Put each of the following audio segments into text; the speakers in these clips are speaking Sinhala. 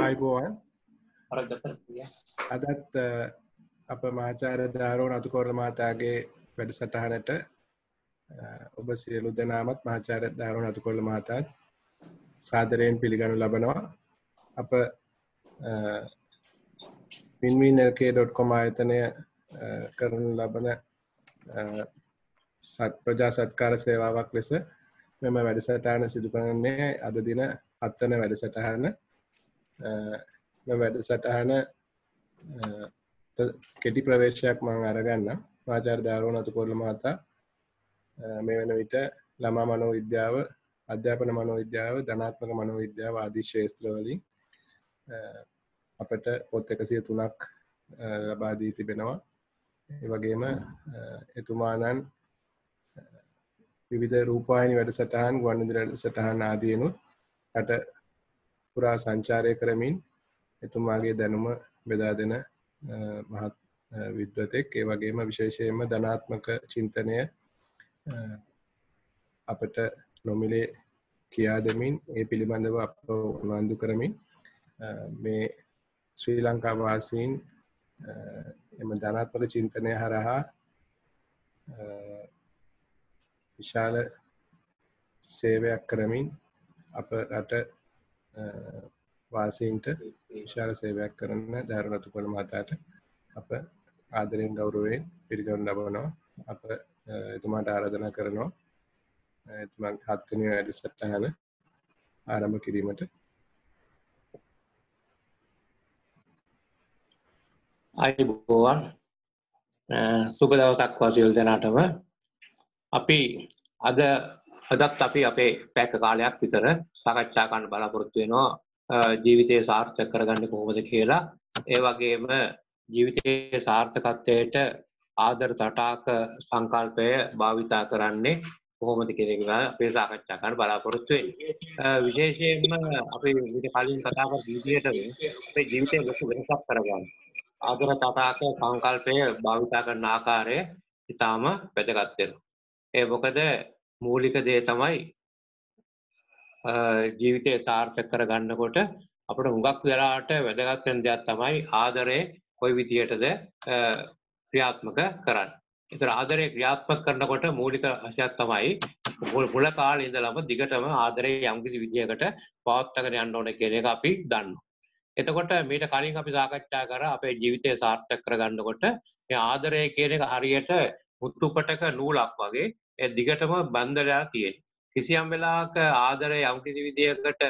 ආයිබෝවන් අදත් අප මහාචාර්ය දාරෝණ අතුකෝරළ මහතාගේ වැඩසටහනට ඔබ සියලු දෙනාමත් මහාචාර්ය දාරෝණ අතුකෝරළ මහතාත් සාදරයෙන් පිළිගනු ලබනවා. අප winwinlk.com ආයතනය කරනු ලබන ප්‍රජා සත්කාර සේවාවක් ලෙස මෙම වැඩසටහන සිදු කරන්නේ අද දින 7 වන වැඩසටහන. මේ වැඩසටහන කෙටි ප්‍රවේශයක් මම අරගන්නම්. මහාචාර්ය දාරෝණ අතුකෝරළ මහතා මේ වෙන විට ළමා මනෝවිද්‍යාව, අධ්‍යාපන මනෝවිද්‍යාව, ධනාත්මක මනෝවිද්‍යාව ආදී ක්ෂේත්‍රවලින් අපට පොත් 103ක් ලබා දී තිබෙනවා. ඒ වගේම එතුමාණන් විවිධ රූපවාහිනී වැඩසටහන්, ගුවන්විදුලි වැඩසටහන් ආදීනුත් රට පුරා සංචාරය කරමින් එතුමාගේ දැනුම බෙදා දෙන මහත් විද්වතෙක්. ඒ වගේම විශේෂයෙන්ම ධනාත්මක චින්තනය අපට නොමිලේ කියා දෙමින් ඒ පිළිබඳව අප උනන්දු කරමින් මේ ශ්‍රී ලංකා වාසීන් එම ධනාත්මක චින්තනය හරහා විශාල සේවයක් කරමින් අප රට වාසීන්ට විශාල සේවයක් කරන දාරෝණ අතුකෝරළ මහතාට අප ආදරයෙන් ගෞරවයෙන් පිළිගනු ලබනවා. අප එතුමාට ආරාධනා කරනවා එතුමාගේ 7 වෙනි වැඩසටහන ආරම්භ කිරීමට. ආයිබෝවන් සුබ දවසක් වාසියල් දෙනාටම. අපි අදත් අපි අපේ පැයක කාලයක් විතර සාකච්ඡා කරන්න බලාපොරොත්තු වෙනවා ජීවිතය සාර්ථක කරගන්න කොහොමද කියලා. ඒ වගේම ජීවිතයේ සාර්ථකත්වයට ආදර තටාක සංකල්පය භාවිතා කරන්නේ කොහොමද කියන එක අපි සාකච්ඡා කරන්න බලාපොරොත්තු වෙන්නේ. විශේෂයෙන්ම අපි ඊට කලින් කතා කරපු විදිහට අපේ ජීවිතේ ලොකු වෙනසක් කරගන්න ආදර තටාක සංකල්පය භාවිතා කරන ආකාරය ඉතාම වැදගත් වෙනවා. ඒ මොකද මූලික දේ තමයි ජීවිතය සාර්ථක කරගන්නකොට අපිට හුඟක් වෙලාවට වැදගත් වෙන දෙයක් තමයි ආදරය කොයි විදියටද ක්‍රියාත්මක කරන්නේ. ඒතර ආදරය ක්‍රියාත්මක කරනකොට මූලික වශයක් තමයි මුල කාලේ ඉඳලම දිගටම ආදරය යම්කිසි විදියකට පවත්වාගෙන යන්න ඕනේ කියන එක අපි දන්නවා. එතකොට මීට කලින් අපි සාකච්ඡා කරා අපේ ජීවිතය සාර්ථක කරගන්නකොට මේ ආදරය කියන එක හරියට මුතුපටක නූලක් වගේ ඒ දිගටම බන්ධලා තියෙනවා. කිසියම් වෙලාවක ආදරය යම්කිසි විදියකට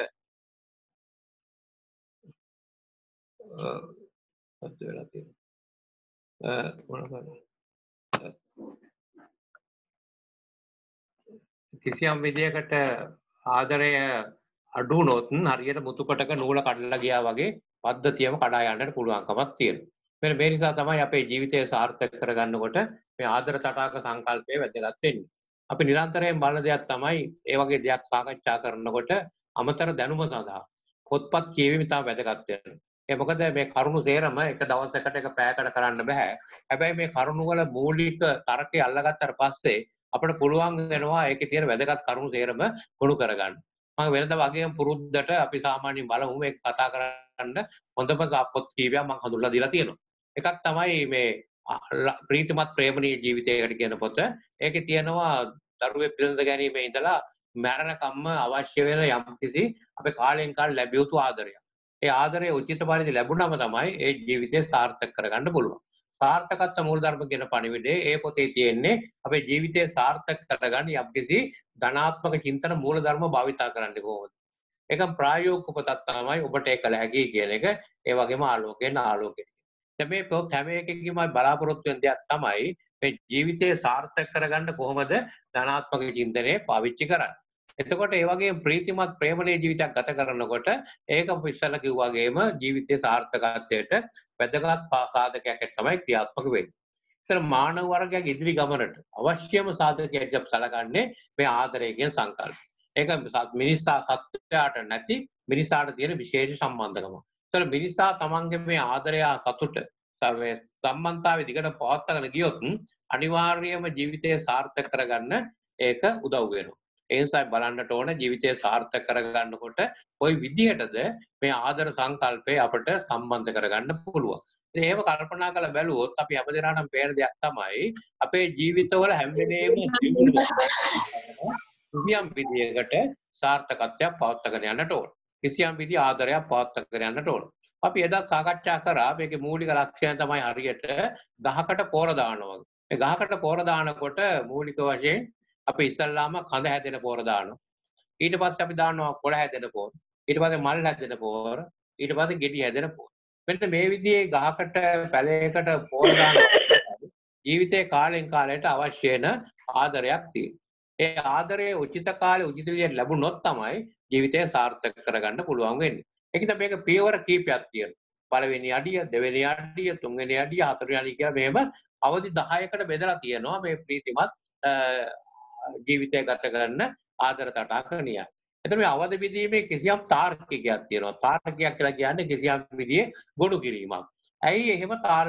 කිසියම් විදියකට ආදරය අඩු වුණොත් හරියට මුතුපටක නූල කඩලා ගියා වගේ පද්ධතියම කඩා යන්නට පුළුවන්කමක් තියෙනවා. මෙන්න මේ නිසා තමයි අපේ ජීවිතය සාර්ථක කරගන්නකොට මේ ආදර තටාක සංකල්පය වැදගත් වෙන්නේ. අපි නිරන්තරයෙන් බලන දෙයක් තමයි ඒ වගේ දෙයක් සාකච්ඡා කරනකොට අමතර දැනුම සඳහා පොත්පත් කියවීම තමයි වැදගත් වෙන්නේ. ඒ මොකද මේ කරුණු සේරම එක දවසකට එක පැයකට කරන්න බෑ. හැබැයි මේ කරුණු වල මූලික තර්කය අල්ලගත්තට පස්සේ අපිට පුළුවන් වෙනවා ඒකේ තියෙන වැදගත් කරුණු සේරම ගොනු කරගන්න. මම වෙනද වගේම පුරුද්දට අපි සාමාන්‍යයෙන් බලමු මේක කතා කරන්න හොඳම පොත් කීපයක් මම හඳුන්වලා දීලා තියෙනවා. එකක් තමයි මේ ප්‍රීතිමත් ප්‍රේමණීය ජීවිතයකට කියන පොත. ඒකේ තියෙනවා දරුවෙක් පිළිඳ ගැනීමේ ඉඳලා මරණකම්ම අවශ්‍ය වෙන යම්කිසි අපේ කාලෙන් කාල ලැබිය යුතු ආදරයක්. ඒ ආදරය උචිත පරිදි ලැබුණම තමයි ඒ ජීවිතය සාර්ථක කරගන්න පුළුවන්. සාර්ථකත්ව මූලධර්ම කියන පණිවිඩය ඒ පොතේ තියෙන්නේ අපේ ජීවිතය සාර්ථක කරගන්න යම්කිසි ධනාත්මක චින්තන මූලධර්ම භාවිතා කරන්නේ කොහොමද? ඒක ප්‍රායෝගික පොතක් තමයි ඔබට ඒක ලැහැගී කියන එක. ඒ වගේම ආලෝකයෙන් ආලෝකයෙන්. දැන් මේ පොත් හැම එකකින්ම බලාපොරොත්තු වෙන දෙයක් තමයි මේ ජීවිතය සාර්ථක කරගන්න කොහොමද ධනාත්මක චින්තනය පාවිච්චි කරන්නේ. එතකොට ඒ වගේම ප්‍රීතිමත් ප්‍රේමණීය ජීවිතයක් ගත කරනකොට ඒක ඉස්සෙල්ලා කිව්වා වගේම ජීවිතයේ සාර්ථකත්වයට වැදගත් සාධකයක් තමයි ක්‍රියාත්මක වෙන්නේ. ඒතර මානව වර්ගයේ ඉදිරි ගමනට අවශ්‍යම සාධකයක් සලකන්නේ මේ ආදරය කියන සංකල්පය. ඒක මිනිසා සත්‍යයට නැති මිනිසාට තියෙන විශේෂ සම්බන්ධකම. ඒතර මිනිසා තමන්ගේ මේ ආදරය සතුට සම්බන්ධතාවය දිගට පවත්වාගෙන ගියොත් අනිවාර්යයෙන්ම ජීවිතය සාර්ථක කරගන්න ඒක උදව් වෙනවා. ඒ නිසා බලන්නට ඕන ජීවිතය සාර්ථක කරගන්නකොට කොයි විදිහටද මේ ආදර සංකල්පය අපට සම්බන්ධ කරගන්න පුළුවන්. ඉතින් එහෙම කල්පනා කරලා බැලුවොත් අපි හැමදෙනාටම පේන දෙයක් තමයි අපේ ජීවිතවල හැම වෙලේම කිසියම් විදියකට සාර්ථකත්වයක් පවත්වාගෙන යන්නට ඕන. කිසියම් විදිය ආදරයක් පවත්වාගෙන යන්නට ඕන. අපි එදා සාකච්ඡා කරා මේකේ මූලික ලක්ෂණය තමයි හරියට ගහකට පොර දානවා වගේ. මේ ගහකට පොර දානකොට මූලික වශයෙන් අපි ඉස්සල්ලාම කඳ හැදෙන පොර දානවා. ඊට පස්සේ අපි දානවා කොළ හැදෙන පොර. ඊට පස්සේ මල් හැදෙන පොර. ඊට පස්සේ ගෙඩි හැදෙන පොර. මෙන්න මේ විදිහේ ගහකට පැලයකට පොර දානවා. ජීවිතේ කාලෙන් කාලයට අවශ්‍ය වෙන ආදරයක් තියෙනවා. ඒ ආදරයේ උචිත කාලේ උචිත විදිහට ලැබුණොත් තමයි ජීවිතය සාර්ථක කරගන්න පුළුවන් වෙන්නේ. ඒකිට මේක පියවර කීපයක් තියෙනවා. පළවෙනි අඩිය, දෙවෙනි අඩිය, තුන්වෙනි අඩිය, හතරවෙනි අඩිය කියලා මෙහෙම අවදි 10කට බෙදලා තියෙනවා මේ ප්‍රීතිමත් ජීවිතය ගත කරන ආදර තටාක න්‍යාය. එතන මේ අවදි විදීමේ කිසියම් තාර්කිකයක් තියෙනවා. තාර්කිකයක් කියලා කියන්නේ කිසියම් විදිහේ ගොනු කිරීමක්. ඇයි එහෙම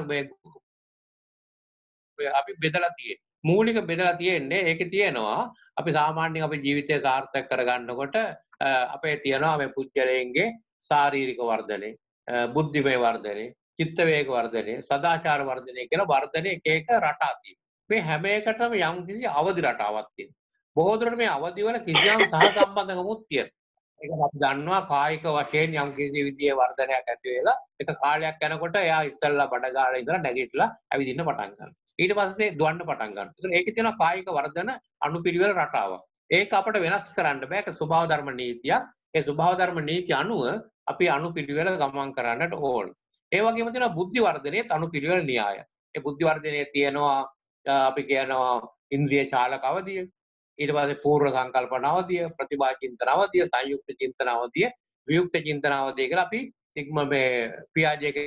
අපි බෙදලා තියෙන්නේ? මූලික බෙදලා තියෙන්නේ ඒකේ තියෙනවා අපි සාමාන්‍යයෙන් අපේ ජීවිතය සාර්ථක කරගන්නකොට අපේ තියෙනවා මේ පුද්ගලයන්ගේ ශාරීරික වර්ධනය, බුද්ධිමය වර්ධනය, චිත්ත වේග වර්ධනය, සදාචාර වර්ධනය කියලා වර්ධනය එක එක රටා තියෙනවා. මේ හැම එකටම යම්කිසි අවදි රටාවක් තියෙනවා. බොහෝ දුරට මේ අවදි වල කිසියම් සහසම්බන්ධකමක් තියෙනවා. ඒක අපි දන්නවා කායික වශයෙන් යම්කිසි විදිහේ වර්ධනයක් ඇති වෙලා එක කාලයක් යනකොට එයා ඉස්සල්ලා බඩගාලා ඉඳලා නැගිටලා ඇවිදින්න පටන් ගන්නවා. ඊට පස්සේ දුවන්න පටන් ගන්නවා. ඒතර ඒකේ තියෙන කායික වර්ධන අනුපිළිවෙල රටාවක්. ඒක අපිට වෙනස් කරන්න බෑ. ඒක ස්වභාව ධර්ම නීතියක්. ඒ ස්වභාව ධර්ම නීති අනුව අපි අනුපිළිවෙල ගමන් කරන්නට ඕන. ඒ වගේම තියෙනවා බුද්ධි වර්ධනයේ අනුපිළිවෙල න්‍යාය. ඒ බුද්ධි වර්ධනයේ තියෙනවා අපි කියනවා ඉන්ද්‍රිය චාලක අවධිය. ඊට පස්සේ පූර්ව සංකල්පන අවධිය, ප්‍රතිභා චින්තන අවධිය, සංයුක්ත චින්තන අවධිය, වියුක්ත චින්තන අවධිය කියලා අපි සිග්මා මේ පියාජේගේ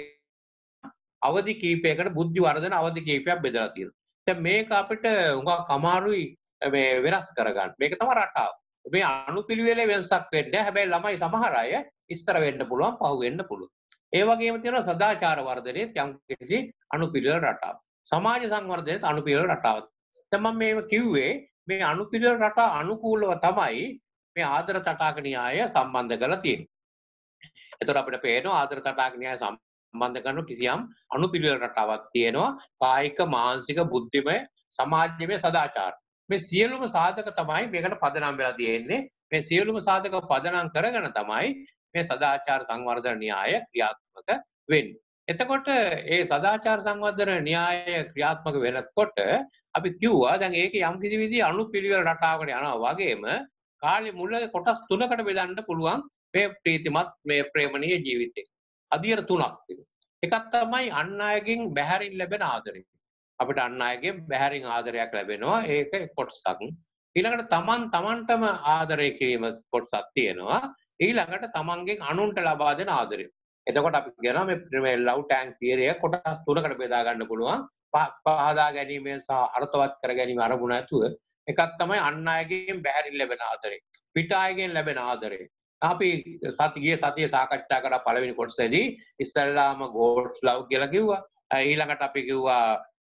අවදි කීපයකට බුද්ධි වර්ධන අවදි කීපයක් බෙදලා තියෙනවා. දැන් මේක අපිට උඟක් අමාරුයි මේ වෙනස් කරගන්න. මේක තමයි රටාව. මේ අනුපිළිවෙලේ වෙනසක් වෙන්නේ. හැබැයි ළමයි සමහර අය ඉස්තර වෙන්න පුළුවන්, පහු වෙන්න පුළුවන්. ඒ වගේම තියෙනවා සදාචාර වර්ධනයේ යම් කිසි අනුපිළිවෙල රටාවක්. සමාජ සංවර්ධනයේ අනුපිළිවෙල රටාවක්. දැන් මම මේව කිව්වේ මේ අනුපිළිවෙල රටා අනුකූලව තමයි මේ ආදර තටාක න්‍යාය සම්බන්ධ කරලා තියෙන්නේ. එතකොට අපිට පේනවා ආදර තටාක න්‍යාය සම්බන්ධ කරන කිසියම් අනුපිළිවෙල රටාවක් තියෙනවා. කායික, මානසික, බුද්ධිමය, සමාජමය, සදාචාර. මේ සියලුම සාධක තමයි මේකට පදනම් වෙලා තියෙන්නේ. මේ සියලුම සාධක පදනම් කරගෙන තමයි මේ සදාචාර සංවර්ධන න්‍යාය ක්‍රියාත්මක වෙන්නේ. එතකොට ඒ සදාචාර සංවර්ධන න්‍යාය ක්‍රියාත්මක වෙනකොට අපි කිව්වා දැන් ඒකේ යම් කිසි විදිහේ අනුපිළිවෙල රටාවකට යනවා වගේම කාලේ මුල කොටස් තුනකට බෙදන්න පුළුවන් මේ ප්‍රීතිමත් මේ ප්‍රේමණීය ජීවිතේ. අදියර තුනක් තිබෙනවා. එකක් තමයි අන් අයගෙන් බැහැරින් ලැබෙන ආදරය. අපිට අන් අයගෙන් බැහැරින් ආදරයක් ලැබෙනවා. ඒක කොටසක්. ඊළඟට තමන්ටම ආදරය කිරීම කොටසක් තියෙනවා. ඊළඟට තමන්ගෙන් අනුන්ට ලබා දෙන ආදරය. එතකොට අපි කියනවා මේ ලව් ටැංක් තියරි එක කොටස් තුනකට බෙදා ගන්න පුළුවන්. පහදා ගැනීමෙන් සහ අර්ථවත් කර ගැනීම අරමුණ ඇතුව එකක් තමයි අන් අයගෙන් බැහැරින් ලැබෙන ආදරය. පිට අයගෙන් ලැබෙන ආදරය. අපි ගිය සතියේ සාකච්ඡා කරා පළවෙනි කොටසේදී ඉස්සල්ලාම ගෝඩ්ස් ලව් කියලා කිව්වා. ඊළඟට අපි කිව්වා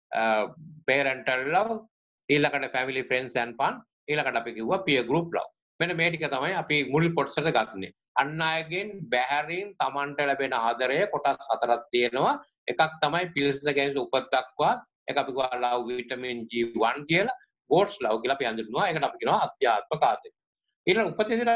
parental love, ඊළඟට family friends and fun, ඊළඟට අපි කිව්වා peer group love. මෙන්න මේ ටික තමයි අපි මුල් කොටසට ගත්තේ. අන් අයගෙන් බැහැරින් Tamanට ලැබෙන ආදරය කොටස් හතරක් තියෙනවා. එකක් තමයි පිළිසඳ ගැනීම උපත් දක්වා. ඒක අපි කිව්වා love vitamin G1 කියලා. ගෝඩ්ස් ලව් කියලා අපි හඳුන්වනවා. ඒකට අපි කියනවා අධ්‍යාත්මක ආදරය. ඊළඟ උපතේදී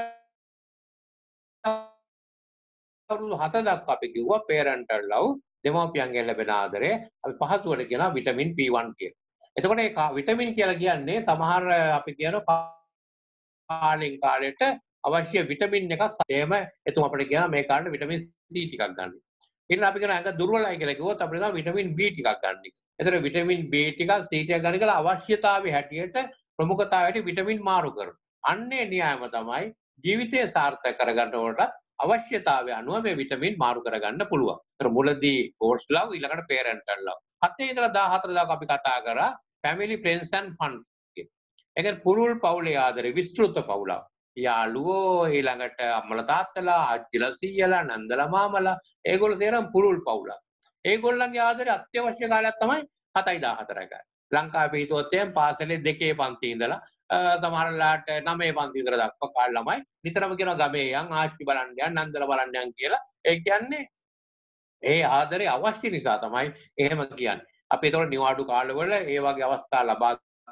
අවුරුදු 7 දක්වා අපි කිව්වා parental love, දෙමාපියන්ගෙන් ලැබෙන ආදරය. අපි පහසුවට කියනවා vitamin P1 කියලා. එතකොට මේ විටමින් කියලා කියන්නේ සමහර අපි කියනවා කාලෙන් කාලෙට අවශ්‍ය විටමින් එකක් එහෙම එතුම අපිට කියනවා මේ කාණ්ඩ විටමින් C ටිකක් ගන්න. ඊට අපි කියනවා ඇඟ දුර්වලයි කියලා කිව්වොත් අපිට කියනවා විටමින් B ටිකක් ගන්න. එතකොට විටමින් B ටිකක් C ටිකක් ගන්න කියලා අවශ්‍යතාවය හැටියට ප්‍රමුඛතාවයට විටමින් මාරු කරනවා. අන්නේ න්‍යායම තමයි ජීවිතය සාර්ථක කරගන්න උනට අවශ්‍යතාවය අනුව මේ විටමින් මාරු කරගන්න පුළුවන්. ඒතර මුලදී ගෝඩ්ස් ලව් ඊළඟට parental love. 7 ඉඳලා 14 දක්වා අපි කතා කරා family friends and fun. ඒ කියන්නේ පුරුල් පවුලේ ආදරේ විස්තෘත පවුලක්. යාළුවෝ ඊළඟට අම්මලා තාත්තලා අච්චිලා සීයලා නන්දලා මාමලා ඒගොල්ලෝ තේරම් පුරුල් පවුලක්. ඒගොල්ලන්ගේ ආදරේ අත්‍යවශ්‍ය කාලයක් තමයි 7යි 14යි. ලංකාවේ හිතුවොත් එහෙනම් පාසලේ 2 පන්ති ඉඳලා සමහරලාට 9 පන්ති විතර දක්වා කාල ළමයි නිතරම කියනවා ගමේ යන් ආච්චි බලන්න යන් නන්දලා බලන්න යන් කියලා. ඒ කියන්නේ ඒ ආදරේ අවශ්‍ය නිසා තමයි එහෙම කියන්නේ. අපි ඒතකොට නිවාඩු කාලවල ඒ වගේ අවස්ථා ලබා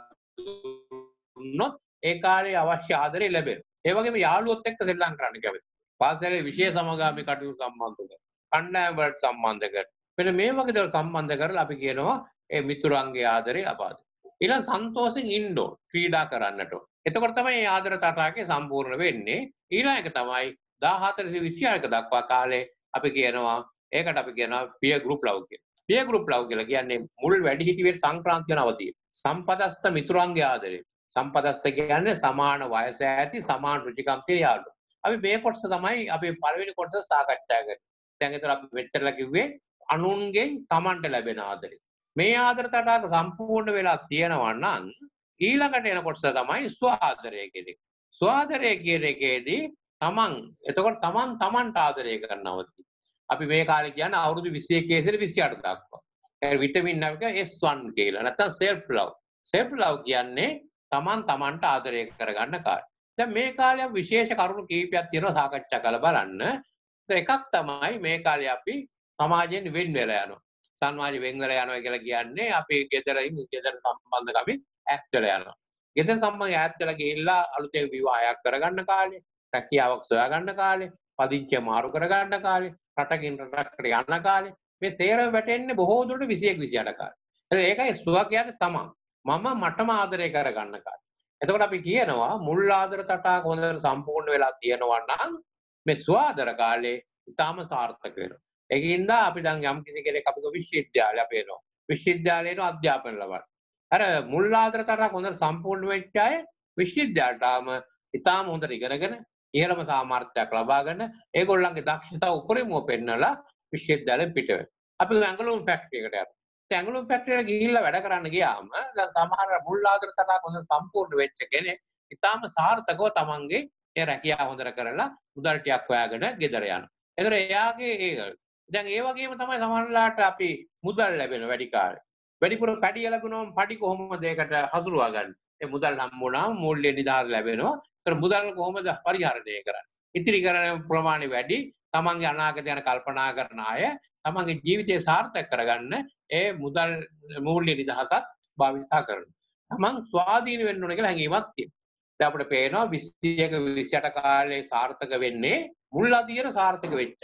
දුන්නොත් ඒ කාලේ අවශ්‍ය ආදරේ ලැබෙනවා. ඒ වගේම යාළුවොත් එක්ක සෙල්ලම් කරන්න කැමති. පාසලේ විශේෂ සමගාමී කටයුතු සම්බන්ධ කර, කණ්ඩායම් වලට සම්බන්ධ කර. මෙන්න මේ වගේ දේවල් සම්බන්ධ කරලා අපි කියනවා ඒ මිතුරන්ගේ ආදරේ ලබා දෙන්න. ඊළඟ සන්තෝෂෙන් ඉන්න ඕන, ක්‍රීඩා කරන්නට ඕන. එතකොට තමයි මේ ආදර තටාකේ සම්පූර්ණ වෙන්නේ. ඊළඟ එක තමයි 14 26 දක්වා කාලේ අපි කියනවා ඒකට අපි කියනවා පියර් ගෲප් ලව් කියලා. පියර් ගෲප් ලව් කියලා කියන්නේ මුල් වැඩිහිටියෙ සංක්‍රාන්තිය නවතිය. සම්පදස්ත මිතුරන්ගේ ආදරේ. සම්පදස්ත කියන්නේ සමාන වයස ඇති සමාන රුචිකම් තියෙන යාළුවෝ. අපි මේ කොටස තමයි අපි පළවෙනි කොටස සාකච්ඡා කරන්නේ. දැන් ඒතර අපි මෙච්චරලා කිව්වේ අනුන්ගෙන් Tamanට ලැබෙන ආදරේ. මේ ආදර තටාක සම්පූර්ණ වෙලා තියෙනවා නම් ඊළඟට එන කොටස තමයි ස්වාදරය කියන එක. ස්වාදරය කියන එකේදී Taman එතකොට Tamanට ආදරය කරනවද? අපි මේ කාලේ කියන්නේ අවුරුදු 21 ඉඳලා 28 දක්වා. ඒ විටමින් එක S1 කියලා. නැත්නම් self love. self love කියන්නේ Tamanට ආදරය කරගන්න කාලය. දැන් මේ කාලේ විශේෂ කරුණු කීපයක් තියෙනවා සාකච්ඡා කරලා බලන්න. එකක් තමයි මේ කාලේ අපි සමාජයෙන් වෙන් වෙලා යනවා. සමාජයෙන් වෙන් වෙලා යනවා කියලා කියන්නේ අපි ගෙදර සම්බන්ධකමින් ඈත් වෙලා යනවා. ගෙදර සම්බන්ධ ඈත් වෙලා ගිහිල්ලා අලුතෙන් විවාහයක් කරගන්න කාලේ, රැකියාවක් සොයාගන්න කාලේ, පදිංචිය මාරු කරගන්න කාලේ, රටකින් රටකට යන කාලේ මේ සේරම වැටෙන්නේ බොහෝ දුරට 21 28 කාලේ. ඒකයි සුව කියන්නේ තමන්. මම මටම ආදරය කරගන්න කාලේ. එතකොට අපි කියනවා මුල් ආදර තටාක හොඳට සම්පූර්ණ වෙලා තියෙනවා නම් මේ ස්වාදර කාලේ ඉතාම සාර්ථක වෙනවා. ඒකින්ද අපි දැන් යම් කිසි කෙනෙක් අපිට විශ්වවිද්‍යාලය අපේනවා. විශ්වවිද්‍යාලේන අධ්‍යාපන ලබන. අර මුල් ආදර තටාක හොඳට සම්පූර්ණ වෙච්ච අය විශ්වවිද්‍යාලයටම ඉතාම හොඳට ඉගෙනගෙන ඉහළම සාමර්ථ්‍යයක් ලබාගෙන ඒගොල්ලන්ගේ දක්ෂතාව උපරිමව පෙන්නලා විශ්වවිද්‍යාලයෙන් පිට වෙනවා. අපි ඇඟලුම් ෆැක්ටරි එකට යනවා. ඇඟලුම් ෆැක්ටරි එකට ගිහිල්ලා වැඩ කරන්න ගියාම දැන් සමහර මුල් ආදර තටාක හොඳ සම්පූර්ණ වෙච්ච කෙනෙක් ඉතාම සාර්ථකව තමන්ගේ ඒ රැකියාව හොඳට කරලා මුදල් ටිකක් හොයාගෙන ගෙදර යනවා. ඒතර එයාගේ දැන් ඒ වගේම තමයි සමහරලාට අපි මුදල් ලැබෙන වැඩි කාලේ. වැඩිපුර පැඩිය ලැබුණාම පඩි කොහොමද ඒකට හසුරුවා ගන්න? ඒ මුදල් හම්බුණාම මූල්‍ය නිදාන ලැබෙනවා. ඒතර මුදල් කොහොමද පරිහරණය කරන්නේ? ඉතිරි කරන ප්‍රමාණය වැඩි. තමන්ගේ අනාගතය ගැන කල්පනා කරන අය තමන්ගේ ජීවිතය සාර්ථක කරගන්න ඒ මුදල් මූල්‍ය නිදහසත් භාවිතා කරනවා. තමන් ස්වාධීන වෙන්න ඕන කියලා හැඟීමක් තියෙනවා. දැන් අපිට පේනවා 21 28 කාලේ සාර්ථක වෙන්නේ මුල් අධීර සාර්ථක වෙච්ච.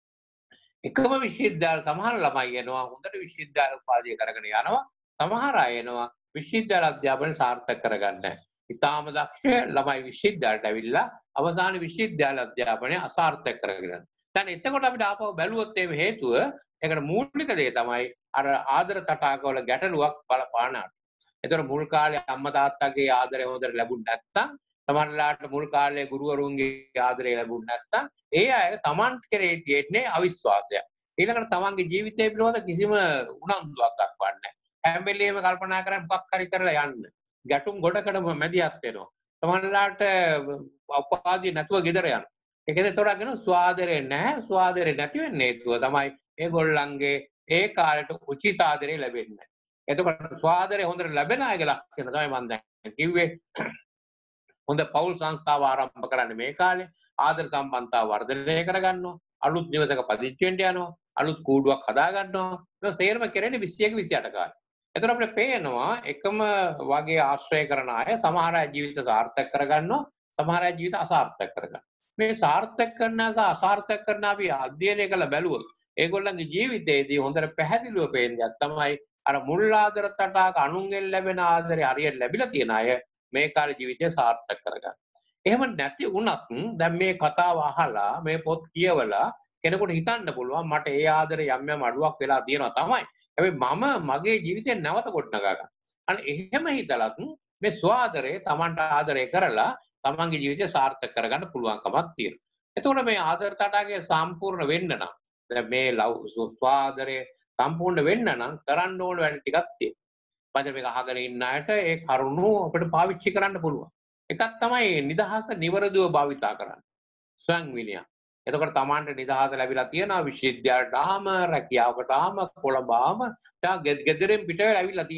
එකම විශ්වවිද්‍යාල සමහර ළමයි එනවා හොඳට විශ්වවිද්‍යාල උපාධිය කරගෙන යනවා. සමහර අය එනවා විශ්වවිද්‍යාල අධ්‍යාපනය සාර්ථක කරගන්න. ඉතාම දක්ෂ ළමයි විශ්වවිද්‍යාලයට ඇවිල්ලා අවසාන විශ්වවිද්‍යාල අධ්‍යාපනය අසාර්ථක කරගෙන. දැන් එතකොට අපිට ආපහු බැලුවොත් මේ හේතුව ඒකට මූලික දේ තමයි අර ආදර තටාකවල ගැටලුවක් බලපානාට. ඒතර මුල් කාලේ අම්මා තාත්තගේ ආදරය හොඳට ලැබුණ නැත්නම් තමන්ලාට මුල් කාලේ ගුරුවරුන්ගේ ආදරය ලැබුණ නැත්නම් ඒ අය තමන් කෙරේ තියෙන්නේ අවිශ්වාසයක්. ඊළඟට තමන්ගේ ජීවිතය පිළිබඳ කිසිම උනන්දුවක් දක්වන්නේ නැහැ. හැම වෙලෙම කල්පනා කරන් මොකක් හරි කරලා යන්න. ගැටුම් ගොඩකටම මැදිහත් වෙනවා. තමන්ලාට උපාධිය නැතුව ගෙදර යනවා. ඒකද තොරගෙන ස්වාදරේ නැහැ. ස්වාදරේ නැති වෙන්නේ හේතුව තමයි ඒගොල්ලන්ගේ ඒ කාලේට උචිත ආදරේ ලැබෙන්නේ නැහැ. එතකොට ස්වාදරේ හොඳට ලැබෙන අයගේ ලක්ෂණ තමයි මම දැන් කිව්වේ. හොඳ පෞල් සංස්ථාව ආරම්භ කරන්න මේ කාලේ ආදර සම්බන්ධතාව වර්ධනය කරගන්නවා. අලුත් නිවසක පදිංචි වෙන්න යනවා. අලුත් කූඩුවක් හදා ගන්නවා. මේ සේරම කරන්නේ 21 28 කාලේ. එතකොට අපිට පේනවා එකම වගේ ආශ්‍රය කරන අය සමහර අය ජීවිත සාර්ථක කරගන්නවා. සමහර අය ජීවිත අසාර්ථක කරගන්නවා. මේ සාර්ථක කරන සහ අසාර්ථක කරන අපි අධ්‍යයනය කරලා බැලුවොත් ඒගොල්ලන්ගේ ජීවිතයේදී හොඳට පැහැදිලිව පේන දෙයක් තමයි අර මුල් ආදර තටාක අනුන්ගෙන් ලැබෙන ආදරේ හරියට ලැබිලා තියෙන අය මේ කාලේ ජීවිතය සාර්ථක කරගන්න. එහෙම නැති වුණත් දැන් මේ කතාව අහලා මේ පොත් කියවලා කෙනෙකුට හිතන්න පුළුවන් මට ඒ ආදරේ යම් යම් අඩුවක් වෙලා තියෙනවා තමයි. හැබැයි මම මගේ ජීවිතේ නැවත ගොඩනගා ගන්න. අන්න එහෙම හිතලත් මේ ස්වාදරේ Tamanට ආදරය කරලා තමන්ගේ ජීවිතය සාර්ථක කරගන්න පුළුවන්කමක් තියෙනවා. එතකොට මේ ආදර තටාකය සම්පූර්ණ වෙන්න නම් දැන් මේ ස්වාදරය සම්පූර්ණ වෙන්න නම් කරන්න ඕන වැඩ ටිකක් තියෙනවා. පස්සේ මේක අහගෙන ඉන්න අයට ඒ කරුණු අපිට පාවිච්චි කරන්න පුළුවන්. එකක් තමයි නිදහස නිවරදිව භාවිතා කරන්න. ස්වයං විනය. එතකොට තමන්ට නිදහස ලැබිලා තියෙනවා විශ්වවිද්‍යාලයට ආම රැකියාවකට ආම කොළඹ ආම ගෙදරින් පිට වෙලා ඇවිල්ලා තියෙනවා.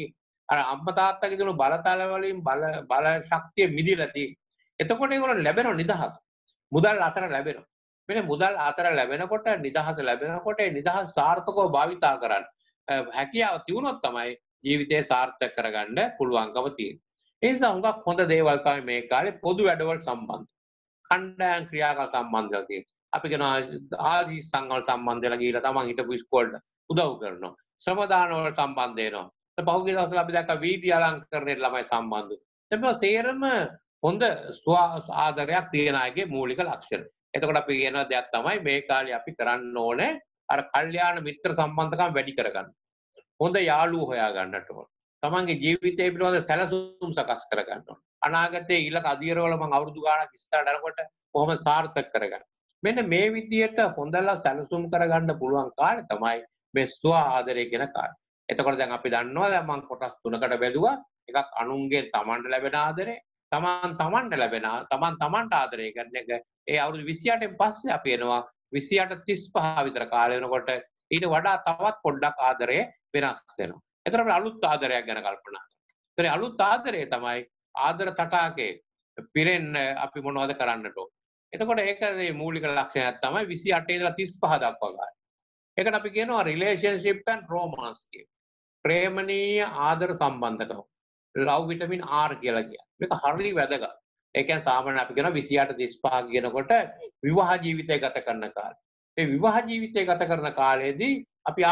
අර අම්මා තාත්තගේ දුණු බලතල වලින් බල ශක්තිය මිදිලා තියෙන්නේ. එතකොට ඒගොල්ලෝ ලැබෙන නිදහස. මුදල් අතර ලැබෙනවා. මෙන්න මුදල් අතර ලැබෙනකොට නිදහස ලැබෙනකොට ඒ නිදහස සාර්ථකව භාවිතා කරන්න හැකියාව තියුණොත් තමයි ජීවිතය සාර්ථක කරගන්න පුළුවන්කම තියෙන්නේ. ඒ නිසා හුඟක් හොඳ දේවල් තමයි මේ කාලේ පොදු වැඩවලට සම්බන්ධ. කණ්ඩායම් ක්‍රියාකර සම්බන්ධලා තියෙනවා. අපි කියනවා ආදී සංවල සම්බන්ධ වෙලා ගිහිල්ලා තමන් හිටපු ඉස්කෝලේට උදව් කරනවා. ශ්‍රම දාන වල සම්බන්ධ වෙනවා. පහුගිය දවස්වල අපි දැක්කා වීදි අලංකරණයට ළමයි සම්බන්ධ. එතකොට සේරම හොඳ ආදරයක් තියන අයගේ මූලික ලක්ෂණ. එතකොට අපි කියන දෙයක් තමයි මේ කාලේ අපි කරන්න ඕනේ අර කල්යාණ මිත්‍ර සම්බන්ධකම් වැඩි කරගන්න. හොඳ යාළුවෝ හොයා ගන්නට ඕන. තමන්ගේ ජීවිතය පිළිබඳ සැලසුම් සකස් කර ගන්න ඕන. අනාගතයේ ඊළඟ අධීරවල මම අවුරුදු ගාණක් ඉස්සරහට යනකොට කොහොම සාර්ථක කරගන්න. මෙන්න මේ විදියට හොඳලා සැලසුම් කරගන්න පුළුවන් කාලේ තමයි මේ ස්ව ආදරය කියන කාලය. එතකොට දැන් අපි දන්නවා දැන් මම කොටස් තුනකට බෙදුවා. එකක් අනුන්ගෙන් තමන්ට ලැබෙන ආදරය, තමන්ට ලැබෙන තමන්ට ආදරය කරන එක. ඒ අවුරුදු 28න් පස්සේ අපි එනවා 28 35 විතර කාලය වෙනකොට ඊට වඩා තවත් පොඩ්ඩක් ආදරය වෙනස් වෙනවා. එතකොට අපි අලුත් ආදරයක් ගැන කල්පනා කරනවා. ඒතර අලුත් ආදරය තමයි ආදර තටාකේ පිරෙන්න අපි මොනවද කරන්නට ඕන. එතකොට ඒකේ මූලික ලක්ෂණයක් තමයි 28 ඉඳලා 35 දක්වා ගන්න. ඒකට අපි කියනවා රිලේෂන්ෂිප් and romance කියන. ප්‍රේමණීය ආදර සම්බන්ධකම. ලව් විටමින් R කියලා කියන්නේ. මේක හරිය වැදගත්. ඒ කියන්නේ සාමාන්‍ය අපි කියනවා 28 35 කියනකොට විවාහ ජීවිතය ගත කරන කාලය. මේ විවාහ ජීවිතය ගත කරන කාලයේදී අපි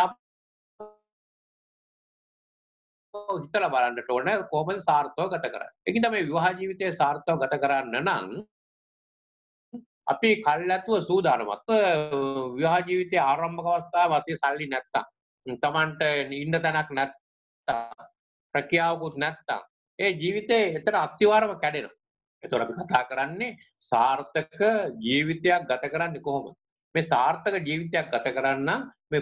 හිතලා බලන්නට ඕනේ කොහොමද සාර්ථකව ගත කරන්නේ. ඒකින්ද මේ විවාහ ජීවිතය සාර්ථකව ගත කරන්න නම් අපි කල්ැතුව සූදානමත්. විවාහ ජීවිතයේ ආරම්භක අවස්ථාවේ අති සල්ලි නැත්තම්, Tamanට ඉන්න තැනක් නැත්තම්, ප්‍රක්‍රියාවකුත් නැත්තම් ඒ ජීවිතේ එතන අත්‍යවාරම කැඩෙනවා. ඒතකොට අපි කතා කරන්නේ සාර්ථක ජීවිතයක් ගත කරන්නේ කොහොමද? මේ සාර්ථක ජීවිතයක් ගත කරන්න මේ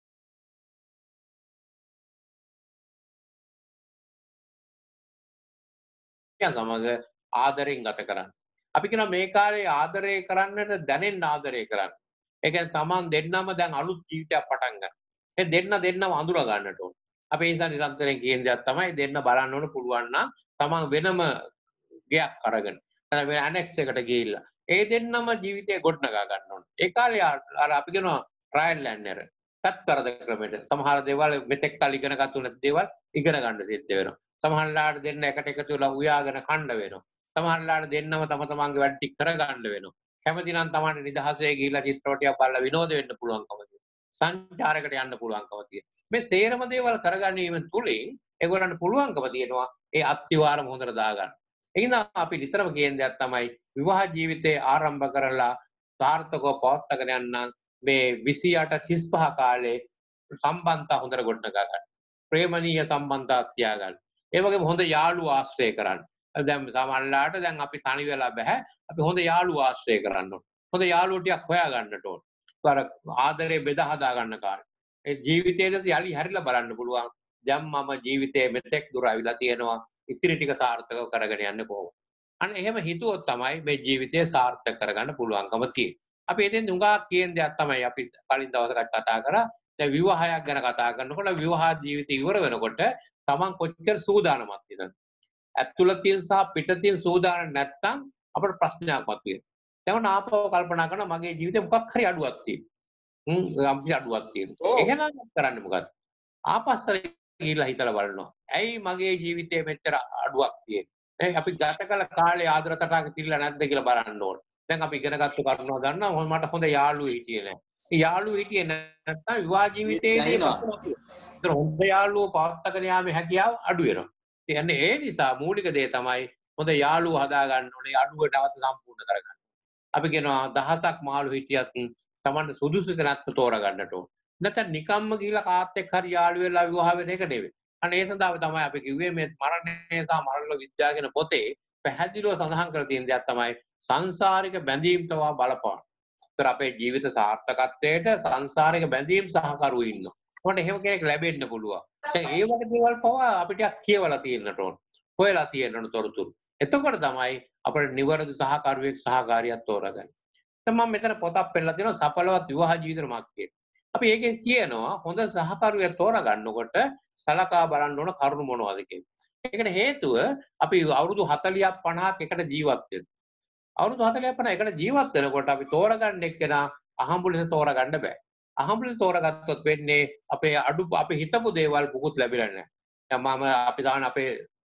සමග ආදරෙන් ගත කරන්න. අපි කියනවා මේ කාලේ ආදරය කරන්නට දැනෙන්න ආදරය කරන්න. ඒ කියන්නේ Taman දෙන්නම දැන් අලුත් ජීවිතයක් පටන් ගන්න. ඒ දෙන්නම අඳුර ගන්නට ඕන. අපි ඒ නිසා නිරන්තරයෙන් කියන දෙයක් තමයි දෙන්න බලන්න ඕන පුළුවන් නම් Taman වෙනම ගයක් අරගෙන නැත්නම් ඇනෙක්ස් එකට ගිහිල්ලා ඒ දෙන්නම ජීවිතේ ගොඩනගා ගන්න ඕන. ඒ කාලේ අර අපි කියනවා ට්‍රයල් ඇන්ඩ් එරර්. තත්පරද ක්‍රමයට සමහර දේවල් මෙතෙක් කල් ඉගෙන ගත්තු නැති දේවල් ඉගෙන ගන්න සිද්ධ වෙනවා. සමහරලාට දෙන්න එකට එකතු වෙලා උයාගෙන කණ්ඩ වෙනවා. සමහරලාට දෙන්නම තම තමන්ගේ වැඩ ටික කරගන්න වෙනවා. කැමති නම් තමන්ට නිදහසේ ගිහිල්ලා චිත්‍රපටයක් බලලා විනෝද වෙන්න පුළුවන්කම තියෙනවා. සංචාරයකට යන්න පුළුවන්කම තියෙනවා. මේ සේරම දේවල් කරගැනීම තුලින් ඒගොල්ලන්ට පුළුවන්කම තියෙනවා ඒ අත්විවරම හොඳට දාගන්න. ඒ නිසා අපි නිතරම කියන දෙයක් තමයි විවාහ ජීවිතේ ආරම්භ කරලා සාර්ථකව පවත්වාගෙන යන්න මේ 28 35 කාලේ සම්බන්ධතා හොඳට ගොඩනගා ගන්න. ප්‍රේමණීය සම්බන්ධතාවක් තියාගන්න. ඒ වගේම හොඳ යාළුවෝ ආශ්‍රය කරන්න. දැන් සමහරලාට දැන් අපි තනි වෙලා බෑ. අපි හොඳ යාළුවෝ ආශ්‍රය කරන්න ඕන. හොඳ යාළුවෝ ටිකක් හොයා ගන්නට ඕන. අර ආදරේ බෙදා හදා ගන්න කාර්යය. ඒ ජීවිතයේදී යලි හැරිලා බලන්න පුළුවන්. දැන් මම ජීවිතයේ මෙතෙක් දුර අවිලා තියෙනවා. ඉතිරි ටික සාර්ථකව කරගෙන යන්නේ කොහොමද? අන්න එහෙම හිතුවොත් තමයි මේ ජීවිතය සාර්ථක කරගන්න පුළුවන්කම තියෙන්නේ. අපි එතෙන් උඟා කියන දෙයක් තමයි අපි කලින් දවසකට කතා කරා. දැන් විවාහයක් ගැන කතා කරනකොට විවාහ ජීවිතය ඉවර වෙනකොට තමන් කොච්චර සූදානමත් වෙනවද? ඇතුළතින් සහ පිටතින් සූදානම් නැත්නම් අපට ප්‍රශ්නයක් මතුවෙනවා. දැන් ආපහු කල්පනා කරනවා මගේ ජීවිතේ මොකක් හරි අඩුවක් තියෙනවා. අපි අඩුවක් තියෙනවා. එහෙනම් කරන්නේ මොකද්ද? ආපස්සට ගිහිල්ලා හිතලා බලනවා. ඇයි මගේ ජීවිතේ මෙච්චර අඩුවක් තියෙන්නේ? අපි ගත කළ කාලේ ආදර තටාක තිරලා නැද්ද කියලා බලන්න ඕන. දැන් අපි ඉගෙන ගත්ත කරුණෝ දන්නවා මට හොඳ යාළුවෝ හිටියේ නැහැ. ඒ යාළුවෝ හිටියේ නැත්නම් විවාහ ජීවිතයේදී ප්‍රශ්න හොඳ යාළුවෝ පවත්වාගෙන යාමේ හැකියාව අඩු වෙනවා. කියන්නේ ඒ නිසා මූලික දේ තමයි හොඳ යාළුවෝ හදා ගන්න ඕනේ. අඩුව නැවත සම්පූර්ණ කරගන්න. අපි කියනවා දහසක් මාළු හිටියත් Tamanට සුදුසු කෙනෙක්ට තෝරගන්නට ඕන. නැත්නම් නිකම්ම ගිහිලා කාත් එක්ක හරි යාළු වෙලා විවාහ වෙන එක නෙවෙයි. අන්න ඒ සඳහා තමයි අපි කිව්වේ මේ මරණය සහ මරණ විද්‍යාව කියන පොතේ පැහැදිලිව සඳහන් කරලා තියෙන දෙයක් තමයි සංසාරික බැඳීම් තවා බලපාන. ඒතර අපේ ජීවිත සාර්ථකත්වයට සංසාරික බැඳීම් සහකරුවෝ ඉන්නවා. මොකට එහෙම කෙනෙක් ලැබෙන්න පුළුවන්. දැන් ඒ වගේ දේවල් පවා අපිට කියවලා තියෙන්නට ඕන. හොයලා තියෙන්න තොරතුරු. එතකොට තමයි අපිට නිවැරදි සහකාරියෙක් සහකාරියක් තෝරගන්න. දැන් මම මෙතන පොතක් පෙන්නලා තියෙනවා සඵලවත් විවාහ ජීවිත මාර්ගය. අපි ඒකෙන් කියනවා හොඳ සහකරුවෙක් තෝරගන්නකොට සලකා බලන්න ඕන කරුණු මොනවද කියලා. ඒකට හේතුව අපි අවුරුදු 40ක් 50ක් එකට ජීවත් වෙනවා. අවුරුදු 40ක් 50 එකට ජීවත් වෙනකොට අපි තෝරගන්න එක්කෙනා අහඹු ලෙස තෝරගන්න බෑ. අහඹු ලෙස තෝරගත්තොත් වෙන්නේ අපේ අපි හිතපු දේවල් මුකුත් ලැබිලා නැහැ. දැන් මම අපි දාන අපේ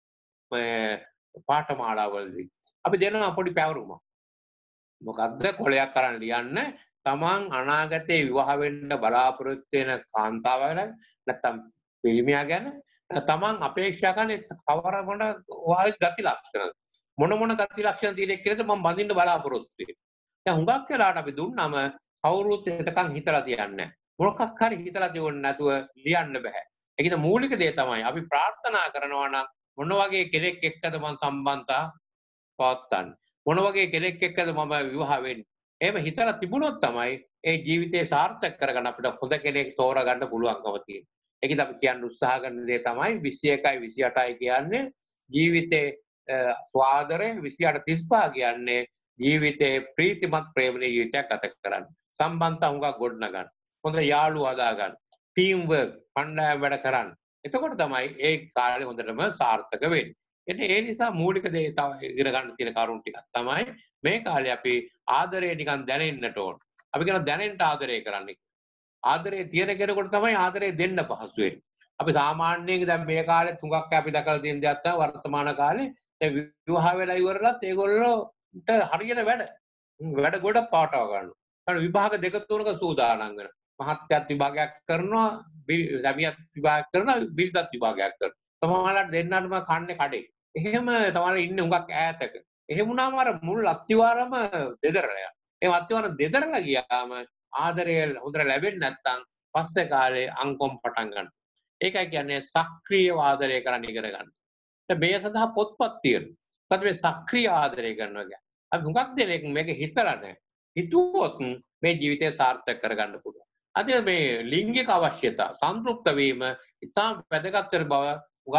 පාඨමාලාවලදී අපි දෙනවා පොඩි පැවරුමක්. මොකද්ද කොලයක් අරන් ලියන්න තමන් අනාගතේ විවාහ වෙන්න බලාපොරොත්තු වෙන කාන්තාව ගැන නැත්නම් පිරිමියා ගැන තමන් අපේක්ෂා කරන කවර මොන වාගේ ගති ලක්ෂණ මොන ගති ලක්ෂණ තියෙන එක්කද මම බඳින්න බලාපොරොත්තු වෙන්නේ. දැන් හුඟක් වෙලාවට අපි දුන්නම කවුරුත් එතකන් හිතලා තියන්නේ මොකක් හරි හිතලා තියොන්නේ නැතුව ලියන්න බෑ. ඒකද මූලික දේ තමයි අපි ප්‍රාර්ථනා කරනවා නම් මොන වගේ කෙනෙක් එක්කද මම සම්බන්ධතා පවත්වන්නේ. මොන වගේ කෙනෙක් එක්කද මම විවාහ වෙන්නේ. එහෙම හිතලා තිබුණොත් තමයි ඒ ජීවිතේ සාර්ථක කරගන්න අපිට හොඳ කෙනෙක් තෝරගන්න පුළුවන්කම තියෙන්නේ. ඒකද අපි කියන්න උත්සාහ කරන දේ තමයි 21යි 28යි කියන්නේ ජීවිතේ ස්වාදරේ 28 35 කියන්නේ ජීවිතේ ප්‍රීතිමත් ප්‍රේමණීය ජීවිතයක් ගත කරන්න. සම්බන්ධතා හුඟක් ගොඩනගන්න. හොඳ යාළුවෝ හදාගන්න. ටීම් වර්ක් කණ්ඩායම් වැඩ කරන්න. එතකොට තමයි ඒ කාලේ හොඳටම සාර්ථක වෙන්නේ. ඒ නිසා මූලික දේ ඉගෙන ගන්න තියෙන කරුණු ටිකක් තමයි මේ කාලේ අපි ආදරය නිකන් දැනෙන්නට ඕන. අපි කියන දැනෙන්න ආදරය කරන්නේ. ආදරය තියෙන කෙනෙකුට තමයි ආදරය දෙන්න පහසු වෙන්නේ. අපි සාමාන්‍යයෙන් දැන් මේ කාලේ තුඟක් අපි දැකලා තියෙන දෙයක් තමයි වර්තමාන කාලේ දැන් විවාහ වෙලා ඉවරලත් ඒගොල්ලෝට හරියට වැඩ ගොඩ පාටව ගන්නවා. कारण විභාග දෙක තුනක සූදානම් වෙනවා. මහත්යත් විභාගයක් කරනවා, ළමියත් විභාගයක් කරනවා, බිරිඳත් විභාගයක් කරනවා. තමයිලාට දෙන්නටම කන්නේ කඩේ. එහෙම තමයි ඉන්නේ උඟක් ඈතක. එහෙම වුණාම අර මුල් අත්තිවාරම දෙදරලා යනවා. ඒ අත්තිවාරම දෙදරලා ගියාම ආදරය හොඳට ලැබෙන්නේ නැත්නම් පස්සේ කාලේ අංකොම් පටන් ගන්නවා. ඒකයි කියන්නේ සක්‍රීය ආදරය කරන්න ඉගෙන ගන්න. දැන් මේ සඳහා පොත්පත් තියෙනවා. මොකද මේ සක්‍රීය ආදරය කරනවා කියන්නේ. අපි හුඟක් දෙනෙක් මේක හිතලා නැහැ. හිතුවොත් මේ ජීවිතය සාර්ථක කරගන්න පුළුවන්. අද මේ ලිංගික අවශ්‍යතා සන්තුෂ්ත වීම ඉතාම වැදගත් වෙන බව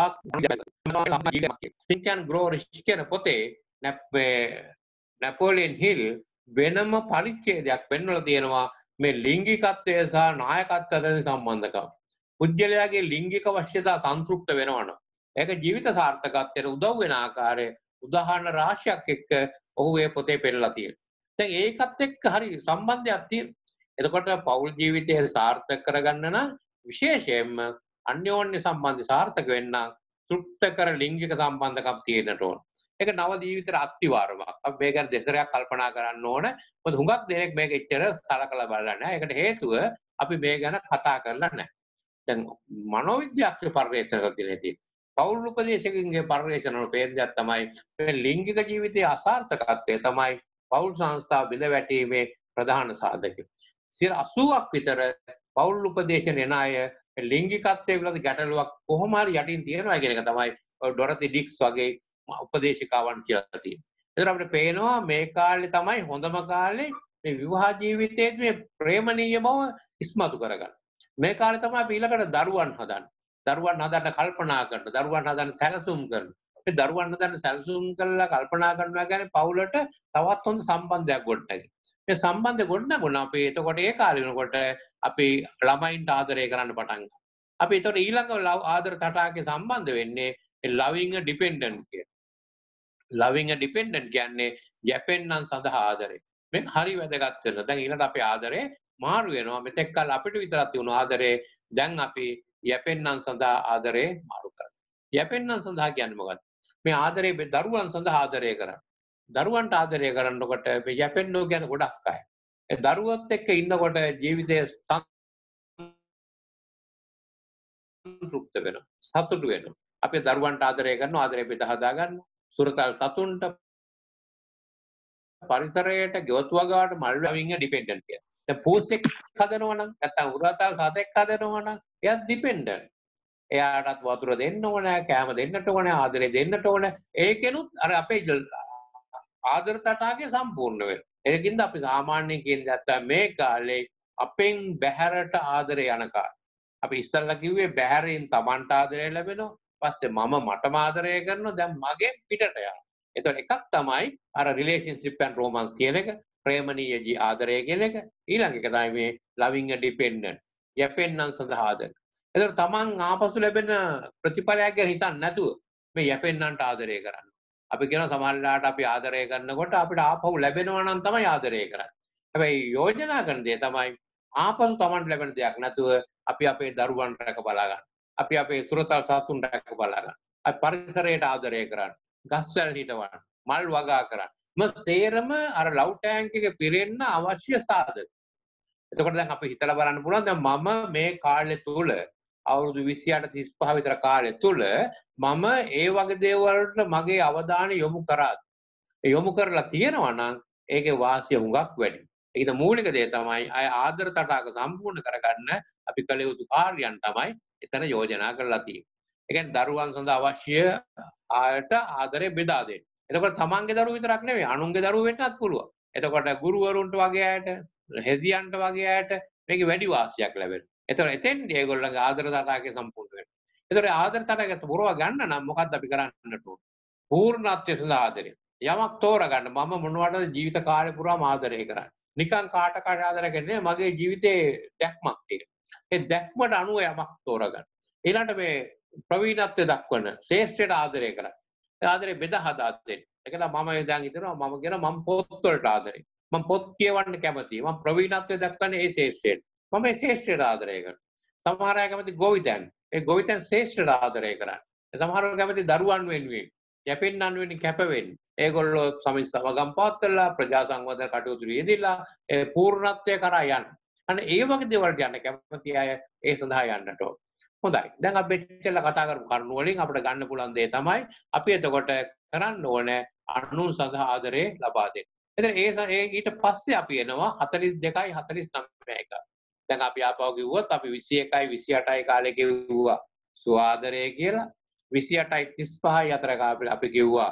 Think and Grow Rich කියන පොතේ නැපෝලියන් හිල් වෙනම පරිච්ඡේදයක් පෙන්වලා තියෙනවා මේ ලිංගිකත්වය සහ නායකත්වය අතර සම්බන්ධකම. පුද්ගලයාගේ ලිංගික අවශ්‍යතා සන්තුෂ්ත වෙනවනම් ඒක ජීවිත සාර්ථකත්වයට උදව් වෙන ආකාරයේ උදාහරණ රාශියක් එක්ක ඔහු ඒ පොතේ පෙන්නලා තියෙනවා. දැන් ඒකත් එක්ක හරි සම්බන්ධයක් තියෙනවා. එතකොට පෞල් ජීවිතය සාර්ථක කරගන්න නම් විශේෂයෙන්ම අන්‍යෝන්‍ය සම්බන්ධ සාර්ථක වෙන්න තෘප්තකර ලිංගික සම්බන්ධකම් තියෙන්නට ඕන. ඒක නව ජීවිතේට අත්විවරමක්. අපි මේක ගැන දෙසරයක් කල්පනා කරන්න ඕන. මොකද හුඟක් දෙනෙක් මේක එච්චර සලකලා බලලා නැහැ. ඒකට හේතුව අපි මේ ගැන කතා කරලා නැහැ. දැන් මනෝවිද්‍යාඥ පරිශ්‍රණය තියෙනවා. පෞල් උපදේශකගේ පරිශ්‍රණ වල පේන තමයි මේ ලිංගික ජීවිතයේ අසාර්ථකත්වය තමයි පෞල් සංස්ථාව බිඳ වැටීමේ ප්‍රධාන සාධකය. 80ක් විතර පෞල් උපදේශන එන අය ලිංගිකත්වයේ පිළිබඳ ගැටලුවක් කොහොම හරි යටින් තියෙනවා කියන එක තමයි ඩොරති ඩික්ස් වගේ උපදේශිකාවන් කියලා තියෙනවා. ඒතර අපිට පේනවා මේ කාලේ තමයි හොඳම කාලේ මේ විවාහ ජීවිතයේ මේ ප්‍රේමණීය බව ඉස්මතු කරගන්න. මේ කාලේ තමයි අපි ඊළඟට දරුවන් හදන්නේ. දරුවන් හදන්න කල්පනා කරන, දරුවන් හදන්න සැලසුම් කරන. මේ දරුවන් හදන්න සැලසුම් කරලා කල්පනා කරනවා කියන්නේ පවුලට තවත් හොඳ සම්බන්ධයක් ගොඩනැගෙන. මේ සම්බන්ධය ගොඩනගුණ අපි එතකොට ඒ කාලේ වෙනකොට අපි ළමයින්ට ආදරය කරන්න පටන් ගන්නවා. අපි එතකොට ඊළඟ ආදර තටාකේ සම්බන්ධ වෙන්නේ loving a dependent කියන. loving a dependent කියන්නේ යැපෙන්නන් සඳහා ආදරය. මේක හරි වැදගත් වෙනවා. දැන් ඊළඟට අපේ ආදරේ මාරු වෙනවා. මෙතෙක් කල අපිට විතරක් තියුණු ආදරේ දැන් අපි යැපෙන්නන් සඳහා ආදරේ මාරු කරනවා. යැපෙන්නන් සඳහා කියන්නේ මොකක්ද? මේ ආදරේ දරුවන් සඳහා ආදරය කරනවා. දරුවන්ට ආදරය කරනකොට මේ යැපෙන්නෝ කියන ගොඩක් අය. ඒ දරුවොත් එක්ක ඉන්නකොට ජීවිතයේ සතුට වෙනවා. සතුටු වෙනවා. අපි දරුවන්ට ආදරය කරනවා, ආදරය පිට හදා ගන්නවා. සුරතල් සතුන්ට පරිසරයට ගෙවතුවගාවට මල් loving a dependent කියන. දැන් පෝසෙක් හදනවා නම් නැත්නම් උරතල් සතෙක් හදනවා නම් එයා dependent. එයාටත් වතුර දෙන්න ඕනේ, කෑම දෙන්නට ඕනේ, ආදරය දෙන්නට ඕනේ. ඒකෙනුත් අර අපේ ආදර තටාකේ සම්පූර්ණ වෙනවා. ඒකින්ද අපි සාමාන්‍යයෙන් කියන්නේ නැත්තම් මේ කාලේ අපෙන් බැහැරට ආදරය යන කාලේ. අපි ඉස්සල්ලා කිව්වේ බැහැරින් Tamanට ආදරය ලැබෙනවා. පස්සේ මටම ආදරය කරනවා. දැන් මගෙන් පිටට යනවා. එතකොට එකක් තමයි අර relationship and romance කියන එක, ප්‍රේමණීය ආදරය කියන එක. ඊළඟ එක තමයි මේ loving a dependent. යැපෙන්නන් සඳහා ආදරය. එතකොට තමන් ආපසු ලැබෙන ප්‍රතිඵලයක් ගැන හිතන්නේ නැතුව මේ යැපෙන්නන්ට ආදරය කරන්න. අපි කියන සමහරලාට අපි ආදරය කරනකොට අපිට ආපහු ලැබෙනවා නම් තමයි ආදරය කරන්නේ. හැබැයි යෝජනා කරන දේ තමයි ආපසු තමන්ට ලැබෙන දෙයක් නැතුව අපි අපේ දරුවන් රැක බලා ගන්න. අපි අපේ සුරතල් සතුන් රැක බලා ගන්න. අපි පරිසරයට ආදරය කරන්න. ගස්වැල් හිටවන්න. මල් වගා කරන්න. සේරම අර ලව් ටැංක් එක පිරෙන්න අවශ්‍ය සාධක. එතකොට දැන් අපි හිතලා බලන්න පුළුවන් දැන් මම මේ කාලය තුල අවුරුදු 28 35 විතර කාලය තුල මම ඒ වගේ දේවල් වලට මගේ අවධානය යොමු කරාද? යොමු කරලා තියෙනවා නම් ඒකේ වාසිය හුඟක් වැඩි. ඒකද මූලික දේ තමයි අය ආදර තටාක සම්පූර්ණ කරගන්න අපි කළ යුතු කාර්යයන් තමයි එතන යෝජනා කරලා තියෙන්නේ. ඒ කියන්නේ දරුවන් සඳහා අවශ්‍ය ආයත ආදරය බෙදා දෙන්න. එතකොට තමන්ගේ දරුවෝ විතරක් නෙවෙයි අනුන්ගේ දරුවෝ වෙන්නත් පුළුවන්. එතකොට ගුරුවරුන්ට වගේ අයට, හෙදියන්ට වගේ අයට මේකේ වැඩි වාසියක් ලැබෙනවා. එතකොට එතෙන්දී ඒගොල්ලන්ගේ ආදර තටාකය සම්පූර්ණ වෙනවා. එතකොට ආදර තටාකය පුරව ගන්න නම් මොකක්ද අපි කරන්නට ඕන? පූර්ණත්වය සඳහා ආදරය. යමක් තෝරගන්න මම මොනවටද ජීවිත කාලය පුරාම ආදරය කරන්නේ. නිකන් කාට ආදරය කරන්නේ මගේ ජීවිතේ දැක්මක් තියෙනවා. ඒ දැක්මට අනුව යමක් තෝරගන්න. ඊළඟට මේ ප්‍රවීණත්වය දක්වන ශ්‍රේෂ්ඨයට ආදරය කරන්න. ඒ ආදරේ බෙදා හදා දෙන්න. ඒක නම් මම දැන් හිතනවා මම කියන මම පොත් වලට ආදරේ. මම පොත් කියවන්න කැමතියි. මම ප්‍රවීණත්වය දක්වන්නේ ඒ ශ්‍රේෂ්ඨයට. මම ඒ ශ්‍රේෂ්ඨයට ආදරය කරනවා. සමහර අය කැමති ගෝවිතයන්. ඒ ගෝවිතයන් ශ්‍රේෂ්ඨයට ආදරය කරන්නේ. සමහර අය කැමති දරුවන් වෙනුවෙන් යැපෙන්නන් වෙනුවෙන් කැප වෙන්නේ. ඒගොල්ලෝ සමගම් පවත්වලා ප්‍රජා සංවර්ධන කටයුතු යෙදিলা ඒ පූර්ණත්වය කරා යන්න. අනේ ඒ වගේ දේවල් යන්න කැමති අය ඒ සඳහා යන්නට ඕන. හොඳයි. දැන් අපි මෙච්චර කතා කරපු කරුණු වලින් අපිට ගන්න පුළුවන් දේ තමයි අපි එතකොට කරන්න ඕනේ අනුන් සඳහා ආදරේ ලබා දෙන්න. එතන ඒ ඊට පස්සේ අපි එනවා 42යි 49 එක. දැන් අපි ආපහු කිව්වොත් අපි 21යි 28යි කාලේ කිව්වා සුආදරය කියලා. 28යි 35යි අතර අපි කිව්වා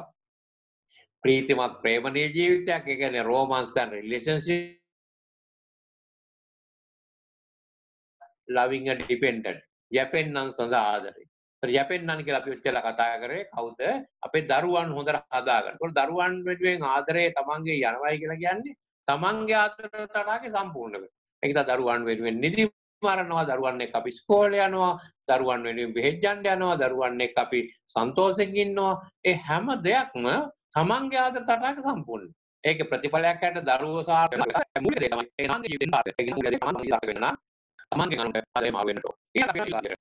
ප්‍රීතිමත් ප්‍රේමණීය ජීවිතයක්. ඒ කියන්නේ romance and relationship, loving and dependent. යැපෙන්නන් සඳහා ආදරේ. යැපෙන්නන් කියලා අපි ඔච්චර කතා කරේ කවුද? අපේ දරුවන් හොඳට හදාගන්න. ඒකෝ දරුවන් වෙනුවෙන් ආදරේ තමන්ගේ යනවායි කියලා කියන්නේ තමන්ගේ ආදර තටාකේ සම්පූර්ණ වෙනවා. ඒක තමයි දරුවන් වෙනුවෙන් නිදි මරනවා, දරුවන් එක්ක අපි ඉස්කෝලේ යනවා, දරුවන් වෙනුවෙන් බෙහෙත් ගන්න යනවා, දරුවන් එක්ක අපි සන්තෝෂෙන් ඉන්නවා. ඒ හැම දෙයක්ම තමන්ගේ ආදර තටාකේ සම්පූර්ණ. ඒකේ ප්‍රතිඵලයක් හැට දරුවෝ සාර්ථක මූලික දේ තමයි ඒ නාංග ජීවිතේ පාඩේ. ඒක මූලික දේ තමයි සාර්ථක වෙන්න නම් තමන්ගේ ගන්න ආදරේ මාව වෙන්නට ඕන. ඊට අපි ආදරය.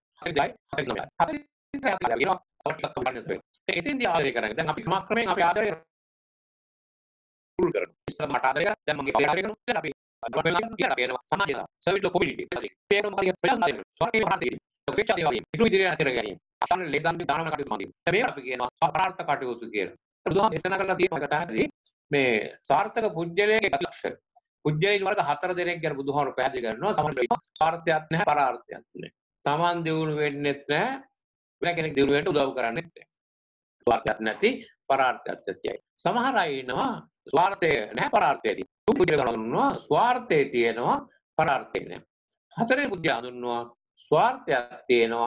එතෙන්දී ආදරය කරන්නේ. දැන් අපි ක්‍රමයෙන් අපි ආදරය පුරුදු කරනවා. ඉස්සර මට ආදරය කරා. දැන් මගේ ආදරය කරනවා. දැන් අපි අපි එනවා සමාජය. Service community. ඒකම කලිය ප්‍රයත්න දෙනවා. ස්වර්ණේ පාඩේ. ඔකේචා දේවා. ඉතුරු ඉදිරියට අතර ගැනීම. අසන්න ලේදන් දාන කටයුතු මන්දිර. දැන් මේකට අපි කියනවා ප්‍රාර්ථක කටයුතු කියලා. බුදුහාම දේශනා කරලා තියෙන කතාවේදී මේ සාර්ථක පුජ්‍යලයේ ලක්ෂණ. පුජ්‍යලයන් වර්ග 4 දෙනෙක් ගැන බුදුහාම පැහැදිලි කරනවා. සමහර ස්වාර්ථයක් නැහැ, පරාර්ථයක් නැහැ. තමන් දියුණු වෙන්නෙත් නැහැ, වෙන කෙනෙක් දියුණු වෙන්න උදව් කරන්නෙත් නැහැ. ස්වාර්ථයක් නැති, පරාර්ථයක් නැතියි. සමහර අය ඉන්නවා ස්වාර්ථය නැහැ, පරාර්ථය තියෙනවා. තුන් පුජ්‍යල ගන්නවා ස්වාර්ථය තියෙනවා, පරාර්ථය නැහැ. හතරේ පුජ්‍ය හඳුන්වනවා ස්වාර්ථයක් තියෙනවා,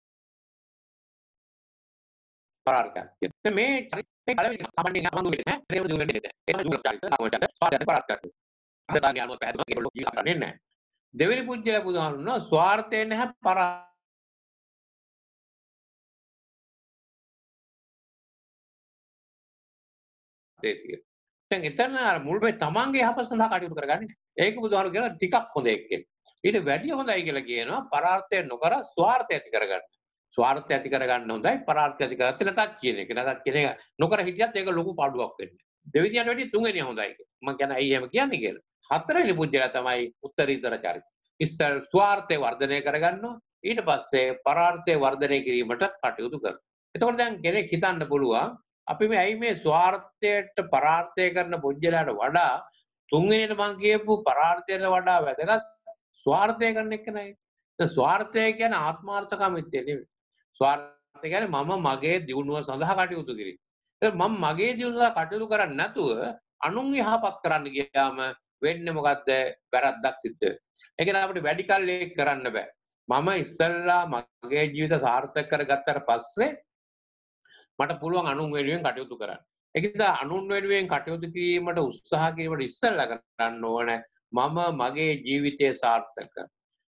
පරාර්ථයක් තියෙනවා. මේ චරිතේ පළවෙනි සාමාන්‍යයෙන් අමංගු වෙන්නේ නැහැ. ඒක දියුණු වෙන්නේ නැහැ. ඒක දුර චරිත, සාමාන්‍ය චරිත, ස්වාර්ථයක් පරාර්ථයක්. අද තාන්නේ අනුව පැහැදිලිව ඒගොල්ලෝ ජීවත් කරන්නේ නැහැ. දෙවෙනි පුජ්‍යල බුදුහාමුදුරුවෝ ස්වාර්ථය නැහැ, පරාර්ථය තියෙනවා. දැන් එතන මුල් මේ තමන්ගේ යහපත සඳහා කටයුතු කරගන්නේ. ඒක බුදුහාමුදුරුවෝ කියන ටිකක් හොඳ එක්කෙනෙක්. ඊට වැඩිය හොඳයි කියලා කියනවා පරාර්ථය නොකර ස්වාර්ථය ඇති කරගන්න. ස්වාර්ථය ඇති කරගන්න හොඳයි, පරාර්ථය ඇති කරගත්ත නැතත් කියන එක. නැතත් කියන එක නොකර හිටියත් ඒක ලොකු පාඩුවක් වෙන්නේ. දෙවෙනියට වැඩිය තුන්වෙනිය හොඳයි කියලා. මම කියන්නේ ඇයි එහෙම කියන්නේ කියලා. හතරවෙනි පුජ්‍යල තමයි උත්තරීතර චරිත. ඉස්සර ස්වාර්ථය වර්ධනය කරගන්නවා. ඊට පස්සේ පරාර්ථය වර්ධනය කිරීමට කටයුතු කරනවා. එතකොට දැන් කෙනෙක් හිතන්න පුළුවන් අපි මේ ඇයි මේ ස්වාර්ථයට පරාර්ථය කරන පුජ්‍යලයට වඩා තුන්වෙනියට මම කියපු පරාර්ථයට වඩා වැදගත් ස්වාර්ථය කරන එක නෑ. දැන් ස්වාර්ථය කියන්නේ ආත්මාර්ථකමිත්‍ය නෙවෙයි. ස්වාර්ථය කියන්නේ මම මගේ දියුණුව සඳහා කටයුතු කිරීම. ඒක මම මගේ දියුණුව සඳහා කටයුතු කරන්නේ නැතුව අනුන් යහපත් කරන්න ගියාම වෙන්නේ මොකද්ද? වැරද්දක් සිද්ධ වෙනවා. ඒක නම් අපිට වැඩි කල් ඒක කරන්න බෑ. මම ඉස්සෙල්ලා මගේ ජීවිත සාර්ථක කරගත්තට පස්සේ මට පුළුවන් අනුන් වෙනුවෙන් කටයුතු කරන්න. ඒකද අනුන් වෙනුවෙන් කටයුතු කිරීමට උත්සාහ කිරීමට ඉස්සෙල්ලා කරන්න ඕනේ මම මගේ ජීවිතය සාර්ථක කරගන්න.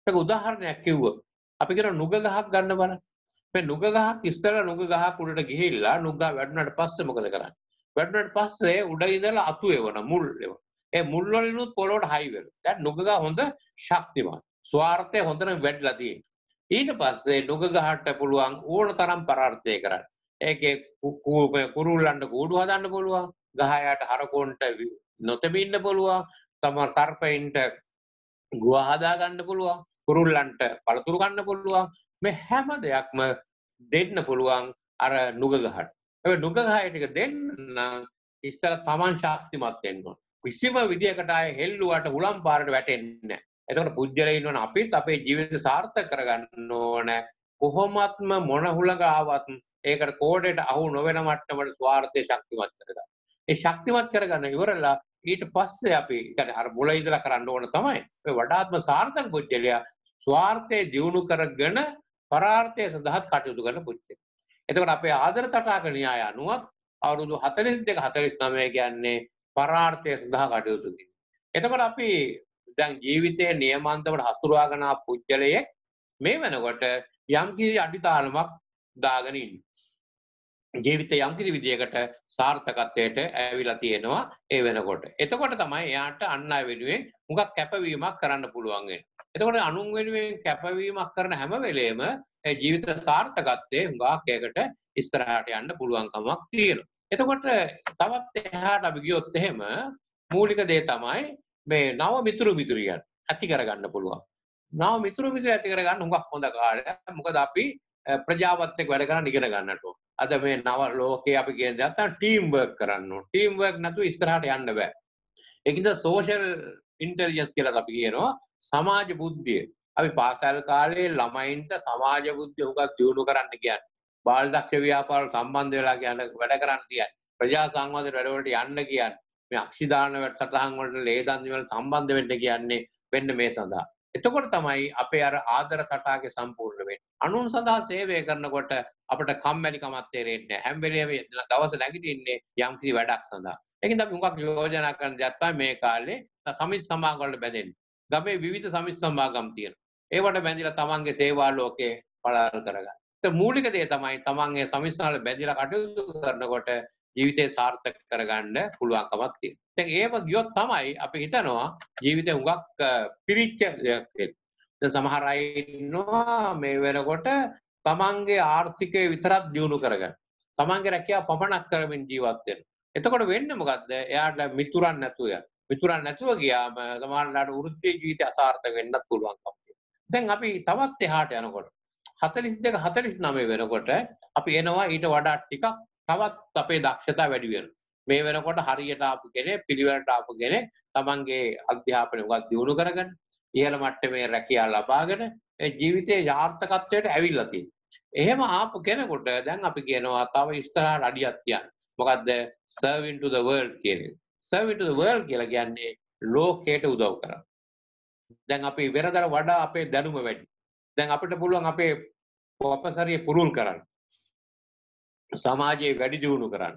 ඒක උදාහරණයක් කිව්වොත් අපි කියන නුග ගහක් ගන්න බලන්න. මේ නුග ගහක් ඉස්සෙල්ලා නුග ගහක් උඩට ගිහිල්ලා නුග ගහ වැඩුණාට පස්සේ මොකද කරන්නේ? වැඩුණාට පස්සේ උඩ ඉඳලා අතු එවන මුල් එවන. ඒ මුල් වලිනුත් පොළොවට හයි වෙනවා. දැන් නුග ගහ හොඳ ශක්තිමත්. ස්වාර්ථය හොඳට වැඩිලා තියෙනවා. ඊට පස්සේ නුග ගහට පුළුවන් ඕන තරම් පරාර්ථය කරන්න. ඒකේ කුරුල්ලන්ට කූඩු හදන්න පුළුවන්. ගහ යට හරකොන්ට නොතෙමින්න පුළුවන්. තම සර්පයින්ට ගුව හදා ගන්න පුළුවන්. කුරුල්ලන්ට පළතුරු ගන්න පුළුවන්. මේ හැම දෙයක්ම දෙන්න පුළුවන් අර නුග ගහට. ඒ නුග ගහේ ටික දෙන්න නම් ඉස්සර Taman ශක්තිමත් වෙන්න ඕන. කිසිම විදියකට ආයේ හෙල්ලුවට හුලම් පාරට වැටෙන්නේ නැහැ. එතකොට පුජ්‍යලේ ඉන්නවනේ අපිත් අපේ ජීවිතය සාර්ථක කරගන්න ඕන. කොහොමත්ම මොන හුලඟ ආවත් ඒකට කෝඩේට අහු නොවන මට්ටමට ස්වාර්ථය ශක්තිමත් කරගන්න. ඒ ශක්තිමත් කරගන්න ඉවරලා ඊට පස්සේ අපි කියන්නේ අර මුල ඉඳලා කරන්න ඕන තමයි. මේ වඩාත්ම සාර්ථක පුජ්‍යලයා ස්වාර්ථය දියුණු කරගෙන පරාර්ථය සඳහා කටයුතු කරන පුජ්‍යලයා. එතකොට අපේ ආදර තටාක න්‍යාය අනුව අවුරුදු 42 49 කියන්නේ පරාර්ථය සඳහා කටයුතු කිරීම. එතකොට අපි දැන් ජීවිතයේ නියමාන්තවට හසුරුවාගෙන ආ පුජ්‍යලයේ මේ වෙනකොට යම්කිසි අඩිතාලමක් දාගෙන ඉන්නේ. ජීවිතේ යම්කිසි විදියකට සාර්ථකත්වයට ඇවිල්ලා තියෙනවා ඒ වෙනකොට. එතකොට තමයි එයාට අන් අය වෙනුවෙන් මුගක් කැපවීමක් කරන්න පුළුවන් වෙන්නේ. එතකොට අනුන් වෙනුවෙන් කැපවීමක් කරන හැම වෙලේම ඒ ජීවිත සාර්ථකත්වයේ හුඟක් ඒකට ඉස්සරහට යන්න පුළුවන්කමක් තියෙනවා. එතකොට තවත් එහාට අපි ගියොත් එහෙම මූලික දේ තමයි මේ නව මිතුරු මිතුරියන් ඇති කරගන්න පුළුවන්. නව මිතුරු මිතුරියන් ඇති කරගන්න හුඟක් හොඳ කාලයක්. මොකද අපි ප්‍රජාවත් එක්ක වැඩ කරන්න ඉගෙන ගන්නට ඕන. අද මේ නව ලෝකේ අපි කියන දේ නැත්තම් ටීම් වර්ක් කරන්න ඕන. ටීම් වර්ක් නැතුව ඉස්සරහට යන්න බෑ. ඒකින්ද සෝෂල් ඉන්ටෙලිජන්ස් කියලා අපි කියනවා සමාජ බුද්ධිය. අපි පාසල් කාලේ ළමයින්ට සමාජ බුද්ධිය උගක් දියුණු කරන්න කියන්නේ. බාල දක්ෂ ව්‍යාපාර සම්බන්ධ වෙලා කියන්නේ වැඩ කරන්න කියන්නේ. ප්‍රජා සංවාද වැඩවලට යන්න කියන්නේ. මේ අක්ෂිදාන වැඩසටහන් වලට ලේදන් වලට සම්බන්ධ වෙන්න කියන්නේ වෙන්න මේ සඳහා. එතකොට තමයි අපේ අර ආදර තටාකේ සම්පූර්ණ වෙන්නේ. අනුන් සඳහා සේවය කරනකොට අපිට කම්මැලිකමක් තේරෙන්නේ නැහැ. හැම වෙලේම දවස නැගිටින්නේ යම්කිසි වැඩක් සඳහා. ඒකින්ද අපි මුගක් යෝජනා කරන දෙයක් තමයි මේ කාලේ සමිස් සමාගම් වලට බැඳෙන්නේ. ගමේ විවිධ සමිස් සමාගම් තියෙනවා. ඒවට බැඳිලා තමන්ගේ සේවා ලෝකේ පළල් කරගන්න. ඒක මූලික දේ තමයි තමන්ගේ සමිස් වල බැඳිලා කටයුතු කරනකොට ජීවිතේ සාර්ථක කරගන්න පුළුවන්කමක් තියෙනවා. දැන් ඒව ගියොත් තමයි අපි හිතනවා ජීවිතේ හුඟක් පිරිච්ච දෙයක් කියලා. දැන් සමහර අය ඉන්නවා මේ වෙනකොට තමන්ගේ ආර්ථිකය විතරක් දියුණු කරගන්න. තමන්ගේ රැකියාව පමණක් කරමින් ජීවත් වෙනවා. එතකොට වෙන්නේ මොකද්ද? එයාට මිතුරන් නැතුව යනවා. මිතුරන් නැතුව ගියාම සමහරවිට වෘත්ති ජීවිතය අසාර්ථක වෙන්නත් පුළුවන්කම තියෙනවා. දැන් අපි තවත් එහාට යනකොට 42 49 වෙනකොට අපි එනවා ඊට වඩා ටිකක් තවත් අපේ දක්ෂතා වැඩි වෙනවා. මේ වෙනකොට හරියට ආපු කෙනෙක් පිළිවෙලට ආපු කෙනෙක් තමන්ගේ අධ්‍යාපනය උගත් දියුණු කරගෙන ඉහළ මට්ටමේ රැකියාව ලබාගෙන ඒ ජීවිතයේ යාර්ථකත්වයට ඇවිල්ලා තියෙනවා. එහෙම ආපු කෙනෙකුට දැන් අපි කියනවා තව ඉස්සරහට අඩියක් තියන්න. මොකද්ද? serving to the world කියන්නේ. serving to the world කියලා කියන්නේ ලෝකයට උදව් කරන්න. දැන් අපි වෙනදට වඩා අපේ දැනුම වැඩි. දැන් අපිට පුළුවන් අපේ වපසරිය පුරුල් කරන්න. සමාජයේ වැඩි දියුණු කරන්න.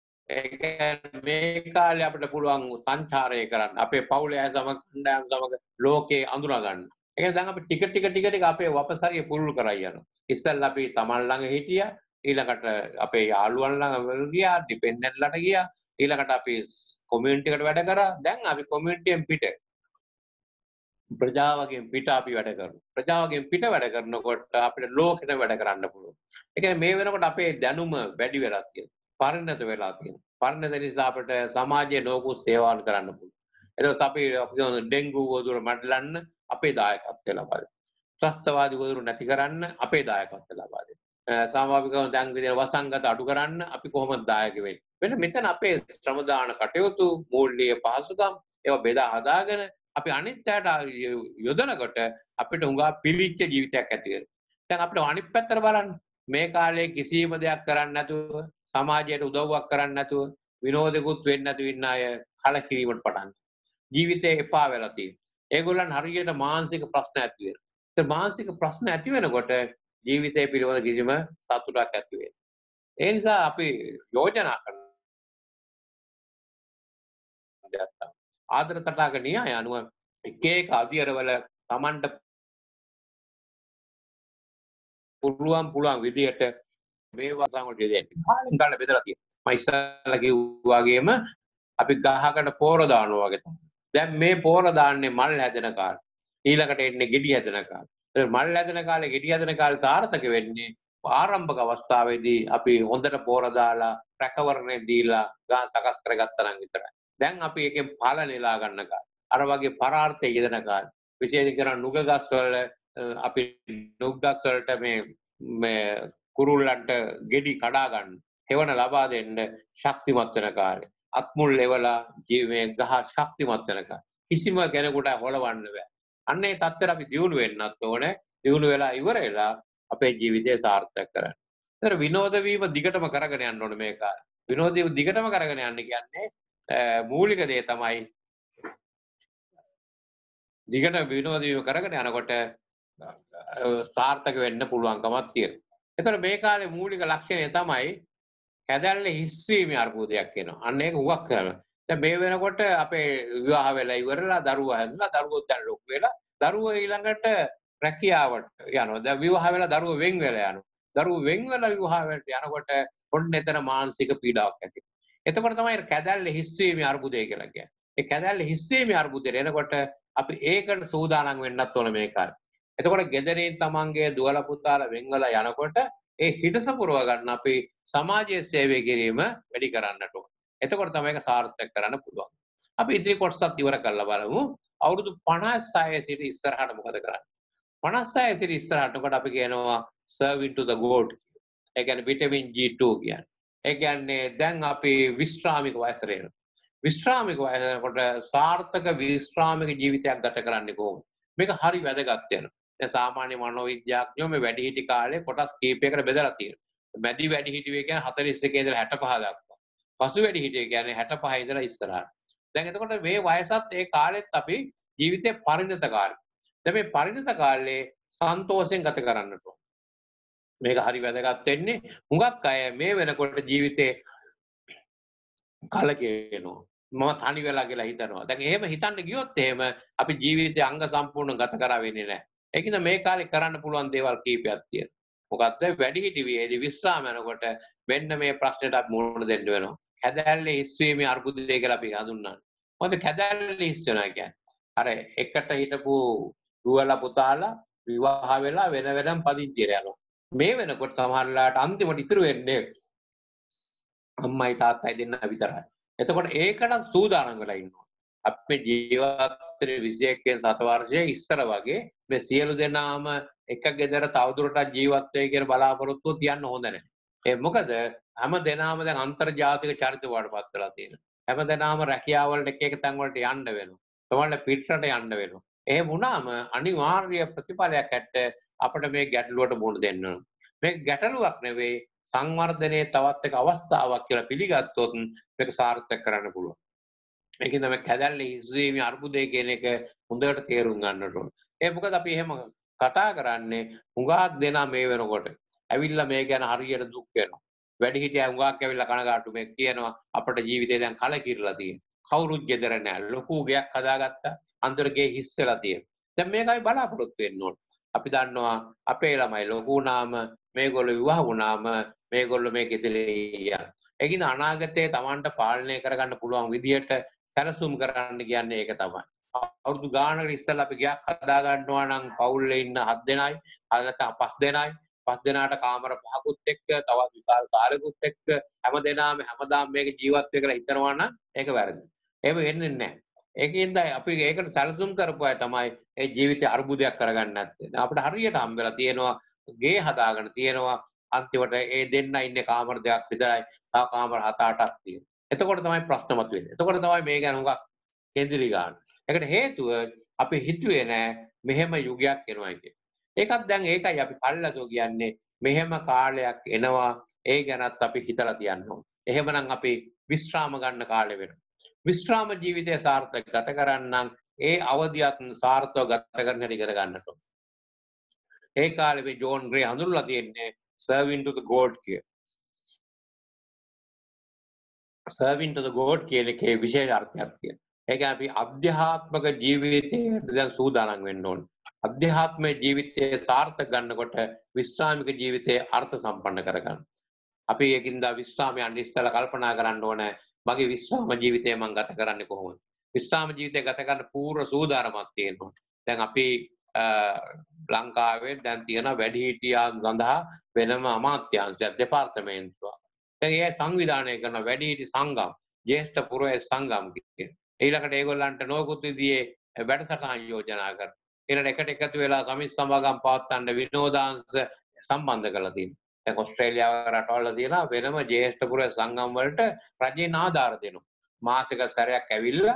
මේ කාලේ අපිට පුළුවන් සංචාරය කරන්න. අපේ පවුලේ අය සමග කණ්ඩායම් සමග ලෝකේ අඳුනා ගන්න. ඒ කියන්නේ දැන් අපි ටික අපේ වපසරිය පුරුල් කරා යනවා. ඉස්සෙල්ලා අපි තමන් ළඟ හිටියා. ඊළඟට අපේ යාළුවන් ළඟ ගියා. ඩිපෙන්ඩන්ට්ලට ගියා. ඊළඟට අපි කොමියුනිටි එකට වැඩ කරා. දැන් අපි කොමියුනිටියෙන් පිට ප්‍රජාවගෙන් පිට අපි වැඩ කරනවා. ප්‍රජාවගෙන් පිට වැඩ කරනකොට අපිට ලෝකෙට වැඩ කරන්න පුළුවන්. ඒ කියන්නේ මේ වෙනකොට අපේ දැනුම වැඩි වෙලා තියෙනවා. පරිණත වෙලා තියෙනවා. පරිණත නිසා අපිට සමාජයේ නොයෙකුත් සේවාවන් කරන්න පුළුවන්. එතකොට අපි ඩෙන්ගු වදුර මඩලන්න අපේ දායකත්වය ලබා දෙනවා. ත්‍රස්තවාදී වදුර නැති කරන්න අපේ දායකත්වය ලබා දෙනවා. සමාජිකව දැන් විදියට වසංගත අඩු කරන්න අපි කොහොමද දායක වෙන්නේ? මෙන්න මෙතන අපේ ශ්‍රම දාන කටයුතු මූල්‍ය පහසුකම් ඒවා බෙදා හදාගෙන අපි අනිත් අයට යොදනකොට අපිට හුඟා පිළිච්ච ජීවිතයක් ඇති වෙනවා. දැන් අපිට අනිත් පැත්තට බලන්න. මේ කාලේ කිසිම දෙයක් කරන්නේ නැතුව සමාජයට උදව්වක් කරන්නේ නැතුව විනෝදෙකුත් වෙන්නේ නැතුව ඉන්න අය කලකිරීමට පටන් ගන්නවා. ජීවිතේ එපා වෙලා තියෙනවා. ඒගොල්ලන් හරියට මානසික ප්‍රශ්න ඇති වෙනවා. ඒ මානසික ප්‍රශ්න ඇති වෙනකොට ජීවිතය පිළිබඳ කිසිම සතුටක් ඇති වෙන්නේ. ඒ නිසා අපි යෝජනා කරන ආදර තටාක න්‍යාය අනුව එක එක අධ්‍යයනවල Tamanට පුළුවන් විදියට මේ වසන් වලට දෙන්න. කාලෙන් කාලට බෙදලා තියෙනවා. මම ඉස්සරලා කිව්වා වගේම අපි ගහකට පෝර දානවා වගේ තමයි. දැන් මේ පෝර දාන්නේ මල් හැදෙන කාලේ. ඊළඟට එන්නේ ගෙඩි හැදෙන කාලේ. ඒ මල් හැදෙන කාලේ ගෙඩි හැදෙන කාලේ සාර්ථක වෙන්නේ ආරම්භක අවස්ථාවේදී අපි හොඳට පෝර දාලා රැකවරණය දීලා ගහ සකස් කරගත්තා නම් විතරයි. දැන් අපි එකෙන් ඵල නෙලා ගන්න කාලේ. අර වගේ පරාර්ථය යෙදෙන කාලේ. විශේෂයෙන් කරන නුග ගස් වල අපි නුග ගස් වලට මේ කුරුල්ලන්ට ගෙඩි කඩා ගන්න හෙවණ ලබා දෙන්න ශක්තිමත් වෙන කාලේ. අත්මුල් ලෙවලා ජීවයේ ගහ ශක්තිමත් වෙන කාලේ. කිසිම කෙනෙකුට හොලවන්න බෑ. අන්න ඒ තත්ත්වයට අපි දියුණු වෙන්නත් ඕනේ. දියුණු වෙලා ඉවර වෙලා අපේ ජීවිතය සාර්ථක කරගන්න. ඒතර විනෝද වීම දිගටම කරගෙන යන්න ඕනේ මේ කාලේ. විනෝදය දිගටම කරගෙන යන්න කියන්නේ මූලික දේ තමයි දිගට විනෝද වීම කරගෙන යනකොට සාර්ථක වෙන්න පුළුවන්කමක් තියෙනවා. එතකොට මේ කාලේ මූලික ලක්ෂණය තමයි කැදැල්ල හිස්වීමේ අර්බුදයක් එනවා. අන්න ඒක හුඟක් කරනවා. දැන් මේ වෙනකොට අපේ විවාහ වෙලා ඉවරලා දරුවා හැදලා දරුවෝ දැන් ලොකු වෙලා දරුවෝ ඊළඟට රැකියාවට යනවා. දැන් විවාහ වෙලා දරුවෝ වෙන් වෙලා යනවා. දරුවෝ වෙන් වෙලා විවාහ වලට යනකොට ඔන්න එතන මානසික පීඩාවක් ඇති වෙනවා. එතකොට තමයි කැදැල්ල හිස්වීමේ අර්බුදය කියලා කියන්නේ. ඒ කැදැල්ල හිස්වීමේ අර්බුදේ එනකොට අපි ඒකට සූදානම් වෙන්නත් ඕන මේ කාලේ. එතකොට ගෙදරින් තමන්ගේ දුවල පුතාලා වෙන් වෙලා යනකොට ඒ හිතස පුරව ගන්න අපි සමාජයේ සේවය කිරීම වැඩි කරන්නට ඕන. එතකොට තමයි ඒක සාර්ථක කරන්න පුළුවන්. අපි ඉදිරි කොටසත් ඉවර කරලා බලමු. අවුරුදු 56 සිට ඉස්සරහට මොකද කරන්නේ? 56 සිට ඉස්සරහට කොට අපි කියනවා serving to the goat. ඒ කියන්නේ vitamin G2 කියන්නේ. ඒ කියන්නේ දැන් අපි විශ්‍රාමික වයසට එනවා. විශ්‍රාමික වයසට සාර්ථක විශ්‍රාමික ජීවිතයක් ගත කරන්නේ කොහොමද? මේක හරි වැදගත් වෙනවා. දැන් සාමාන්‍ය මනෝවිද්‍යාඥයෝ මේ වැඩිහිටි කාලේ කොටස් කීපයකට බෙදලා තියෙනවා. මැදි වැඩිහිටියෝ කියන්නේ 41 ඉඳලා 65 දක්වා. පසු වැඩිහිටියෝ කියන්නේ 65 ඉඳලා ඉස්සරහට. දැන් එතකොට මේ වයසත් ඒ කාලෙත් අපි ජීවිතේ පරිණත කාලේ. දැන් මේ පරිණත කාලේ සන්තෝෂයෙන් ගත කරන්නට ඕන. මේක හරි වැදගත් වෙන්නේ හුඟක් අය මේ වෙනකොට ජීවිතේ කලකිරෙනවා. මම තනි වෙලා කියලා හිතනවා. දැන් එහෙම හිතන්න ගියොත් එහෙම අපි ජීවිතේ අංග සම්පූර්ණ ගත කරා වෙන්නේ නැහැ. ඒකින්ද මේ කාලේ කරන්න පුළුවන් දේවල් කීපයක් තියෙනවා. මොකද්ද? වැඩිහිටි වියේදී විශ්‍රාම යනකොට මෙන්න මේ ප්‍රශ්නෙට අපි මුහුණ දෙන්න වෙනවා. කැදැල්ලේ හිස්වීමේ අර්බුදය කියලා අපි හඳුන්වනවා. මොකද කැදැල්ලේ හිස් වෙනවා කියන්නේ? අර එකට හිටපු දුවලා පුතාලා විවාහ වෙලා වෙන වෙනම පදිංචියට යනවා. මේ වෙනකොට සමහරලාට අන්තිමට ඉතුරු වෙන්නේ අම්මයි තාත්තයි දෙන්න විතරයි. එතකොට ඒකට සූදානම් වෙලා ඉන්නවා. අපේ ජීවිතේ 21 වෙනි සතවර්ෂයේ ඉස්සර වගේ මේ සියලු දෙනාම එක ගෙදර තවදුරටත් ජීවත් වෙයි කියන බලාපොරොත්තුව තියන්න හොඳ නැහැ. ඒ මොකද හැම දෙනාම දැන් අන්තර්ජාතික චරිත වඩපත් වෙලා තියෙනවා. හැම දෙනාම රැකියාව වලට එක තැන් වලට යන්න වෙනවා. සමහරවිට පිටරට යන්න වෙනවා. එහෙම වුණාම අනිවාර්ය ප්‍රතිඵලයක් ඇట్ట අපිට මේ ගැටලුවට මුහුණ දෙන්න ඕන. මේක ගැටලුවක් නෙවෙයි සංවර්ධනයේ තවත් එක අවස්ථාවක් කියලා පිළිගත්තොත් මේක සාර්ථක කරන්න පුළුවන්. ඒකින්ද මේ කැදැල්ලේ හිස්වීමේ අර්බුදය කියන එක හොඳට තේරුම් ගන්නට ඕන. ඒ මොකද අපි එහෙම කතා කරන්නේ හුඟක් දෙනා මේ වෙනකොට ඇවිල්ලා මේ ගැන හරියට දුක් වෙනවා. වැඩිහිටියා හුඟක් ඇවිල්ලා කනගාටු මේ කියනවා අපේ ජීවිතේ දැන් කලකිරලා තියෙනවා. කවුරුත් ගෙදර නැහැ. ලොකු ගෙයක් හදාගත්තා. අන්තර ගේ හිස් වෙලා තියෙනවා. දැන් මේක අපි බලාපොරොත්තු වෙන්න ඕන. අපි දන්නවා අපේ ළමයි ලොකු වුණාම මේගොල්ලෝ විවාහ වුණාම මේගොල්ලෝ මේ ගෙදරේ යනවා. ඒකින අනාගතයේ Tamanට පාලනය කරගන්න පුළුවන් විදියට සැලසුම් කරන්න කියන්නේ ඒක තමයි. අවුරුදු ගානකට ඉස්සෙල්ලා අපි ගයක් හදා ගන්නවා නම් පවුල්ලේ ඉන්න 7 දෙනයි, අද නැත්නම් 5 දෙනයි, 5 දෙනාට කාමර 5කුත් එක්ක, තවත් විශාල සාලකුත් එක්ක හැමදෙනාම හැමදාම මේක ජීවත් වෙ කියලා හිතනවා නම් ඒක වැරදි. එහෙම වෙන්නේ නැහැ. ඒකින්ද අපි ඒකට සැලසුම් කරපු අය තමයි ඒ ජීවිතේ අර්බුදයක් කරගන්න නැත්තේ. අපිට හරියට හම්බෙලා තියෙනවා ගේ හදාගෙන තියෙනවා අන්තිමට ඒ දෙන්න ඉන්නේ කාමර දෙකක් විතරයි. තව කාමර 7-8ක් තියෙනවා. එතකොට තමයි ප්‍රශ්න මතුවෙන්නේ. එතකොට තමයි මේ ගැන හුඟක් කේන්ද්‍රී ගන්න. ඒකට හේතුව අපි හිතුවේ නෑ මෙහෙම යුගයක් එනවා කියන්නේ. ඒකත් දැන් ඒකයි අපි පල්ලතෝ කියන්නේ මෙහෙම කාලයක් එනවා ඒ ගැනත් අපි හිතලා තියන්න ඕන. එහෙමනම් අපි විශ්‍රාම ගන්න කාලෙ වෙනවා. විශ්‍රාම ජීවිතය සාර්ථක ගත කරන්න ඒ අවධියත් සාර්ථකව ගත කරන්න ඉගෙන ගන්නට ඕන. ඒ කාලේ මේ ජෝන් ග්‍රේ හඳුන්වලා තියෙන්නේ serving to the god කිය. serving to the god කියන එකේ විශේෂ අර්ථයක් තියෙනවා. ඒ කියන්නේ අපි අධ්‍යාත්මක ජීවිතයට දැන් සූදානම් වෙන්න ඕනේ. අධ්‍යාත්මයේ ජීවිතයේ සාර්ථක ගන්නකොට විශ්‍රාමික ජීවිතයේ අර්ථ සම්පන්න කරගන්න. අපි ඒකින්ද විශ්‍රාමය යන්න ඉස්සෙල්ලා කල්පනා කරන්න ඕනේ මගේ විශ්‍රාම ජීවිතය මම ගත කරන්නේ කොහොමද? විශ්‍රාම ජීවිතය ගත කරන්න පූර්ව සූදානමක් තියෙනවා. දැන් අපි ලංකාවේ දැන් තියෙන වැඩිහිටියන් සඳහා වෙනම අමාත්‍යාංශයක් දෙපාර්තමේන්තුවක්. දැන් ඒ සංවිධානය කරන වැඩිහිටි සංගම්, ජ්‍යෙෂ්ඨ පුරවැසි සංගම් කියන. ඊළඟට ඒගොල්ලන්ට නොයෙකුත් විදිහේ වැඩසටහන් යෝජනා කරනවා. ඊළඟට එකට එකතු වෙලා සමිස් සමාගම් පවත්වන්න විනෝදාංශ සම්බන්ධ කරලා තියෙනවා. දැන් ඕස්ට්‍රේලියාව රටවල තියෙන වෙනම ජ්‍යෙෂ්ඨ පුරවැසි සංගම් වලට රජයෙන් ආධාර දෙනවා. මාසික සැරයක් ඇවිල්ලා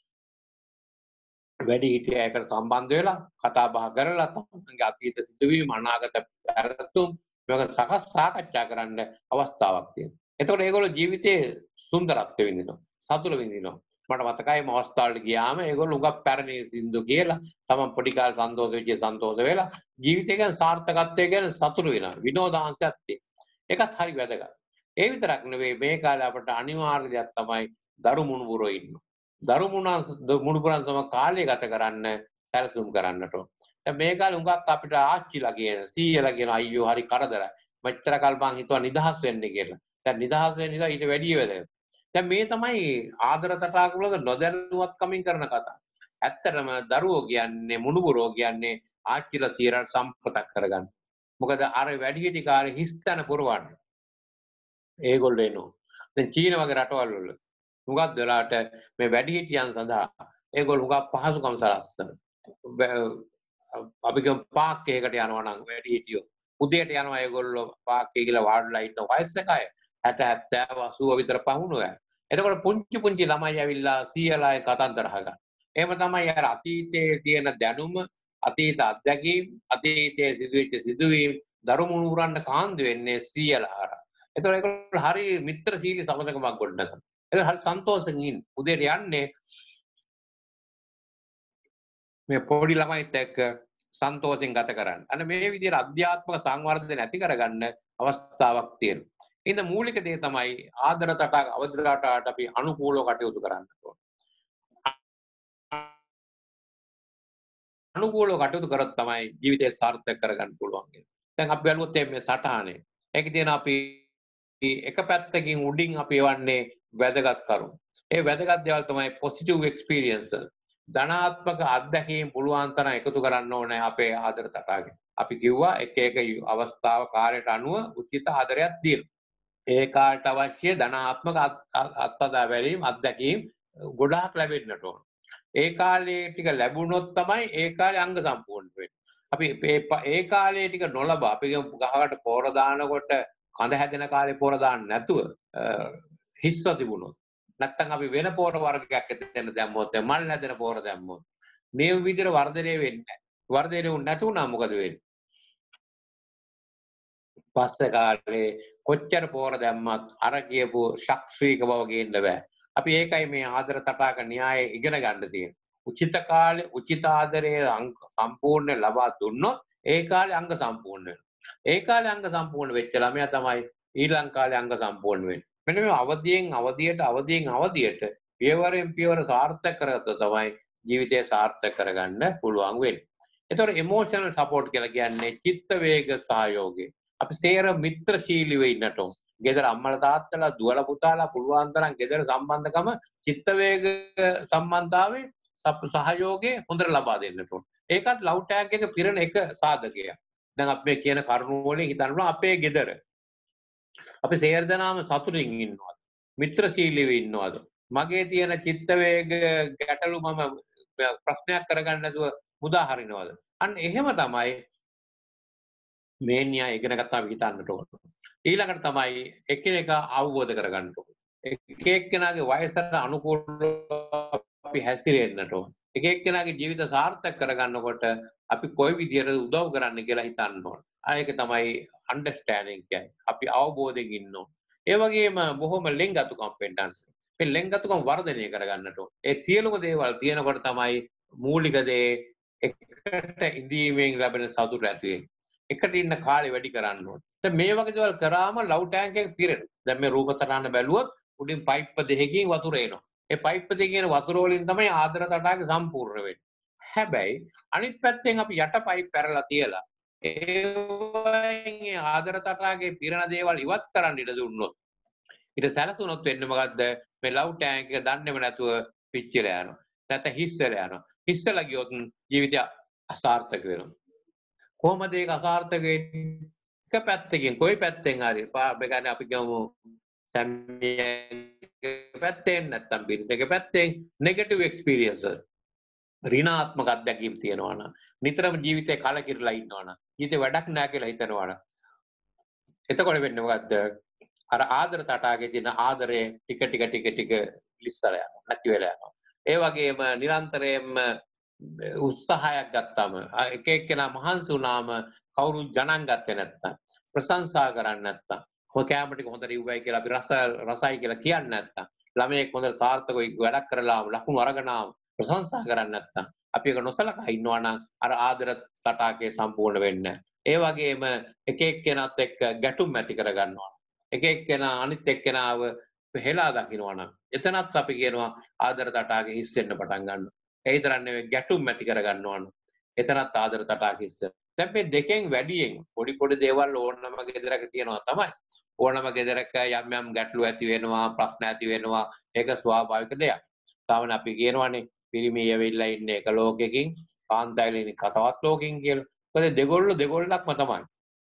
වැඩි හිටිය එකට සම්බන්ධ වෙලා කතා බහ කරලා තමන්ගේ අතීත සිදුවීම් අනාගත පැවතුම් මේක සාකච්ඡා කරන්න අවස්ථාවක් තියෙනවා. එතකොට ඒගොල්ලෝ ජීවිතයේ සුන්දරත්වය විඳිනවා, සතුට විඳිනවා. මට මතකයි මම අවස්ථාවලට ගියාම ඒගොල්ලෝ උගක් පැරණි සින්දු කියලා තමන් පොඩි කාලේ සන්තෝෂ වෙච්ච සන්තෝෂ වෙලා ජීවිතය ගැන සාර්ථකත්වය ගැන සතුට වෙනවා. විනෝදාංශයක් තියෙනවා. ඒකත් හරි වැදගත්. ඒ විතරක් නෙවෙයි මේ කාලේ අපට අනිවාර්ය දෙයක් තමයි දරු මුණුබුරෝ ඉන්නවා. දරු මුණුබුරන් සම කාලය ගත කරන්න සැලසුම් කරන්නට ඕන. දැන් මේ කාලේ උඟක් අපිට ආච්චිලා කියන සීයලා කියන අයියෝ හරි කරදරයි. මෙච්චර කල් මං හිතුවා නිදහස් වෙන්න කියලා. දැන් නිදහස් වෙන්න නිසා ඊට වැඩිය වැදගත්. දැන් මේ තමයි ආදර තටාකවල නොදැනුවත්කමින් කරන කතා. ඇත්තටම දරුවෝ කියන්නේ මුණුබුරෝ කියන්නේ ආච්චිලා සීයලා සම්පතක් කරගන්න. මොකද අර වැඩිහිටි කාලේ හිස්තන පුරවන්නේ. ඒගොල්ලෝ එනවා. දැන් චීන වගේ රටවල් වල හුඟක් වෙලාවට මේ වැඩිහිටියන් සඳහා ඒගොල්ලෝ හුඟක් පහසුකම් සලස්වනවා. අපි ගම් පාක් එකකට යනවා නම් වැඩිහිටියෝ උදේට යනවා ඒගොල්ලෝ පාක් එකේ ගිහලා වාඩිලා ඉන්න වයස් එකයි 60 70 80 විතර පහුණු අය. එතකොට පුංචි ළමයි ඇවිල්ලා සීයලායි කතන්දර අහගන්න. එහෙම තමයි අර අතීතයේ තියෙන දැනුම, අතීත අත්දැකීම්, අතීතයේ සිදුවෙච්ච සිදුවීම් දරුමුණුරන්න කාන්දු වෙන්නේ සීයලා හරහා. එතකොට ඒගොල්ලෝ හරි මිත්‍රශීලී සමගකමක් ගොඩනගනවා. ඒක හරි සන්තෝෂෙන් ඉන්න. උදේට යන්නේ මේ පොඩි ළමයිත් එක්ක සන්තෝෂෙන් ගත කරන්න. අන්න මේ විදිහට අධ්‍යාත්මික සංවර්ධනය ඇති කරගන්න අවස්ථාවක් තියෙනවා. ඉතින් මූලික දේ තමයි ආදර තටාක අවධාරණයට අපි අනුකූලව කටයුතු කරන්න ඕන. අනුකූලව කටයුතු කරොත් තමයි ජීවිතය සාර්ථක කරගන්න පුළුවන්. දැන් අපි බලුවොත් මේ සටහනේ. ඒකේ තියෙන අපි එක පැත්තකින් උඩින් අපි එවන්නේ වැදගත් කරුණු. ඒ වැදගත් දේවල් තමයි positive experience. ධනාත්මක අත්දැකීම් පුළුවන් තරම් එකතු කරන්න ඕනේ අපේ ආදර තටාකේ. අපි කිව්වා එක අවස්ථාව කාර්යයට අනුව උචිත ආදරයක් දෙනවා. ඒ කාට අවශ්‍ය ධනාත්මක අත්දැක බැලීම් අත්දැකීම් ගොඩාක් ලැබෙන්නට ඕන. ඒ කාලේ ටික ලැබුණොත් තමයි ඒ කාලේ අංග සම්පූර්ණ වෙන්නේ. අපි ඒ කාලේ ටික නොලබා අපි ගහකට පොර දානකොට කඳ හැදෙන කාලේ පොර දාන්න නැතුව හිස්ව තිබුණොත් නැත්තම් අපි වෙන පොර වර්ගයක් එතන දැම්මොත් මල් හැදෙන පොර දැම්මොත් මේ විදිහට වර්ධනය වෙන්නේ නැහැ. වර්ධනය වුණ නැතුණා මොකද වෙන්නේ? පස්සේ කාලේ කොච්චර පොර දැම්මත් අර කියපු ශක්තික බව ගේන්න බෑ. අපි ඒකයි මේ ආදර තටාක න්‍යාය ඉගෙන ගන්න තියෙන්නේ. උචිත කාලේ උචිත ආදරයේ සම්පූර්ණ ලබා දුන්නොත් ඒ කාලේ අංග සම්පූර්ණ වෙනවා. ඒ කාලේ අංග සම්පූර්ණ වෙච්ච ළමයා තමයි ඊළඟ කාලේ අංග සම්පූර්ණ වෙන්නේ. මෙන්න මේ අවදියෙන් අවදියට පියවරෙන් පියවර සාර්ථක කරගත්තොත් තමයි ජීවිතය සාර්ථක කරගන්න පුළුවන් වෙන්නේ. ඒතකොට emotional support කියලා කියන්නේ චිත්ත වේග සහයෝගය. අපි සේර මිත්‍රශීලීව ඉන්නට ඕන. ගෙදර අම්මලා තාත්තලා දුවලා පුතාලා පුළුවන් තරම් ගෙදර සම්බන්ධකම චිත්ත වේග සම්බන්ධතාවේ සහයෝගය හොඳට ලබා දෙන්නට ඕන. ඒකත් ලව් ටැග් එක පිරෙන එක සාධකයක්. දැන් අපි මේ කියන කරුණු වලින් හිතන්න අපේ ගෙදර අපි සේර දනාම සතුටින් ඉන්නවද? මිත්‍රශීලීව ඉන්නවද? මගේ තියෙන චිත්ත වේග ගැටලු මම ප්‍රශ්නයක් කරගන්න නැතුව මුදා හරිනවද? අන්න එහෙම තමයි මේ න්‍යාය ඉගෙන ගත්තාම හිතන්නට ඕන. ඊළඟට තමයි එකිනෙක අවබෝධ කරගන්න ඕන. එක එක්කෙනාගේ වයසට අනුකූලව අපි හැසිරෙන්නට ඕන. එක එක්කෙනාගේ ජීවිත සාර්ථක කරගන්නකොට අපි කොයි විදියට උදව් කරන්න කියලා හිතන්න ඕන. ඒක තමයි understanding කියන්නේ. අපි අවබෝධයෙන් ඉන්න ඕන. ඒ වගේම බොහොම ලෙන්ගතුකම් පෙන්නන්න. මේ ලෙන්ගතුකම් වර්ධනය කරගන්නට ඕන. ඒ සියලුම දේවල් තියෙනකොට තමයි මූලික දේ එකට ඉඳීමෙන් ලැබෙන සතුට ඇති වෙන්නේ. එකට ඉන්න කාලේ වැඩි කරන්න ඕන. දැන් මේ වගේ දේවල් කරාම ලව් ටැංක් එක පිරෙනවා. දැන් මේ රූප තරන්න බැලුවොත් උඩින් පයිප් දෙකකින් වතුර එනවා. ඒ පයිප් දෙකකින් වතුර වලින් තමයි ආදර තටාක සම්පූර්ණ වෙන්නේ. හැබැයි අනිත් පැත්තෙන් අපි යටපයි පැරලා තියලා ඒ ආදර තටාගේ පිරණ දේවල් ඉවත් කරන්න ඉඩ දුන්නොත් ඊට සැලසුනොත් වෙන්නේ මොකද්ද? මේ ලව් ටැංක් එක දන්නේම නැතුව පිච්චිලා යනවා. නැත්නම් හිස්සලා යනවා. හිස්සලා ගියොත් ජීවිතය අසාර්ථක වෙනවා. කොහොමද ඒක අසාර්ථක වෙන්නේ? එක පැත්තකින් කොයි පැත්තෙන් හරි මේ අපි කියමු සැමියාගේ පැත්තෙන් නැත්නම් බිරිඳගේ පැත්තෙන් නෙගටිව් එක්ස්පීරියන්සස් ඍණාත්මක අත්දැකීම් තියෙනවා නම් නිතරම ජීවිතේ කලකිරලා ඉන්නවා නම් ජීවිතේ වැඩක් නැහැ කියලා හිතනවා නම් එතකොට වෙන්නේ මොකද්ද? අර ආදර තටාගේ තියෙන ආදරය ටික ලිස්සලා යනවා නැති වෙලා යනවා. ඒ වගේම නිරන්තරයෙන්ම උත්සාහයක් ගත්තාම එක එක්කෙනා මහන්සි වුණාම කවුරුත් ගණන් ගත්තේ නැත්තම් ප්‍රශංසා කරන්නේ නැත්තම් කෑම ටික හොඳට ඉව්වයි කියලා අපි රසයි කියලා කියන්නේ නැත්තම් ළමයෙක් හොඳට සාර්ථකව වැඩක් කරලා ලකුණු අරගෙන ප්‍රශංසා කරන්නේ නැත්තම් අපි ඒක නොසලකා ඉන්නවා නම් අර ආදර තටාකේ සම්පූර්ණ වෙන්නේ නැහැ. ඒ වගේම එක එක්කෙනාත් එක්ක ගැටුම් ඇති කර ගන්නවා. එක එක්කෙනා අනිත් එක්කෙනාව හෙලා දකින්නවා නම් එතනත් අපි කියනවා ආදර තටාකේ හිස් වෙන්න පටන් ගන්නවා. ඒ විතරක් නෙවෙයි ගැටුම් ඇති කර ගන්නවා නම් එතනත් ආදර තටාකේ හිස් වෙනවා. දැන් මේ දෙකෙන් වැඩියෙන් පොඩි දේවල් ඕනම ගෙදරක තියෙනවා තමයි. ඕනම ගෙදරක යම් ගැටලු ඇති වෙනවා, ප්‍රශ්න ඇති වෙනවා. ඒක ස්වාභාවික දෙයක්. සාමාන්‍ය අපි කියනවානේ පිරිමි යවිලා ඉන්නේ එක ලෝකෙකින්, කාන්තාවලා ඉන්නේ තවත් ලෝකෙකින් කියලා. ඒකද දෙගොල්ලක්ම තමයි.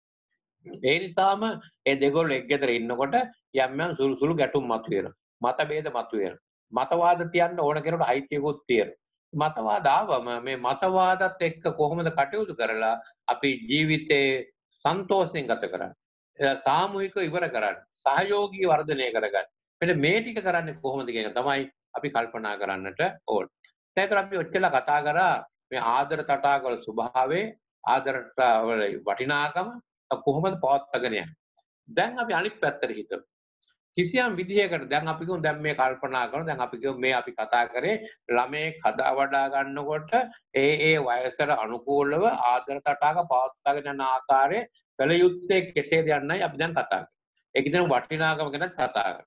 ඒ නිසාම ඒ දෙගොල්ලෝ එක් ගෙදර ඉන්නකොට යම් සුළු ගැටුම් මතුවෙනවා. මතභේද මතුවෙනවා. මතවාද තියන්න ඕන කෙනෙකුට අයිතියකුත් තියෙනවා. මතවාද ආවම මේ මතවාදත් එක්ක කොහොමද කටයුතු කරලා අපි ජීවිතේ සන්තෝෂයෙන් ගත කරන්නේ? සාමූහිකව ඉවර කරන්නේ. සහයෝගී වර්ධනය කරගන්න. මෙන්න මේ ටික කරන්නේ කොහොමද කියන තමයි අපි කල්පනා කරන්නට ඕන. දැන් අපි ඔච්චර කතා කරා මේ ආදර තටාකවල ස්වභාවය, ආදරට වල වටිනාකම කොහොමද පවත්වාගෙන යන්නේ? දැන් අපි අනිත් පැත්තට හිතමු. කිසියම් විදිහකට දැන් අපි කියමු දැන් මේ කල්පනා කරන දැන් අපි කියමු මේ අපි කතා කරේ ළමයෙක් හදා වඩා ගන්නකොට ඒ වයසට අනුකූලව ආදර තටාක පවත්වාගෙන යන ආකාරය කළ යුත්තේ කෙසේද යන්නයි අපි දැන් කතා කරන්නේ. ඒක ඉතින් වටිනාකම ගැන කතා කරන්නේ.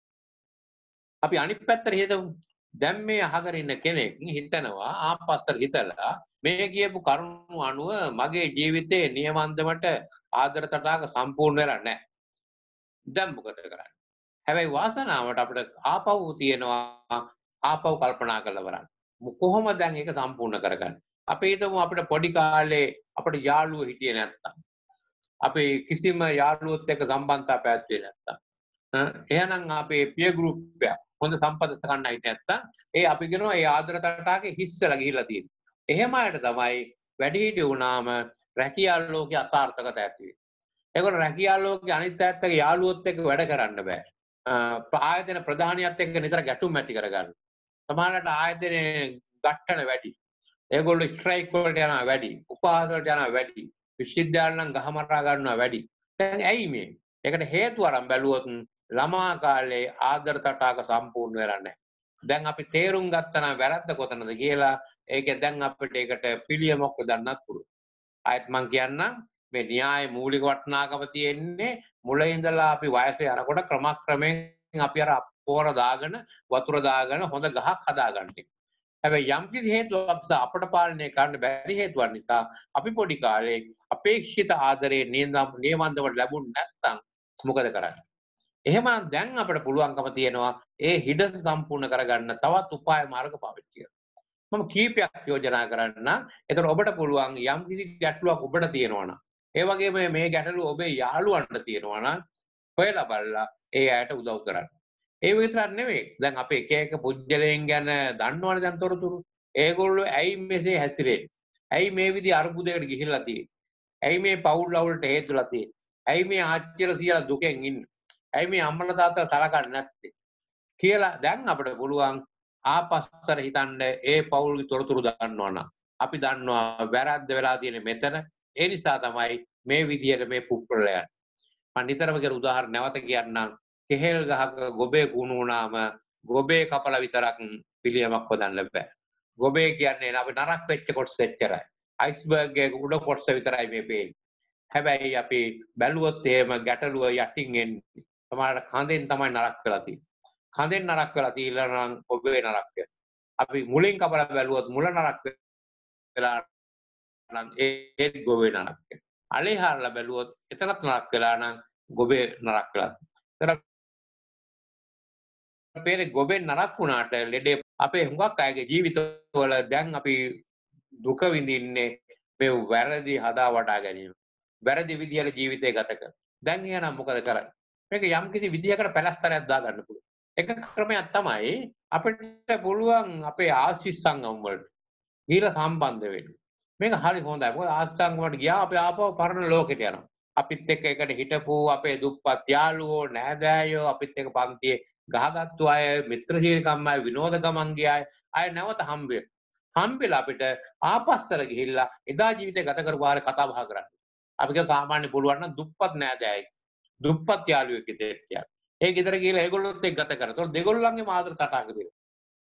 අපි අනිත් පැත්තට හිතමු. දැන් මේ අහගෙන ඉන්න කෙනෙක් හිතනවා ආපස්සට හිතලා මේ කියපු කරුණු අනුව මගේ ජීවිතේ නියමන්දමට ආදර තටාක සම්පූර්ණ වෙලා නැහැ. දැන් මොකද කරන්නේ? හැබැයි වාසනාවට අපිට ආපහු තියෙනවා ආපහු කල්පනා කරලා බලන්න. කොහොමද දැන් ඒක සම්පූර්ණ කරගන්නේ? අපි හිතමු අපිට පොඩි කාලේ අපිට යාළුවෝ හිටියේ නැත්තම්. අපි කිසිම යාළුවොත් එක්ක සම්බන්ධතා පැවැත්වුවේ නැත්තම්. එහෙනම් අපේ පිය ගෲප් එක හොඳ සම්පත ගන්න හිටියේ නැත්තම් ඒ අපි කියනවා ඒ ආදර තටාකේ හිස්සලා ගිහිල්ලා තියෙනවා. එහෙම අයට තමයි වැඩිහිටියෝ වුණාම රැකියා ලෝකේ අසාර්ථකতা ඇති වෙන්නේ. ඒගොල්ලෝ රැකියා ලෝකේ අනිත් පැත්තක යාළුවොත් එක්ක වැඩ කරන්න බෑ. ආයතන ප්‍රධානියත් එක්ක නිතර ගැටුම් ඇති කරගන්න. සමහරවිට ආයතනයේ ගැටන වැඩි. ඒගොල්ලෝ ස්ට්‍රයික් වලට යනවා වැඩි. උපවාස වලට යනවා වැඩි. විශ්වවිද්‍යාල නම් ගහමරා ගන්නවා වැඩි. දැන් ඇයි මේ? ඒකට හේතුව අරන් බැලුවොත් ළමා කාලේ ආදර තටාක සම්පූර්ණ වෙලා නැහැ. දැන් අපි තේරුම් ගත්තා නම් වැරද්ද කොතනද කියලා ඒකෙන් දැන් අපිට ඒකට පිළියමක් දන්නත් පුළුවන්. ආයෙත් මම කියන්නම් මේ න්‍යාය මූලික වටිනාකම තියෙන්නේ මුලින් ඉඳලා අපි වයසේ යනකොට ක්‍රමක්‍රමයෙන් අපි අර පොර දාගෙන වතුර දාගෙන හොඳ ගහක් හදාගන්න. හැබැයි යම් කිසි හේතුවක් නිසා අපට පාලනය කරන්න බැරි හේතුවක් නිසා අපි පොඩි කාලේ අපේක්ෂිත ආදරේ නියමන්දවට ලැබුණ නැත්නම් මොකද කරන්නේ? එහෙමනම් දැන් අපිට පුළුවන්කම තියෙනවා ඒ හිඩස සම්පූර්ණ කරගන්න තවත් උපාය මාර්ග පාවිච්චි කරන්න. මම කීපයක් යෝජනා කරන්න. ඒතර ඔබට පුළුවන් යම් කිසි ගැටලුවක් ඔබට තියෙනවා නම් ඒ වගේම මේ ගැටලුව ඔබේ යාළුවන්ට තියෙනවා නම් හොයලා බලලා ඒ අයට උදව් කරන්න. ඒ විතරක් නෙවෙයි. දැන් අපේ එක එක පුජ්‍යලයන් ගැන දන්නවනේ දැන් තොරතුරු. ඒගොල්ලෝ ඇයි මෙසේ හැසිරෙන්නේ? ඇයි මේ විදිහ අරුබුදයකට ගිහිල්ලා තියෙන්නේ? ඇයි මේ පවුල් අවුලට හේතුලා තියෙන්නේ? ඇයි මේ ආච්චිලා සීලා දුකෙන් ඉන්නේ? ඇයි මේ අම්මලා තාත්තලා සලකන්නේ නැත්තේ? කියලා දැන් අපිට පුළුවන් ආපස්සට හිතන්න ඒ පවුල්ගේ තොරතුරු දන්නවනම් අපි දන්නවා වැරද්ද වෙලා තියෙන්නේ මෙතන. ඒ නිසා තමයි මේ විදියට මේ පුප්පල යන්නේ. මම නිතරම කියන උදාහරණ නැවත කියන්නම්. කෙහෙල් ගහක ගොබේ කුණු වුණාම ගොබේ කපලා විතරක් පිළියමක් හොදන්න බෑ. ගොබේ කියන්නේ අපි නරක් වෙච්ච කොටස එච්චරයි. අයිස්බර්ග් එක උඩ කොටස විතරයි මේ පේන්නේ. හැබැයි අපි බැලුවොත් එහෙම ගැටලුව යටින් එන්නේ. සමහරවිට කඳෙන් තමයි නරක් වෙලා තියෙන්නේ. කඳෙන් නරක් වෙලා තියෙනවා නම් ගොබේ නරක් වෙනවා. අපි මුලින් කපලා බැලුවොත් මුල නරක් වෙලා නම් ඒත් ගොබේ නරක වෙනවා. අලේ හරලා බැලුවොත් එතනත් නරක වෙලා නම් ගොබේ නරක වෙලා. පේරේ ගොබෙන් නරක් වුණාට ලෙඩේ අපේ හුඟක් අයගේ ජීවිතවල දැන් අපි දුක විඳින්නේ මේ වැරදි හදා වඩා ගැනීම. වැරදි විදියට ජීවිතය ගත කර. දැන් එහෙනම් මොකද කරන්නේ? මේක යම් කිසි විදියකට පැලස්තරයක් දාගන්න පුළුවන්. එක ක්‍රමයක් තමයි අපිට පුළුවන් අපේ ආශිස් සංගම් වලට ගිහලා සම්බන්ධ වෙන්න. මේක හරි හොඳයි. මොකද ආශිස් සංගම් වලට ගියා අපි ආපහු පරණ ලෝකෙට යනවා. අපිත් එක්ක එකට හිටපු අපේ දුප්පත් යාළුවෝ නෑදෑයෝ අපිත් එක්ක පන්තියේ ගහගත්තු අය මිත්‍රශීලකම් අය විනෝද ගමන් ගිය අය නැවත හම්බ වෙනවා. හම්බෙලා අපිට ආපස්සට ගිහිල්ලා එදා ජීවිතේ ගත කරපු ආරේ කතා බහ කරන්න. අපි කියන සාමාන්‍ය පුළුවන් නම් දුප්පත් නෑදෑයෙක් දුප්පත් යාළුවෙක් ගෙදරට යන්න. ඒ ගෙදර ගිහලා ඒගොල්ලොත් එක්ක ගත කරනවා. ඒතකොට දෙගොල්ලන්ගේම ආදර තටාක දෙනවා.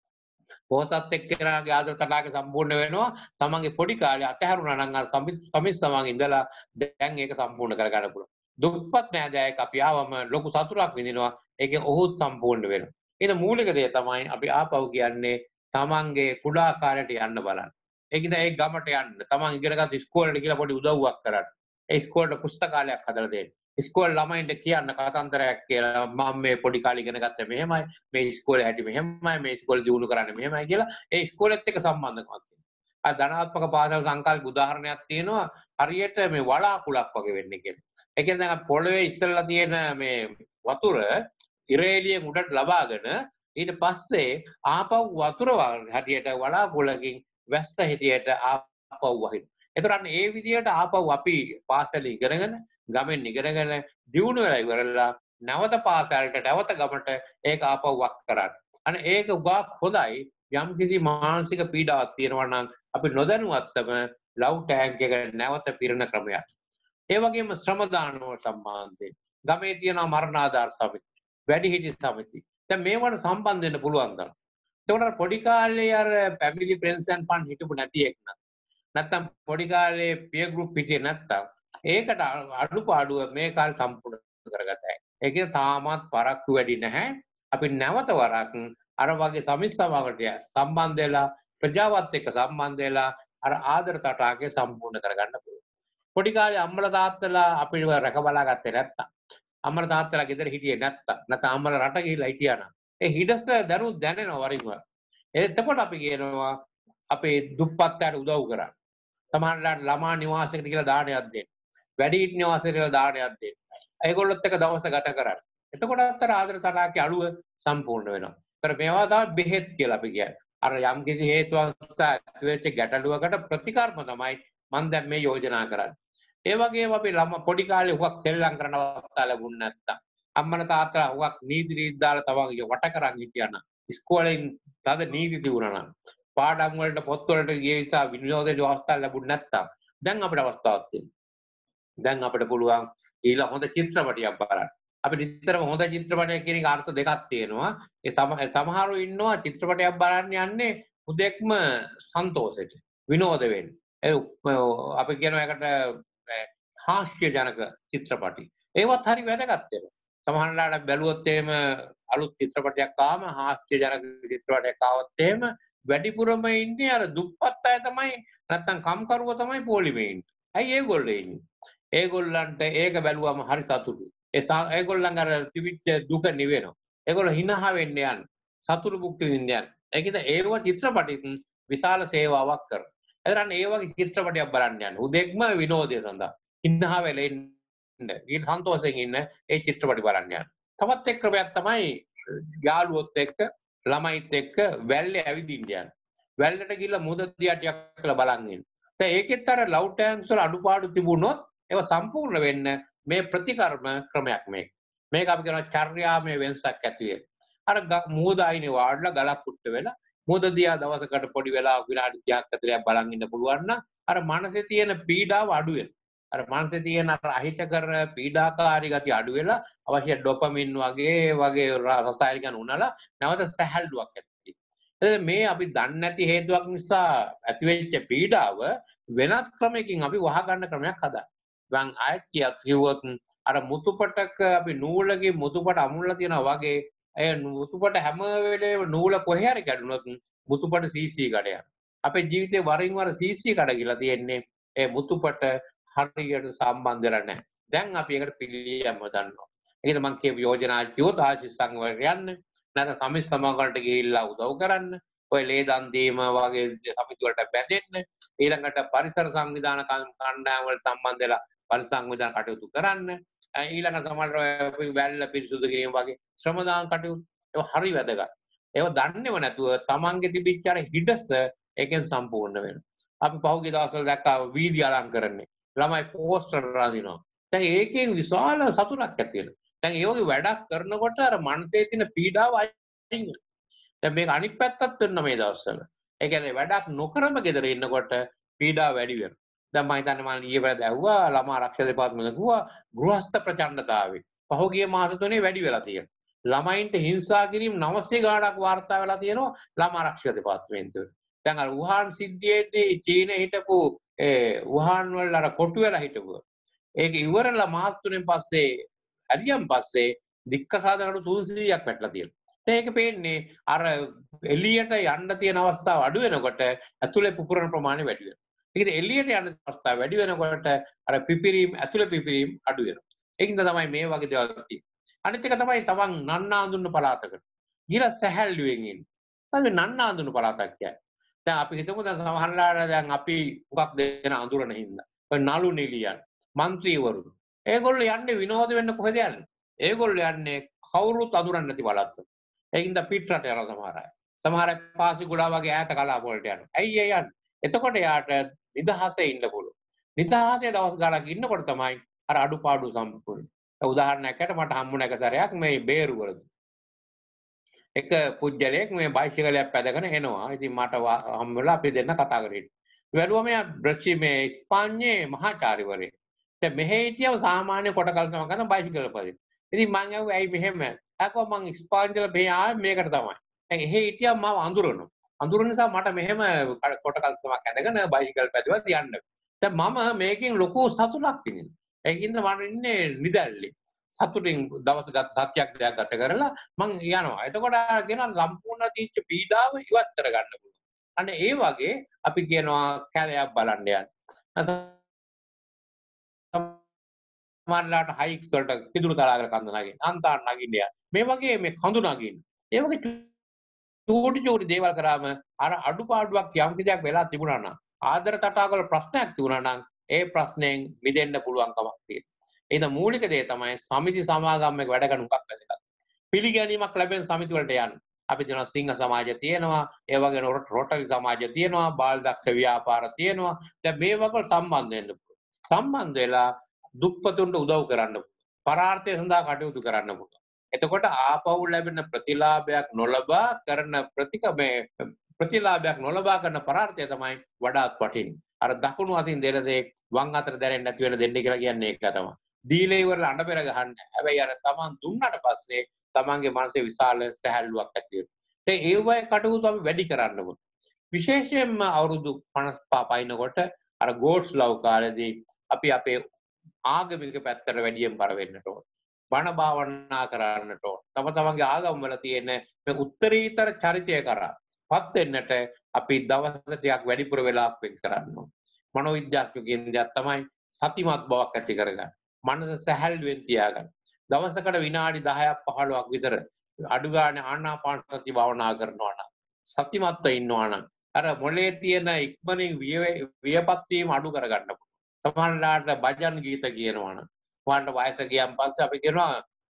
පොහොසත් එක්කෙනාගේ ආදර තටාක සම්පූර්ණ වෙනවා. තමන්ගේ පොඩි කාලේ අතහැරුණා නම් අර සමිස්සමන් ඉඳලා දැන් ඒක සම්පූර්ණ කරගන්න පුළුවන්. දුප්පත් නෑදෑයෙක් අපි ආවම ලොකු සතුටක් විඳිනවා. ඒකෙන් ඔහුත් සම්පූර්ණ වෙනවා. ඊට මූලික දේ තමයි අපි ආපහු කියන්නේ තමන්ගේ කුඩා කාලයට යන්න බලන්න. ඒකිට ඒ ගමට යන්න. තමන් ඉගෙනගත්තු ඉස්කෝලේට ගිහලා පොඩි උදව්වක් කරන්න. ඒ ඉස්කෝලේට පුස්තකාලයක් හදලා දෙන්න. ඉස්කෝලේ ළමයින්ට කියන්න කතන්දරයක් කියලා මම මේ පොඩි කාලේ ඉගෙන ගත්තා මෙහෙමයි. මේ ඉස්කෝලේ හැටි මෙහෙමයි. මේ ඉස්කෝලේ දියුණු කරන්නේ මෙහෙමයි කියලා ඒ ඉස්කෝලේත් එක්ක සම්බන්ධකමක් තියෙනවා. අර ධනාත්මක පාසල් සංකල්ප උදාහරණයක් තියෙනවා. හරියට මේ වලාකුලක් වගේ වෙන්නේ කියලා. ඒ කියන්නේ දැන් පොළවේ ඉස්සෙල්ලා තියෙන මේ වතුර ඉරේලියෙන් උඩට ලබාගෙන ඊට පස්සේ ආපහු වතුර හැටියට වලාකුලකින් වැස්ස හැටියට ආපහු වහින. ඒතර අන්න ඒ විදිහට ආපහු අපි පාසල ඉගෙනගෙන ගමෙන් ඉගෙනගෙන දියුණු වෙලා ඉවරලා නැවත පාසලට නැවත ගමට ඒක ආපහු වක් කරන්න. අනේ ඒක උගා හොඳයි යම් කිසි මානසික පීඩාවක් තියෙනවා නම් අපි නොදැනුවත්වම ලව් ටැංක් එක නැවත පිරෙන ක්‍රමයක්. ඒ වගේම ශ්‍රම දානව සම්බන්ධයෙන් ගමේ තියෙන මරණාධාර සමිති වැඩිහිටි සමිති. දැන් මේවට සම්බන්ධ වෙන්න පුළුවන් ගන්න. ඒකට පොඩි කාලේ අර ෆැමිලි ෆ්‍රෙන්ඩ්ස් ඇන්ඩ් ෆන් හිටපු නැති එක නැත්තම් පොඩි කාලේ පියර් ගෲප් හිටියේ නැත්තම් ඒකට අඩුපාඩුව මේ කාලේ සම්පූර්ණ කරගතයි. ඒකේ තාමත් පරක්කු වැඩි නැහැ. අපි නැවත වරක් අර වගේ සමිස්සමකට සම්බන්ධ වෙලා ප්‍රජාවත් එක්ක සම්බන්ධ වෙලා අර ආදර තටාකේ සම්පූර්ණ කරගන්න පුළුවන්. පොඩි කාලේ අම්මලා තාත්තලා අපිව රැකබලා ගත්තේ නැත්තම් අම්මලා තාත්තලා ගෙදර හිටියේ නැත්තම් අම්මලා රට ගිහිල්ලා හිටියා නම් ඒ හිඩස දැනෙනවා වරින් වර. එතකොට අපි කියනවා අපේ දුප්පත් අයට උදව් කරන්න. සමහරවිට ළමා නිවාසයකට කියලා දානයක් දෙන්න. වැඩිහිටි නිවාසයකට කියලා දානයක් දෙන්න. ඒගොල්ලොත් එක්ක දවස ගත කරන්න. එතකොට අතර ආදර තටාකේ අඩුව සම්පූර්ණ වෙනවා. ඒතර මේවා තමයි බෙහෙත් කියලා අපි කියන්නේ. අර යම් කිසි හේතුවක් නිසා ඇතිවෙච්ච ගැටලුවකට ප්‍රතිකර්ම තමයි මම දැන් මේ යෝජනා කරන්නේ. ඒ වගේම අපි පොඩි කාලේ හුඟක් සෙල්ලම් කරන අවස්ථා ලැබුණ නැත්තම් අම්මලා තාත්තලා හුඟක් නීති රීති දාලා තමන්ගේ වට කරන් හිටියා නම් ඉස්කෝලෙන් තද නීති තිබුණා නම් පාඩම් වලට පොත් වලට ගිය නිසා විනෝදයේ අවස්ථා ලැබුණ නැත්තම් දැන් අපිට අවස්ථාවක් තියෙනවා. දැන් අපිට පුළුවන් ඊළඟ හොඳ චිත්‍රපටයක් බලන්න. අපි නිතරම හොඳ චිත්‍රපටයක් කියන එක අර්ථ දෙකක් තියෙනවා. ඒ සමහරව ඉන්නවා චිත්‍රපටයක් බලන්න යන්නේ හුදෙක්ම සන්තෝෂෙට විනෝද වෙන්න. අපි කියනවා ඒකට හාස්‍ය ජනක චිත්‍රපටි. ඒවත් හරි වැදගත් වෙනවා. සමහරවිට බැලුවොත් එහෙම අලුත් චිත්‍රපටයක් ආවම හාස්‍ය ජනක චිත්‍රපටයක් ආවොත් එහෙම වැඩිපුරම ඉන්නේ අර දුප්පත් අය තමයි නැත්තම් කම්කරුවෝ තමයි පොලිමේ ඉන්නේ. ඇයි ඒගොල්ලෝ ඉන්නේ? ඒගොල්ලන්ට ඒක බැලුවම හරි සතුටුයි. ඒගොල්ලන් අර තිබිච්ච දුක නිවෙනවා. ඒගොල්ලෝ හිනහ වෙන්න යන. සතුටු භුක්ති විඳින්න යන. ඒකද ඒව චිත්‍රපටිත් විශාල සේවාවක් කරනවා. එතරම් ඒ වගේ චිත්‍රපටයක් බලන්න යන. උදෙක්ම විනෝදය සඳහා. හිනහ වෙලා ඉන්න. ඊට සන්තෝෂයෙන් ඉන්න ඒ චිත්‍රපටි බලන්න යන. තවත් එක් ක්‍රමයක් තමයි යාළුවොත් එක්ක ළමයිත් එක්ක වැල්ලේ ඇවිදින්න යන. වැල්ලට ගිහලා මුහුද දිහා ටිකක් කියලා බලන් ඉන්න. දැන් ඒකෙත් අර ලව් ටැන්ක්ස් වල අඩුපාඩු තිබුණොත් ඒව සම්පූර්ණ වෙන්න මේ ප්‍රතිකර්ම ක්‍රමයක් මේක. මේක අපි කියනවා චර්යාමය වෙනසක් ඇති වෙන. අර මුහුද අයිනේ වාඩිලා ගලක් කුට්ට වෙලා මුහුද දිහා දවසකට පොඩි වෙලාවක් විනාඩි 30ක් 40ක් බලන් ඉන්න පුළුවන් නම් අර මනසේ තියෙන පීඩාව අඩු වෙනවා. අර මනසේ තියෙන අර අහිතකර පීඩාකාරී ගතිය අඩු වෙලා අවශ්‍ය ඩොපමින් වගේ රසායනිකයන් උනලා නැවත සැහැල්ලුවක් ඇති වෙනවා. මේ අපි දන්නේ නැති හේතුවක් නිසා ඇතිවෙච්ච පීඩාව වෙනත් ක්‍රමයකින් අපි වහගන්න ක්‍රමයක් හදා. දැන් ආයෙත් කිව්වොත් අර මුතුපටක අපි නූලගේ මුතුපට අමුල්ලා තියනවා වගේ ඒ මුතුපට හැම වෙලේම නූල කොහේ හරි කැඩුනොත් මුතුපට සීසී කඩ යනවා. අපේ ජීවිතේ වරින් වර CC කඩ ගිලා තියෙන්නේ ඒ මුතුපට හරියට සම්බන්ධ වෙලා නැහැ. දැන් අපි ඒකට පිළියම් හදනවා. ඒකද මම කියපු යෝජනා කිව්වොත් ආශිස් සංවර්ග යන්න නැත්නම් සමිති සමාගමකට ගිහිල්ලා උදව් කරන්න. ඔය ලේ දන් දීම වගේ සමිති වලට බැඳෙන්න. ඊළඟට පරිසර සංවිධාන කණ්ඩායම් වලට සම්බන්ධ වෙලා පරිසර සංවිධාන කටයුතු කරන්න. ඊළඟ සමහර වැල්ල පිරිසුදු කිරීම වගේ ශ්‍රම දාන කටයුතු ඒවා හරි වැදගත්. ඒවා දන්නේව නැතුව තමන්ගේ තිබිච්ච අර හිඩස ඒකෙන් සම්පූර්ණ වෙනවා. අපි පහුගිය දවස්වල දැක්කා වීදි අලංකරණය. ළමයි පෝස්ටර් රඳිනවා. දැන් ඒකෙන් විශාල සතුටක් ඇති වෙනවා. දැන් ඒ වගේ වැඩක් කරනකොට අර මනසේ තියෙන පීඩාව අයින් වෙනවා. දැන් මේක අනිත් පැත්තත් වෙනවා මේ දවස්වල. ඒ කියන්නේ වැඩක් නොකරම ගෙදර ඉන්නකොට පීඩාව වැඩි වෙනවා. දැන් මම හිතන්නේ මම ඊයේ වෙලද ඇහුවා ළමා ආරක්ෂක දෙපාර්තමේන්තුව කිව්වා ගෘහස්ත ප්‍රචණ්ඩතාවය පහුගිය මාස තුනේ වැඩි වෙලා තියෙනවා. ළමයින්ට හිංසා කිරීම 900 ගාණක් වාර්තා වෙලා තියෙනවා ළමා ආරක්ෂක දෙපාර්තමේන්තුවේ. දැන් අර වුහාන් සිද්ධියේදී චීනයේ හිටපු වුහාන් වල අර කොටු වෙලා හිටපු ඒක ඉවරලා මාස 3න් පස්සේ හරියම් පස්සේ දික්කසාදකට 300ක් වැටලා තියෙනවා. ඒක පේන්නේ අර එළියට යන්න තියෙන අවස්ථාව අඩු වෙනකොට ඇතුලේ පුපුරන ප්‍රමාණය වැඩි වෙනවා. ඒකද එළියට යන අවස්ථාව වැඩි වෙනකොට අර පිපිරීම ඇතුලේ පිපිරීම අඩු වෙනවා. ඒකින්ද තමයි මේ වගේ දේවල් තියෙන්නේ. අනිත් එක තමයි තමන් නන්නාඳුන පළාතකට ගිහලා සැහැල්ලුවෙන් ඉන්න. තමයි නන්නාඳුන පළාතක් කියන්නේ. දැන් අපි හිතමු දැන් සමහරලාට දැන් අපි මුගක් දෙන අඳුරන හින්දා ඔය නළු නිලියන් മന്ത്രിවරු ඒගොල්ලෝ යන්නේ විනෝද වෙන්න කොහෙද යන්නේ? ඒගොල්ලෝ යන්නේ කවුරුත් අඳුරන්නේ නැති පළාත්. ඒකින්ද පිටරට යන සමහර අය. සමහර අය පාසිකුඩා වගේ ඈත කලාප වලට යනවා. ඇයි ඒ යන්නේ? එතකොට යාට නිදහසේ ඉන්න පුළුවන්. නිදහසේ දවස් ගානක් ඉන්නකොට තමයි අර අඩුපාඩු සම්පූර්ණ. උදාහරණයක් ඇට මට හම්බුන එක සැරයක් මේ බේරුවලදී. එක පුජ්‍යලයක් මේ බයිසිකලයක් පැදගෙන එනවා. ඉතින් මට හම් වෙලා අපි දෙන්න කතා කරේ. වැළුවා මෙයා මේ ස්පාඤ්ඤේ මහාචාර්යවරයෙක්. දැන් මෙහෙ හිටියව සාමාන්‍ය කොට කල්පනා කරන බයිසිකල පදින. ඉතින් මං ඇහුවා ඇයි මෙහෙම? අකෝ මං ස්පාඤ්ඤල මෙහෙ ආවේ මේකට තමයි. දැන් එහෙ හිටියම මම අඳුරනවා. අඳුරන නිසා මට මෙහෙම කොට කල්පනාවක් ඇඳගෙන බයිසිකල් පැදුවා තියන්න. දැන් මම මේකෙන් ලොකු සතුටක් විඳිනවා. ඒකින්ද මම ඉන්නේ නිදැල්ලේ. සතුටින් දවස් ගත සත්‍යයක් දෙයක් ගත කරලා මං යනවා. එතකොට කියන සම්පූර්ණ තීච්ච පීඩාව ඉවත් කරගන්න පුළුවන්. අන්න ඒ වගේ අපි කියනවා කැලයක් බලන්න යන්න. සමහරලාට හයික්ස් වලට පිදුරු තලාගල කන්ද නගින්න, අන්තාන් නගින්න යන්න. මේ වගේ මේ කඳු නගින්න. ඒ වගේ චූටි දේවල් කරාම අර අඩුපාඩුවක් යම් කිසියක් වෙලා තිබුණා නම් ආදර තටාකවල ප්‍රශ්නයක් තිබුණා නම් ඒ ප්‍රශ්නයෙන් මිදෙන්න පුළුවන් කමක් තියෙනවා. ඒද මූලික දේ තමයි සමිති සමාගම් එක වැඩ කරන උකක් වැදගත්. පිළිගැනීමක් ලැබෙන සමිති වලට යන්න. අපි දෙනවා සිංහ සමාජය තියෙනවා, ඒ වගේම රොටරි සමාජය තියෙනවා, බාල දක්ෂ ව්‍යාපාර තියෙනවා. දැන් මේ වගේ සම්බන්ධ වෙන්න පුළුවන්. සම්බන්ධ වෙලා දුප්පතුන්ට උදව් කරන්න පුළුවන්. පරාර්ථය සඳහා කටයුතු කරන්න පුළුවන්. එතකොට ආපහු ලැබෙන ප්‍රතිලාභයක් නොලබා කරන ප්‍රතිලාභයක් නොලබා කරන පරාර්ථය තමයි වඩාත් වටින්නේ. අර දකුණු අතින් දෙන දේ වම් අතට දැනෙන්නේ නැති වෙන දෙන්නේ කියලා කියන්නේ ඒක තමයි. දීලේ ඉවරලා අඬ පෙර ගහන්න. හැබැයි අර තමන් දුන්නට පස්සේ තමන්ගේ මනසේ විශාල සැහැල්ලුවක් ඇති වෙනවා. ඒ වගේ කටයුතු අපි වැඩි කරන්න ඕනේ. විශේෂයෙන්ම අවුරුදු 55 පයින්නකොට අර ගෝඩ්ස් ලව් කාලේදී අපි අපේ ආගමික පැත්තට වැඩියෙන් බර වෙන්නට ඕනේ. බණ භාවනා කරන්නට ඕනේ. තම තමන්ගේ ආගම් වල තියෙන මේ උත්තරීතර චරිතය කරා පත් වෙන්නට අපි දවස් ටිකක් වැඩිපුර වෙලාවක් වෙන් කරන්න ඕනේ. මනෝවිද්‍යාඥයෝ දෙයක් තමයි සතිමත් බවක් ඇති කරගන්න. මනස සැහැල්ලුවෙන් තියාගන්න. දවසකට විනාඩි 10ක් 15ක් විතර අඩු ගානේ ආනාපාන සති භාවනා කරනවා නම් සතිමත්ව ඉන්නවා නම් අර මොලේ තියෙන ඉක්මනින් වියපත් වීම අඩු කරගන්න පුළුවන්. සමහරවිට භජන් ගීත කියනවා නම් වාන්ට වයස ගියන් පස්සේ අපි කියනවා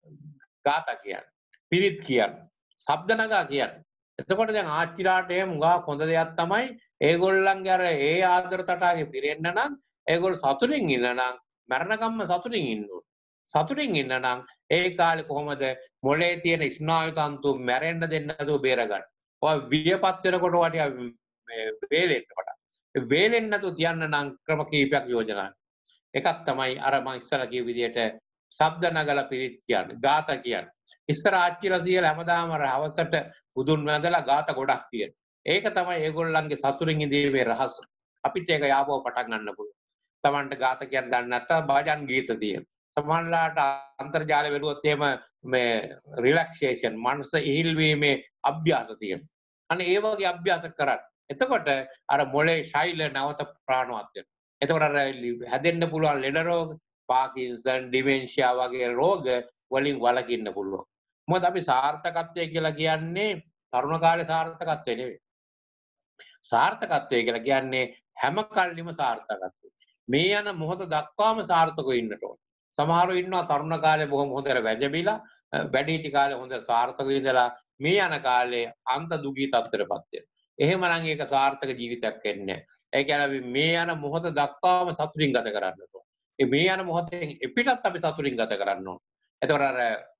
ගාථා කියන්නේ. පිරිත් කියන්නේ. ශබ්ද නගා කියන්නේ. එතකොට දැන් ආච්චිලාට එහෙම උගා හොඳ දෙයක් තමයි ඒගොල්ලන්ගේ අර ඒ ආදර තටාගේ පිරෙන්න නම් ඒගොල්ලෝ සතුටින් ඉන්න නම් මරණකම්ම සතුටින් ඉන්න ඕනේ. සතුටින් ඉන්න නම් ඒ කාලේ කොහොමද මොලේ තියෙන ස්නායු තන්තු මැරෙන්න දෙන්න නැතුව බේරගන්න. ඔය වියපත් වෙනකොට වටිය වේලෙන්න කොට. වේලෙන්න නැතුව තියන්න නම් ක්‍රම කීපයක් යෝජනා. එකක් තමයි අර මම ඉස්සලා කිව්ව විදිහට ශබ්ද නගලා පිරිත් කියන්නේ, ගාථා කියන්නේ. ඉස්සර ආච්චිලා සියලා හැමදාම හවසට බුදුන් වැඳලා ගාථා ගොඩක් තියෙනවා. ඒක තමයි ඒගොල්ලන්ගේ සතුටින් ඉඳීමේ රහස. අපිට ඒක යාපව පටන් ගන්න පුළුවන්. Tamanට ගාථා කියන්න දන්නේ නැත්නම් භජන් ගීත තියෙනවා. සමහරලාට අන්තර්ජාලය වෙලුවොත් එහෙම මේ රිලැක්සේෂන් මනස ඉහිල් වීමේ අභ්‍යාස තියෙනවා. අනේ ඒ වගේ අභ්‍යාස කරන්න. එතකොට අර මොලේ ශෛල නැවත ප්‍රාණවත් වෙනවා. එතකොට අර හැදෙන්න පුළුවන් ලෙඩ රෝග, පාකින්සන්, ඩිමෙන්ෂියා වගේ රෝග වලින් වළකින්න පුළුවන්. මොකද අපි සාර්ථකත්වය කියලා කියන්නේ තරුණ කාලේ සාර්ථකත්වය නෙවෙයි. සාර්ථකත්වය කියලා කියන්නේ හැම කල්ලිම සාර්ථකත්වය. මේ යන මොහොත දක්වාම සාර්ථකව ඉන්නට ඕන. සමහරව ඉන්නවා තරුණ කාලේ බොහොම හොඳට වැජබිලා, වැඩිහිටි කාලේ හොඳ සාර්ථකව ඉඳලා මේ යන කාලේ අන්ත දුගී තත්ත්වයටපත් වෙනවා. එහෙමනම් ඒක සාර්ථක ජීවිතයක් වෙන්නේ නැහැ. ඒ කියන්නේ අපි මේ යන මොහොත දක්වාම සතුටින් ගත කරන්න ඕන. මේ යන මොහොතෙන් එපිටත් අපි සතුටින් ගත කරන්න ඕන. එතකොට අර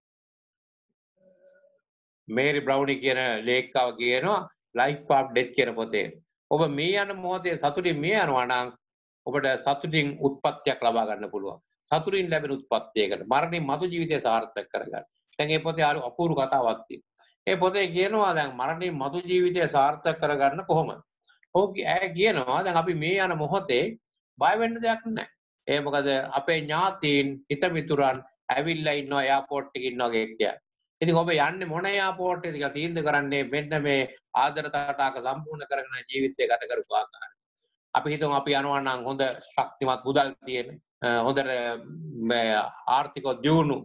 මේරි බ්‍රවුනි කියන ලේඛිකාව කියනවා ලයිෆ් ආෆ් ඩෙත් කියන පොතේ. ඔබ මේ යන මොහොතේ සතුටින් මේ යනවා නම් ඔබට සතුටින් උත්පත්තියක් ලබා ගන්න පුළුවන්. සතුටින් ලැබෙන උත්පත්තියකට මරණින් මතු ජීවිතය සාර්ථක කරගන්න. දැන් මේ පොතේ අපූර්ව කතාවක් තියෙනවා. මේ පොතේ කියනවා දැන් මරණින් මතු ජීවිතය සාර්ථක කරගන්න කොහොමද? ඇය කියනවා දැන් අපි මේ යන මොහොතේ බය වෙන්න දෙයක් නැහැ. ඒ මොකද අපේ ඥාතීන් හිත මිතුරන් ඇවිල්ලා ඉන්නවා එයාපෝට් එකේ ඉන්නවා කියන්නේ. ඉතින් ඔබ යන්නේ මොන එයාපෝට් එකද කියලා තීන්දුව කරන්නේ මෙන්න මේ ආදර තටාක සම්පූර්ණ කරගෙන ජීවිතය ගත කරපු ආකාරය. අපි හිතමු අපි යනවා නම් හොඳ ශක්තිමත් මුදල් තියෙන හොඳට ආර්ථික දියුණු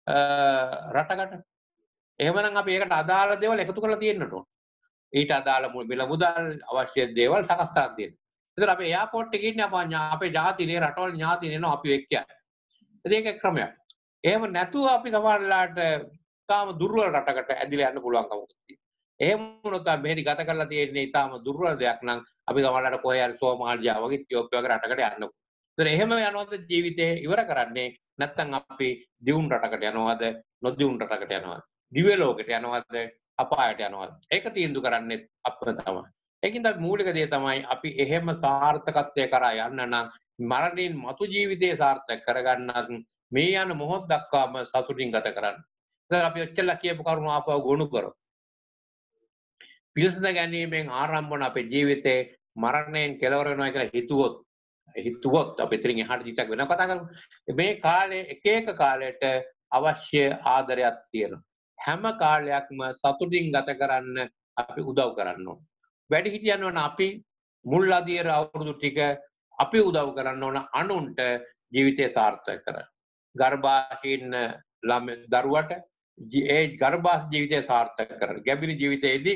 රටකට. එහෙමනම් අපි ඒකට අදාළ දේවල් එකතු කරලා තියෙන්නට ඕන. ඊට අදාළ මිල මුදල් අවශ්‍ය දේවල් සකස් කරලා තියෙනවා. ඒතර අපි එයාපෝට් එකේ ඉන්නේ අපේ ඥාතිනේ රටවල් ඥාතිනේ නෝ අපි එක්ක යන්නේ. ඒක ක්‍රමයක්. එහෙම නැතුව අපි සමහරලාට තාම දුර්වල රටකට ඇදිලා යන්න පුළුවන්කම තියෙනවා. එහෙම වුණොත් මෙහෙදි ගත කරලා තියෙන්නේ තාම දුර්වල දෙයක් නම් අපි සමහරලාට කොහේ හරි සෝමාලියාව වගේ ඉතියෝපියා වගේ රටකට යන්න පුළුවන්. ඒතර එහෙම යනවද ජීවිතේ ඉවර කරන්නේ නැත්නම් අපි දියුණු රටකට යනවද නොදියුණු රටකට යනවද? දිව්‍ය ලෝකෙට යනවද අපායට යනවද? ඒක තීන්දුව කරන්නේ අපම තමයි. ඒකින්ද මූලික දේ තමයි අපි එහෙම සාර්ථකත්වයේ කරා යන්න නම් මරණින් මතු ජීවිතේ සාර්ථක කරගන්නත් මේ යන මොහොත දක්වාම සතුටින් ගත කරන්න. ඉතින් අපි ඔච්චර කියපු කරුණු ආපහු ගොනු කරමු. පිළිසඳ ගැනීමෙන් ආරම්භ වන අපේ ජීවිතේ මරණයෙන් කෙලවර වෙනවා කියලා හිතුවොත් අපි ඉතින් එහාට ජීවිතයක් වෙන කතා කරමු. මේ කාලේ එක එක කාලයට අවශ්‍ය ආදරයක් තියෙනවා. හැම කාලයක්ම සතුටින් ගත කරන්න අපි උදව් කරන්න ඕන. වැඩි හිටියන් වන අපි මුල් අදියර අවුරුදු ටික අපි උදව් කරන්න ඕන අනුන්ට ජීවිතය සාර්ථක කරන්න. ගර්භාෂීන දරුවට ඒ ගර්භාෂ ජීවිතය සාර්ථක කරන්න. ගැබිරි ජීවිතයේදී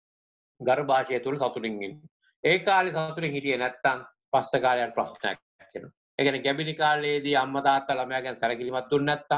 ගර්භාෂය තුළ සතුටින් ඉන්න. ඒ කාලේ සතුටින් හිටියේ නැත්තම් පස්ස කාලයට ප්‍රශ්නයක් එනවා. ඒ කියන්නේ ගැබිරි කාලයේදී අම්මා තාත්තා ළමයා ගැන සැලකිලිමත් දුන්නේ නැත්තම්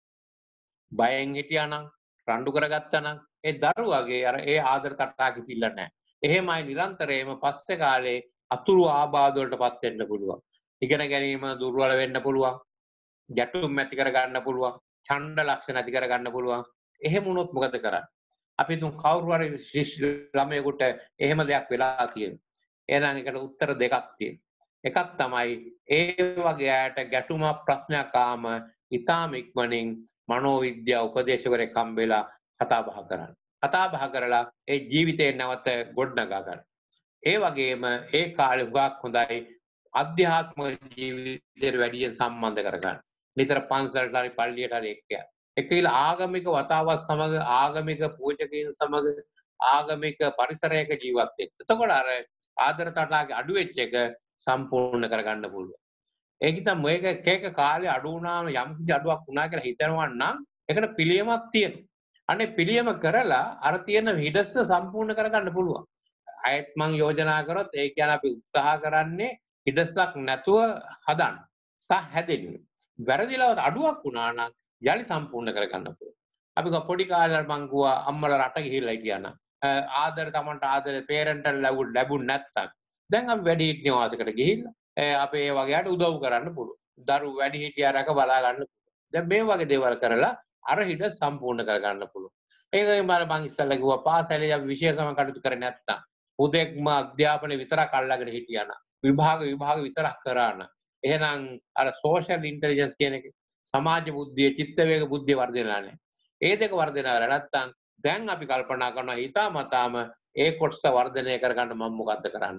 බයෙන් හිටියා නම් රණ්ඩු කරගත්තා නම් ඒ දරුවාගේ අර ඒ ආදර තට්ටාක පිළ නැහැ. එහෙමයි නිරන්තරයෙන්ම පස්සේ කාලේ අතුරු ආබාධ වලටපත් වෙන්න පුළුවන්. ඉගෙන ගැනීම දුර්වල වෙන්න පුළුවන්. ගැටුම් ඇති කර ගන්න පුළුවන්. ඡණ්ඩ ලක්ෂණ ඇති කර ගන්න පුළුවන්. එහෙම වුණොත් මොකද කරන්නේ? අපි තුන් කවුරු හරි ළමයෙකුට එහෙම දෙයක් වෙලා තියෙනවා. එහෙනම් ඒකට උත්තර දෙකක් තියෙනවා. එකක් තමයි ඒ වගේ අයට ගැටුම ප්‍රශ්නයක් ආම ඊටාම ඉක්මනින් මනෝවිද්‍යා උපදේශකරෙක් හම්බෙලා කතා බහ කරන්න. කතා බහ කරලා ඒ ජීවිතේ නැවත ගොඩනගා ගන්න. ඒ වගේම ඒ කාලේ හුඟක් හොඳයි අධ්‍යාත්ම ජීවිතයට වැඩියෙන් සම්බන්ධ කරගන්න. නිතර පන්සලට හරි පල්ලියට හරි එක්ක යන්න. එක්කලා ආගමික වතාවත් සමග ආගමික පූජකයන් සමග ආගමික පරිසරයක ජීවත් වෙන්න. එතකොට අර ආදර තටාගේ අඩු වෙච්ච එක සම්පූර්ණ කරගන්න පුළුවන්. ඒක තමයි මේක එක එක කාලේ අඩු වුණාම යම් කිසි අඩුවක් වුණා කියලා හිතනවා නම් ඒකට පිළියමක් තියෙනවා. අනේ පිළියම කරලා අර තියෙන හිඩස්ස සම්පූර්ණ කරගන්න පුළුවන්. අයත් මං යෝජනා කරොත් ඒ කියන්නේ අපි උත්සාහ කරන්නේ හිඩස්සක් නැතුව හදන්න. සහ හැදෙන්න. වැරදිලා අඩුවක් වුණා නම් යලි සම්පූර්ණ කරගන්න පුළුවන්. අපි පොඩි කාලේ මං ගුවා අම්මලා රට ගිහිල්ලා හිටියා නම් ආදර තමන්ට ආදර පේරන්ටල් ලැබුණ නැත්තම් දැන් අපි වැඩි හිටිය වාසයකට ගිහිල්ලා අපි ඒ වගේට උදව් කරන්න පුළුවන්. දරු වැඩි හිටියා රැක බලා ගන්න පුළුවන්. දැන් මේ වගේ දේවල් කරලා අර හිඩ සම්පූර්ණ කරගන්න පුළුවන්. ඒකෙන් මම ඉස්සෙල්ලා කිව්වා පාසලේ අපි විශේෂම කටයුතු කරේ නැත්තම් උදේක්ම අධ්‍යාපනය විතරක් අල්ලගෙන හිටියා නම් විභාග විතරක් කරා නම් එහෙනම් අර සෝෂල් ඉන්ටෙලිජන්ස් කියන එක සමාජ බුද්ධිය චිත්ත වේග බුද්ධිය වර්ධනය නැහැ. ඒ දෙක වර්ධනය කරලා නැත්තම් දැන් අපි කල්පනා කරනවා හිතාමතාම ඒ කොටස වර්ධනය කරගන්න මම මොකද්ද කරන්න.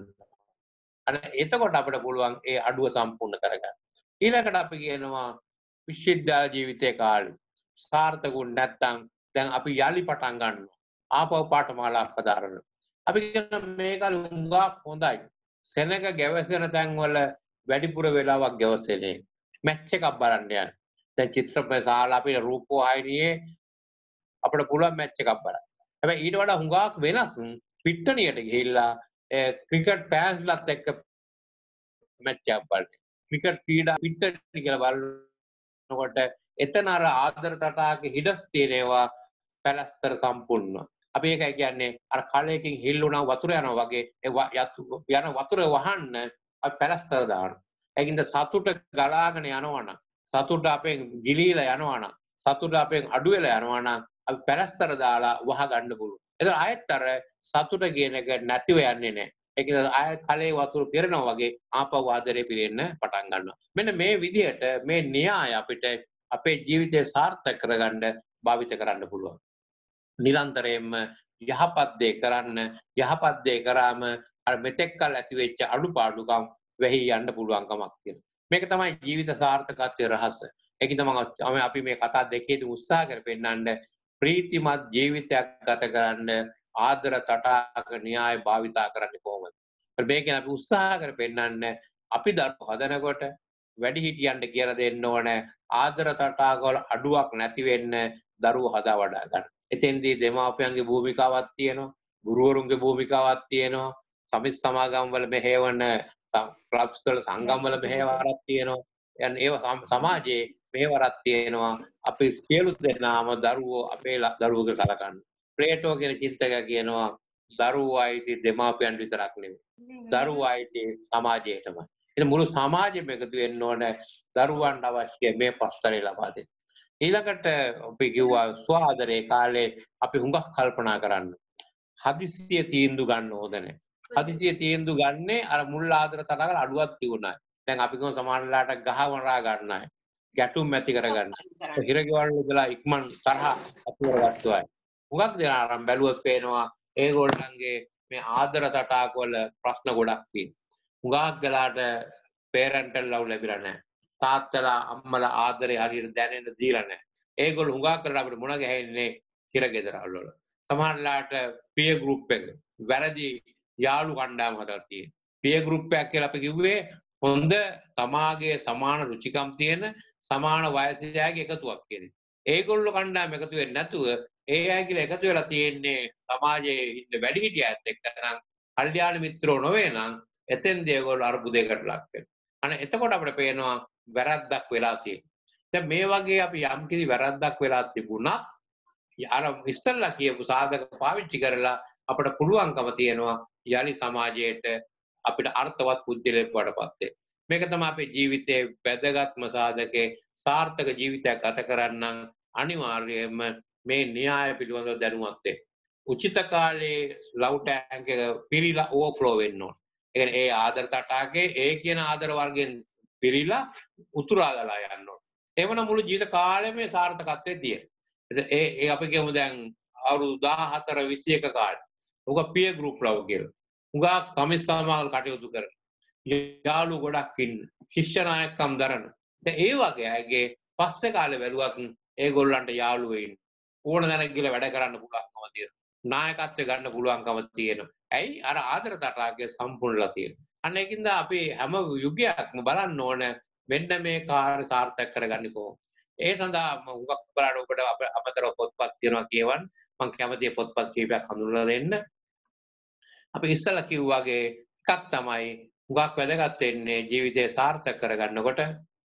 අනේ එතකොට අපිට පුළුවන් ඒ අඩුව සම්පූර්ණ කරගන්න. ඊළඟට අපි කියනවා විශ්වවිද්‍යාල ජීවිතයේ කාලේ සාර්ථකුන් නැත්තම් දැන් අපි යලි පටන් ගන්නවා. ආපහු පාඨමාලාවක් හදාරනවා. අපි කියන මේක ලුංගා හොඳයි. සෙනග ගැවසෙන තැන් වල වැඩිපුර වෙලාවක් ගැවසෙන්නේ. මැච් එකක් බලන්න යන්න. දැන් චිත්‍රපට ශාලා අපේ රූපවාහිනියේ අපිට පුළුවන් මැච් එකක් බලන්න. හැබැයි ඊට වඩා හුඟක් වෙනස් පිට්ටනියට ගිහිල්ලා ක්‍රිකට් ෆෑන්ස්ලාත් එක්ක මැච් එකක් බලන්න. ක්‍රිකට් ක්‍රීඩා පිට්ටනිය කියලා බලනකොට එතන අර ආදර තටාක හිඩස් තියෙනවා පැලස්තර සම්පූර්ණ. අපි ඒකයි කියන්නේ අර කලයකින් හිල්ලුණා වතුර යනවා වගේ යන වතුර වහන්න අපි පැලස්තර දානවා. ඒකින්ද සතුට ගලාගෙන යනවනම් සතුට අපෙන් ගිලීලා යනවනම් සතුට අපෙන් අඩු වෙලා යනවනම් අපි පැලස්තර දාලා වහ ගන්න පුළුවන්. එතකොට ආයෙත් අර සතුට කියන එක නැතිව යන්නේ නැහැ. ඒකද ආයෙත් කලේ වතුර පිරෙනවා වගේ ආපහු ආදරේ පිරෙන්න පටන් ගන්නවා. මෙන්න මේ විදිහට මේ න්‍යාය අපිට අපේ ජීවිතය සාර්ථක කරගන්න භාවිත කරන්න පුළුවන්. නිරන්තරයෙන්ම යහපත් දේ කරන්න යහපත් දේ කරාම අර මෙතෙක් කල ඇති වෙච්ච අඩුපාඩුකම් වෙහි යන්න පුළුවන්කමක් තියෙනවා. මේක තමයි ජීවිත සාර්ථකත්වයේ රහස. ඒකින්ද මම අපි මේ කතා දෙකේදී උත්සාහ කර පෙන්නන්න ප්‍රීතිමත් ජීවිතයක් ගත කරන්න ආදර තටාක න්‍යාය භාවිතා කරන්නේ කොහොමද? මේකෙන් අපි උත්සාහ කර පෙන්නන්න අපි දරුවෝ හදනකොට වැඩිහිටියන්ට කියලා දෙන්න ඕනේ ආදර තටාක වල අඩුවක් නැති වෙන්න දරුවෝ හදා වඩා ගන්න. එතෙන්දී දෙමාපියන්ගේ භූමිකාවක් තියෙනවා, ගුරුවරුන්ගේ භූමිකාවක් තියෙනවා, සමිස් සමාගම් වල මෙහෙවන ක්ලබ්ස් වල සංගම් වල මෙහෙවරක් තියෙනවා. යන් ඒව සමාජයේ මෙහෙවරක් තියෙනවා. අපි සියලු දෙනාම දරුවෝ අපේ දරුවෝ කියලා සලකන්න. ප්ලේටෝ කියන චින්තකයා කියනවා දරුවෝ අයිති දෙමාපියන් විතරක් නෙවෙයි. දරුවෝ අයිති සමාජයටමයි. ඉතින් මුළු සමාජෙම එකතු වෙන්න ඕනේ දරුවන්ට අවශ්‍ය මේ පස්තරේ ලබා දෙන්න. ඊළඟට අපි කිව්වා ස්වාදරේ කාලේ අපි හුඟක් කල්පනා කරන්න. හදිසිය තීන්දුව ගන්න ඕද නැහැ. හදිසිය තීන්දුව ගන්නේ අර මුල් ආදර තරගල අඩුවක් තියුණා. දැන් අපි කොහොම සමානලාට ගහවරා ගන්නයි. ගැටුම් ඇති කරගන්න. හිරගෙවල් වල ඉක්මන් තරහ ඇති කරගත්තු අය. හුඟක් දෙනා අරන් බැලුවොත් පේනවා ඒගොල්ලන්ගේ මේ ආදර තටාක වල ප්‍රශ්න ගොඩක් තියෙනවා. හුඟක් ගලාට පේරන්ටල් ලව් ලැබිලා නැහැ. තාත්තලා අම්මලා ආදරේ හරියට දැනෙන්න දීලා නැහැ. ඒගොල්ලෝ හුඟක් කරලා අපිට මුණ ගැහෙන්නේ හිරගෙදරවල වල. සමහරලාට පිය ගෲප් එක වැරදි යාළු කණ්ඩායම හදලා තියෙනවා. පිය ගෲප් එකක් කියලා අපි කිව්වේ හොඳ තමාගේ සමාන රුචිකම් තියෙන සමාන වයසේ අයගේ එකතුවක් කියන්නේ. ඒගොල්ලෝ කණ්ඩායම එකතු වෙන්නේ නැතුව ඒ අය කියලා එකතු වෙලා තියෙන්නේ සමාජයේ ඉන්න වැඩිහිටියත් එක්ක නම් කල්යාණ මිත්‍රෝ නොවේ නම් එතෙන්දී ඒගොල්ලෝ අරුබුදයකට ලක් වෙනවා. අනේ එතකොට අපිට පේනවා වැරද්දක් වෙලා තියෙනවා. දැන් මේ වගේ අපි යම්කිසි වැරද්දක් වෙලා තිබුණත් අර ඉස්සල්ලා කියපු සාධක පාවිච්චි කරලා අපිට පුළුවන්කම තියෙනවා යලි සමාජයට අපිට අර්ථවත් පුද්ගලයෙක් වඩපත් වෙන්න. මේක තමයි අපේ ජීවිතයේ වැදගත්ම සාධකේ. සාර්ථක ජීවිතයක් ගත කරන්න අනිවාර්යයෙන්ම මේ න්‍යාය පිළිබඳව දැනුවත් වෙන්න. උචිත කාලේ ලව් ටැංක් එක පිරීලා ඕවර්ෆ්ලෝ වෙන්න ඕන. ඒ කියන්නේ ඒ ආදර තටාකේ ඒ කියන ආදර වර්ගයෙන් පිරීලා උතුරා ගලා යන්න ඕන. එවන මුළු ජීවිත කාලෙම මේ සාර්ථකත්වයේ තියෙන. ඒ අපි කියමු දැන් අවුරුදු 14 21 කාලේ. උග පිය ගෲප් ලව් කියලා. උගක් සමිස් සමාගම් කටයුතු කරන. යාළු ගොඩක් ඉන්න. ශිෂ්‍ය නායකම් දරන. දැන් ඒ වගේ අයගේ පස්සේ කාලේ වැළුවත් ඒගොල්ලන්ට යාළුවෝ ඉන්න. ඕන දැනක් ගිහලා වැඩ කරන්න පුළුවන්කම තියෙනවා. නායකත්වය ගන්න පුළුවන්කම තියෙනවා. ඇයි අර ආදර තටාකයේ සම්පූර්ණලා තියෙනවා. අන්න ඒකින්ද අපි හැම යුගයක්ම බලන්න ඕන මෙන්න මේ කාර්ය සාර්ථක කරගන්නේ කොහොමද. ඒ සඳහා උගක් බලන්න ඔබට අපතර පොත්පත් තියෙනවා කියවන්න. මම කැමතියි පොත්පත් කීපයක් හඳුන්වලා දෙන්න. අපි ඉස්සලා කිව්වාගේ එකක් තමයි උගක් වැදගත් වෙන්නේ ජීවිතය සාර්ථක කරගන්නකොට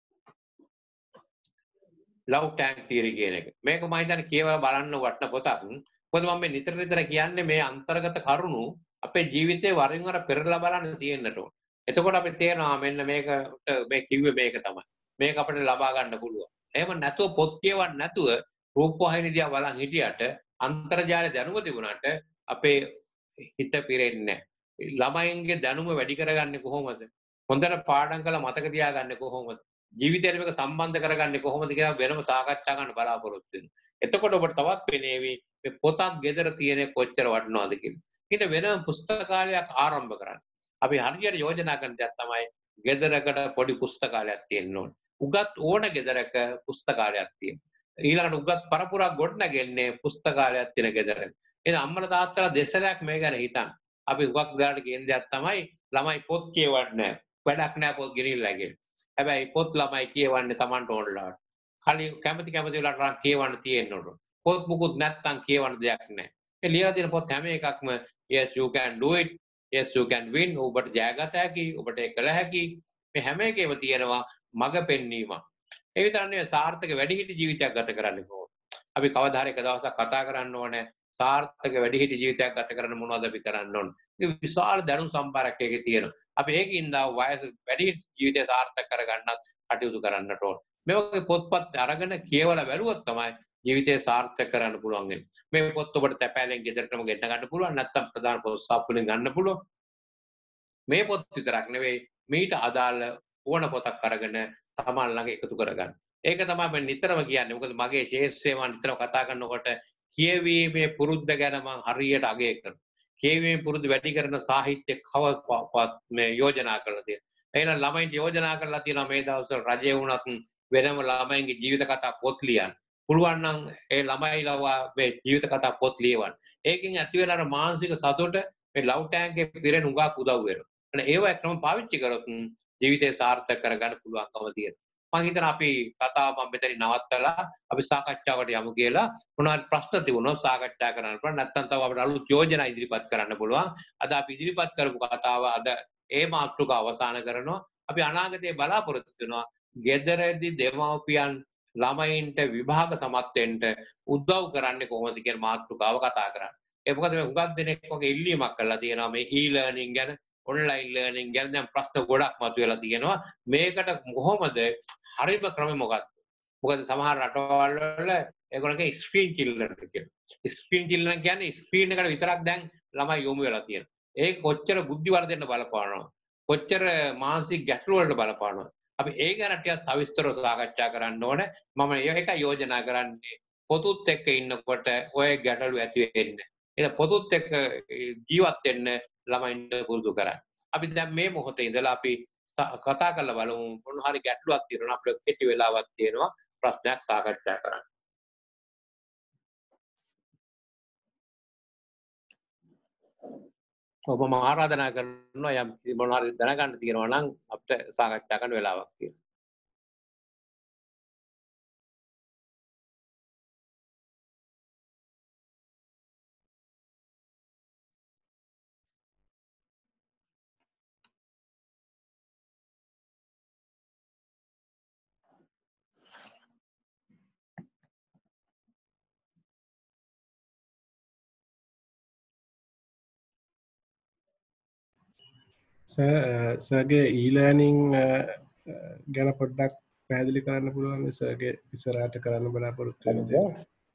ලව් ටැංක් තියරි කියන එක. මේක මම හිතන්නේ කියවලා බලන්න වටන පොතක්. මොකද මම මේ නිතර කියන්නේ මේ අන්තර්ගත කරුණු අපේ ජීවිතේ වරින් වර පෙරලා බලන්න තියෙන්නට ඕන. එතකොට අපිට තේරෙනවා මෙන්න මේක මේ කිව්වේ මේක තමයි. මේක අපිට ලබා ගන්න පුළුවන්. එහෙම නැතුව පොත් කියවන්න නැතුව රූපවාහිනිය දිහා බලන් හිටියට අන්තර්ජාලය දැනුම තිබුණාට අපේ හිත පිරෙන්නේ නැහැ. ළමයින්ගේ දැනුම වැඩි කරගන්නේ කොහොමද? හොඳට පාඩම් කරලා මතක තියාගන්නේ කොහොමද? ජීවිතයට මේක සම්බන්ධ කරගන්නේ කොහොමද කියලා වෙනම සාකච්ඡා කරන්න බලාපොරොත්තු වෙනවා. එතකොට ඔබට තවත් පෙනේවි මේ පොතක් ගෙදර තියෙන කොච්චර වටිනවද කියලා. ඊට වෙනම පුස්තකාලයක් ආරම්භ කරන්න. අපි හරියට යෝජනා කරන දේ තමයි ගෙදරකට පොඩි පුස්තකාලයක් තියෙන්න ඕන. උගත් ඕන ගෙදරක පුස්තකාලයක් තියෙනවා. ඊළඟට උගත් පරපුරක් ගොඩනගන්නේ පුස්තකාලයක් තියෙන ගෙදරක. එහෙනම් අම්මලා තාත්තලා දෙසරයක් මේ ගැන හිතන්න. අපි හුඟක් වෙලාවට කියන දෙයක් තමයි ළමයි පොත් කියවන්නේ නැහැ. වැඩක් නැහැ පොත් ගෙනිල්ලා කියලා. හැබැයි පොත් ළමයි කියවන්නේ Tamanට ඕනලාට. කලින් කැමති වෙලාවට කියවන්න තියෙන්න ඕන. පොත් මුකුත් නැත්තම් කියවන්න දෙයක් නැහැ. මේ ලියලා තියෙන පොත් හැම එකක්ම yes you can do it, yes you can win, ඔබට ජයගත හැකි, ඔබට කළ හැකි. මේ හැම එකේම තියෙනවා මඟ පෙන්වීමක්. ඒ විතරක් නෙවෙයි සාර්ථක වැඩිහිටි ජීවිතයක් ගත කරන්නේ කොහොමද? අපි කවදා හරි එක දවසක් කතා කරන්න ඕනේ සාර්ථක වැඩිහිටි ජීවිතයක් ගත කරන්න මොනවද අපි කරන්න ඕනේ? ඒ විශාල දැනුම් සම්භාරයක් ඒකේ තියෙනවා. අපි ඒකින්ද වයස වැඩිහිටි ජීවිතය සාර්ථක කරගන්නත් කටයුතු කරන්නට ඕන. මේ වගේ පොත්පත් අරගෙන කියවලා බැලුවොත් තමයි ජීවිතය සාර්ථක කරන්න පුළුවන් වෙන්නේ. මේ පොත් ඔබට තැපෑලෙන් ගෙදරටම ගෙන්න ගන්න පුළුවන් නැත්නම් ප්‍රධාන පොත් සාප්පුවෙන් ගන්න පුළුවන්. මේ පොත් විතරක් නෙවෙයි මීට අදාළ ඕන පොතක් අරගෙන තමන් ළඟ එකතු කරගන්න. ඒක තමයි මම නිතරම කියන්නේ. මොකද මගේ ශේෂ්ත්‍රය මම නිතරම කතා කරනකොට කියවීමේ පුරුද්ද ගැන මම හරියට අගය කරනවා. කියවීමේ පුරුද්ද වැඩි කරන සාහිත්‍ය කවපත් මේ යෝජනා කරලා තියෙනවා. එහෙනම් ළමයින්ට යෝජනා කරලා තියෙනවා මේ දවස්වල රජය වුණත් වෙනම ළමයින්ගේ ජීවිත කතා පොත් ලියන්න. පුළුවන් නම් ඒ ළමයිලවා මේ ජීවිත කතා පොත් ලියවන්න. ඒකෙන් ඇති වෙන අර මානසික සතුට මේ ලව් ටැංකේ පිරෙන උගාක් උදව් වෙනවා. අනේ ඒවා ක්‍රම පාවිච්චි කරොත් ජීවිතේ සාර්ථක කරගන්න පුළුවන්කම තියෙනවා. මම හිතන අපි කතාව මම මෙතනින් නවත්තලා අපි සාකච්ඡාවට යමු කියලා මොනවාරි ප්‍රශ්න තිබුණොත් සාකච්ඡා කරන්න පුළුවන්. නැත්නම් තව අපිට අලුත් යෝජනා ඉදිරිපත් කරන්න පුළුවන්. අද අපි ඉදිරිපත් කරපු කතාව අද ඒ මාතෘකාව අවසන් කරනවා. අපි අනාගතයේ බලාපොරොත්තු වෙනවා ගෙදරදී දෙමව්පියන් ළමයින්ට විභාග සමත් වෙන්න උදව් කරන්නේ කොහොමද කියන මාතෘකාව කතා කරන්නේ. ඒ මොකද මේ උගත් දෙනෙක් වගේ ඉල්ලීමක් කරලා තියෙනවා මේ e-learning ගැන, online learning ගැන දැන් ප්‍රශ්න ගොඩක් මතුවලා තියෙනවා. මේකට කොහොමද හරිම ක්‍රමය මොකක්ද? මොකද සමහර රටවල් වල ඒගොල්ලන්ගේ ස්ක්‍රීන් චිල්ඩ්‍රන් කියලා. ස්ක්‍රීන් චිල්ඩ්‍රන් කියන්නේ ස්ක්‍රීන් එකට විතරක් දැන් ළමයි යොමු වෙලා තියෙනවා. ඒක කොච්චර බුද්ධි වර්ධනයට බලපානවා. කොච්චර මානසික ගැටලු වලට බලපානවා. අපි ඒ ගැන ටිකක් සවිස්තරව සාකච්ඡා කරන්න ඕනේ. මම ඒක යෝජනා කරන්නේ පොතුත් එක්ක ඉන්නකොට ඔය ගැටලු ඇති වෙන්නේ. එහෙනම් පොතුත් එක්ක ජීවත් වෙන්න ළමයින්ට පුරුදු කරන්න. අපි දැන් මේ මොහොතේ ඉඳලා අපි කතා කරලා බලමු මොන හරි ගැටලුවක් තියෙනවා අපිට කෙටි වෙලාවක් තියෙනවා ප්‍රශ්නයක් සාකච්ඡා කරන්න. ඔබ මම ආරාධනා කරනවා යම් මොන හරි දැනගන්න තියෙනවා නම් අපිට සාකච්ඡා කරන්න වෙලාවක් තියෙනවා. සර්ගේ e-learning ගැන පොඩ්ඩක් පැහැදිලි කරන්න පුළුවන් සර්ගේ ඉස්සරහට කරන්න බලාපොරොත්තු වෙන දේ.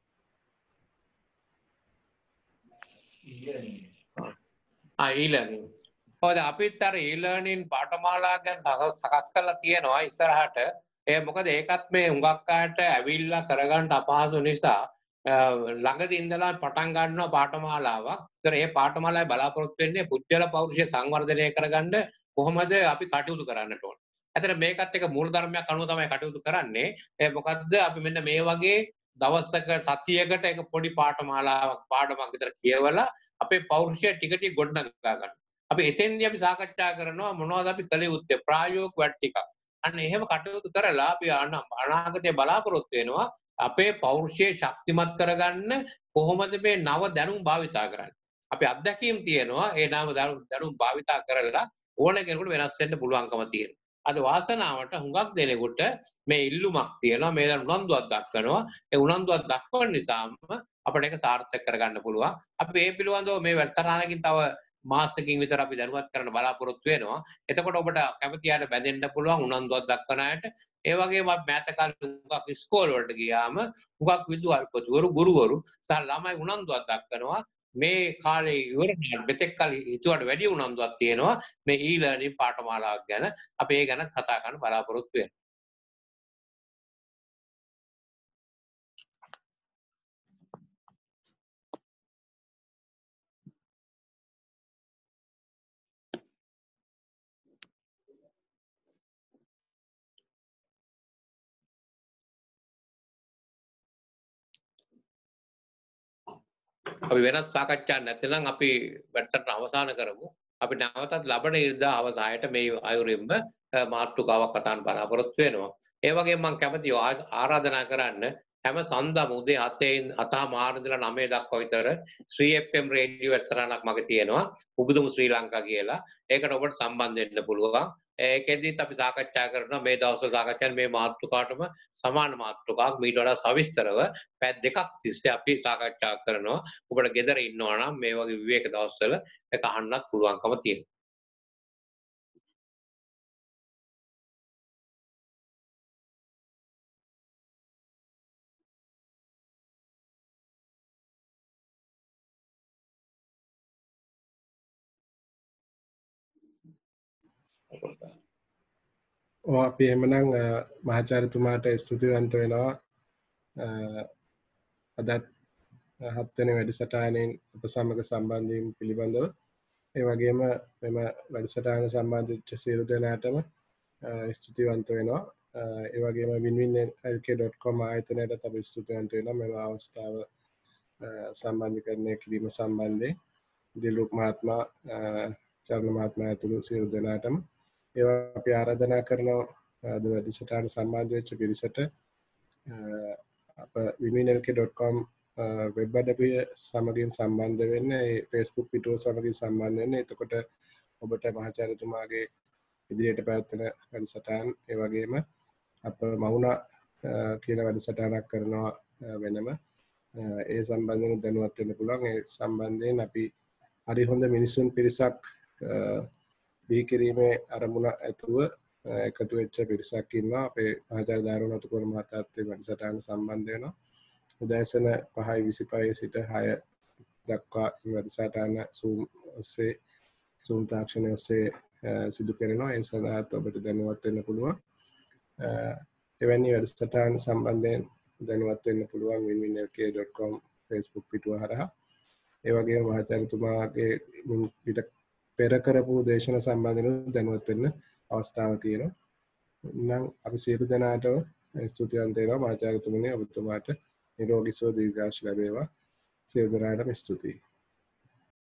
e-learning. ඔව් අපිත් අර e-learning පාඨමාලා ගැන සකස් කරලා තියෙනවා ඉස්සරහට. ඒ මොකද ඒකත් මේ හුඟක් අයට ඇවිල්ලා කරගන්න අපහසු නිසා ළඟදී ඉඳලා පටන් ගන්නවා පාඨමාලාවක්. ඒතර මේ පාඨමාලාවේ බලාපොරොත්තු වෙන්නේ පුජ්‍යල පෞරුෂය සංවර්ධනය කරගන්න කොහොමද අපි කටයුතු කරන්නට ඕන. ඇතර මේකත් එක මූල ධර්මයක් අනුව තමයි කටයුතු කරන්නේ. ඒ මොකද්ද අපි මෙන්න මේ වගේ දවසක සතියකට එක පොඩි පාඨමාලාවක් පාඩමක් විතර කියවලා අපේ පෞරුෂය ටික ටික ගොඩනගා ගන්න. අපි එතෙන්දී අපි සාකච්ඡා කරනවා මොනවද අපි කළ යුත්තේ ප්‍රායෝගික වැඩ ටිකක්. අන්න එහෙම කටයුතු කරලා අපි අනාගතයේ බලාපොරොත්තු වෙනවා අපේ පෞරුෂය ශක්තිමත් කරගන්න කොහොමද මේ නව දැනුම් භාවිතා කරන්නේ. අපි අත්දැකීම් තියෙනවා ඒ නව දැනුම් භාවිතා කරලා ඕන කෙනෙකුට වෙනස් වෙන්න පුළුවන්කම තියෙනවා. අද වාසනාවට හුඟක් දෙනෙකුට මේ ඉල්ලුමක් තියෙනවා මේ උනන්දුවක් දක්වනවා. ඒ උනන්දුවක් දක්වන නිසාම අපිට ඒක සාර්ථක කරගන්න පුළුවන්. අපි මේ පිළිබඳව මේ වැඩසටහනකින් තව මාසකින් විතර අපි දැනුවත් කරන්න බලාපොරොත්තු වෙනවා. එතකොට ඔබට කැමති අයට බැඳෙන්න පුළුවන් උනන්දුවක් දක්වන අයට. ඒ වගේම අපි මෑත කාලේ උගක් ඉස්කෝල වලට ගියාම උගක් විදුහල්පතිවරු ගුරුවරු සහ ළමයි උනන්දුවක් දක්වනවා. මේ කාලේ ඉවරනට මෙතෙක් කල හිතුවට වැඩි උනන්දුවක් තියෙනවා මේ e-learning පාඨමාලාවක් ගැන. අපි ඒ ගැන කතා කරන්න බලාපොරොත්තු වෙනවා. අපි වෙනත් සාකච්ඡා නැත්නම් අපි වැඩසටහන අවසන් කරමු. අපි නැවතත් ලබන ඉරිදා හවස 6ට මේ අයුරින්ම මාතෘකාවක් කතාන් බලාපොරොත්තු වෙනවා. ඒ වගේම මම කැමතියි ආරාධනා කරන්න හැම සඳම උදේ 7 මාර ඉඳලා 9 දක්වා විතර ශ්‍රී FM රේඩියෝ වැඩසටහනක් මගේ තියෙනවා. උබුදුම ශ්‍රී ලංකා කියලා. ඒකට ඔබට සම්බන්ධ වෙන්න පුළුවන්. ඒකෙදිත් අපි සාකච්ඡා කරනවා මේ දවස්වල සාකච්ඡා මේ මාතෘකාවටම සමාන මාතෘකාවක් මීට වඩා සවිස්තරව පැය දෙකක් තිස්සේ අපි සාකච්ඡා කරනවා. ඔබට ගෙදර ඉන්නවා නම් මේ වගේ විවේක දවස්වල ඒක අහන්නත් පුළුවන්කම තියෙනවා. අපි එහෙමනම් මහාචාර්යතුමාට ස්තුතිවන්ත වෙනවා. අදත් 7 වෙනි වැඩසටහනෙන් අප සමග සම්බන්ධ වීම පිළිබඳව ඒ වගේම මෙම වැඩසටහන සම්බන්ධ වෙච්ච සියලු දෙනාටම ස්තුතිවන්ත වෙනවා. ඒ වගේම winwinlk.com ආයතනයටත් අපි ස්තුතිවන්ත වෙනවා මෙම අවස්ථාව සම්බන්ධීකරණය කිරීම සම්බන්ධයෙන් දිලුක් මහත්මයා චරණ මහත්මයා ඇතුළු සියලු දෙනාටම ඒවා අපි ආරාධනා කරනවා අද වැඩසටහන සම්බන්ධ වෙච්ච පිරිසට අප winwinlk.com වෙබ් අඩවිය සමගින් සම්බන්ධ වෙන්න ඒ Facebook පිටුව සමගින් සම්බන්ධ වෙන්න. එතකොට ඔබට මහාචාර්යතුමාගේ ඉදිරියට පැවැත්වෙන වැඩසටහන් ඒ වගේම අප මවුනා කියන වැඩසටහනක් කරනවා වෙනම ඒ සම්බන්ධයෙන් දැනුවත් වෙන්න පුළුවන්. ඒ සම්බන්ධයෙන් අපි හරි හොඳ මිනිසුන් පිරිසක් බිහි කිරීමේ අරමුණ ඇතුව එකතු වෙච්ච පිරිසක් ඉන්නවා. අපේ මහාචාර්ය දාරුණතුකෝර මහතාත් මේ වැඩසටහන සම්බන්ධ වෙනවා. උදෑසන 5:25 සිට 6 දක්වා වැඩසටහන Zoom තාක්ෂණය ඔස්සේ සිදු කරනවා. ඒ සඳහා ඔබට දැනුවත් වෙන්න පුළුවන්. එවැනි වැඩසටහන් සම්බන්ධයෙන් දැනුවත් වෙන්න පුළුවන් winwinlk.com Facebook පිටුව හරහා. ඒ වගේම මහාචාර්යතුමාගේ පිට පෙර කරපු දේශන සම්බන්ධව දැනුවත් වෙන්න අවස්ථාවක් තියෙනවා. නම් අපි සියලු දෙනාටම ස්තුතිවන්ත වෙනවා මහාචාර්යතුමනි ඔබතුමාට නිරෝගී සුව දීර්ඝායුෂ ලැබේවා. සියලු දෙනාටම ස්තුතියි.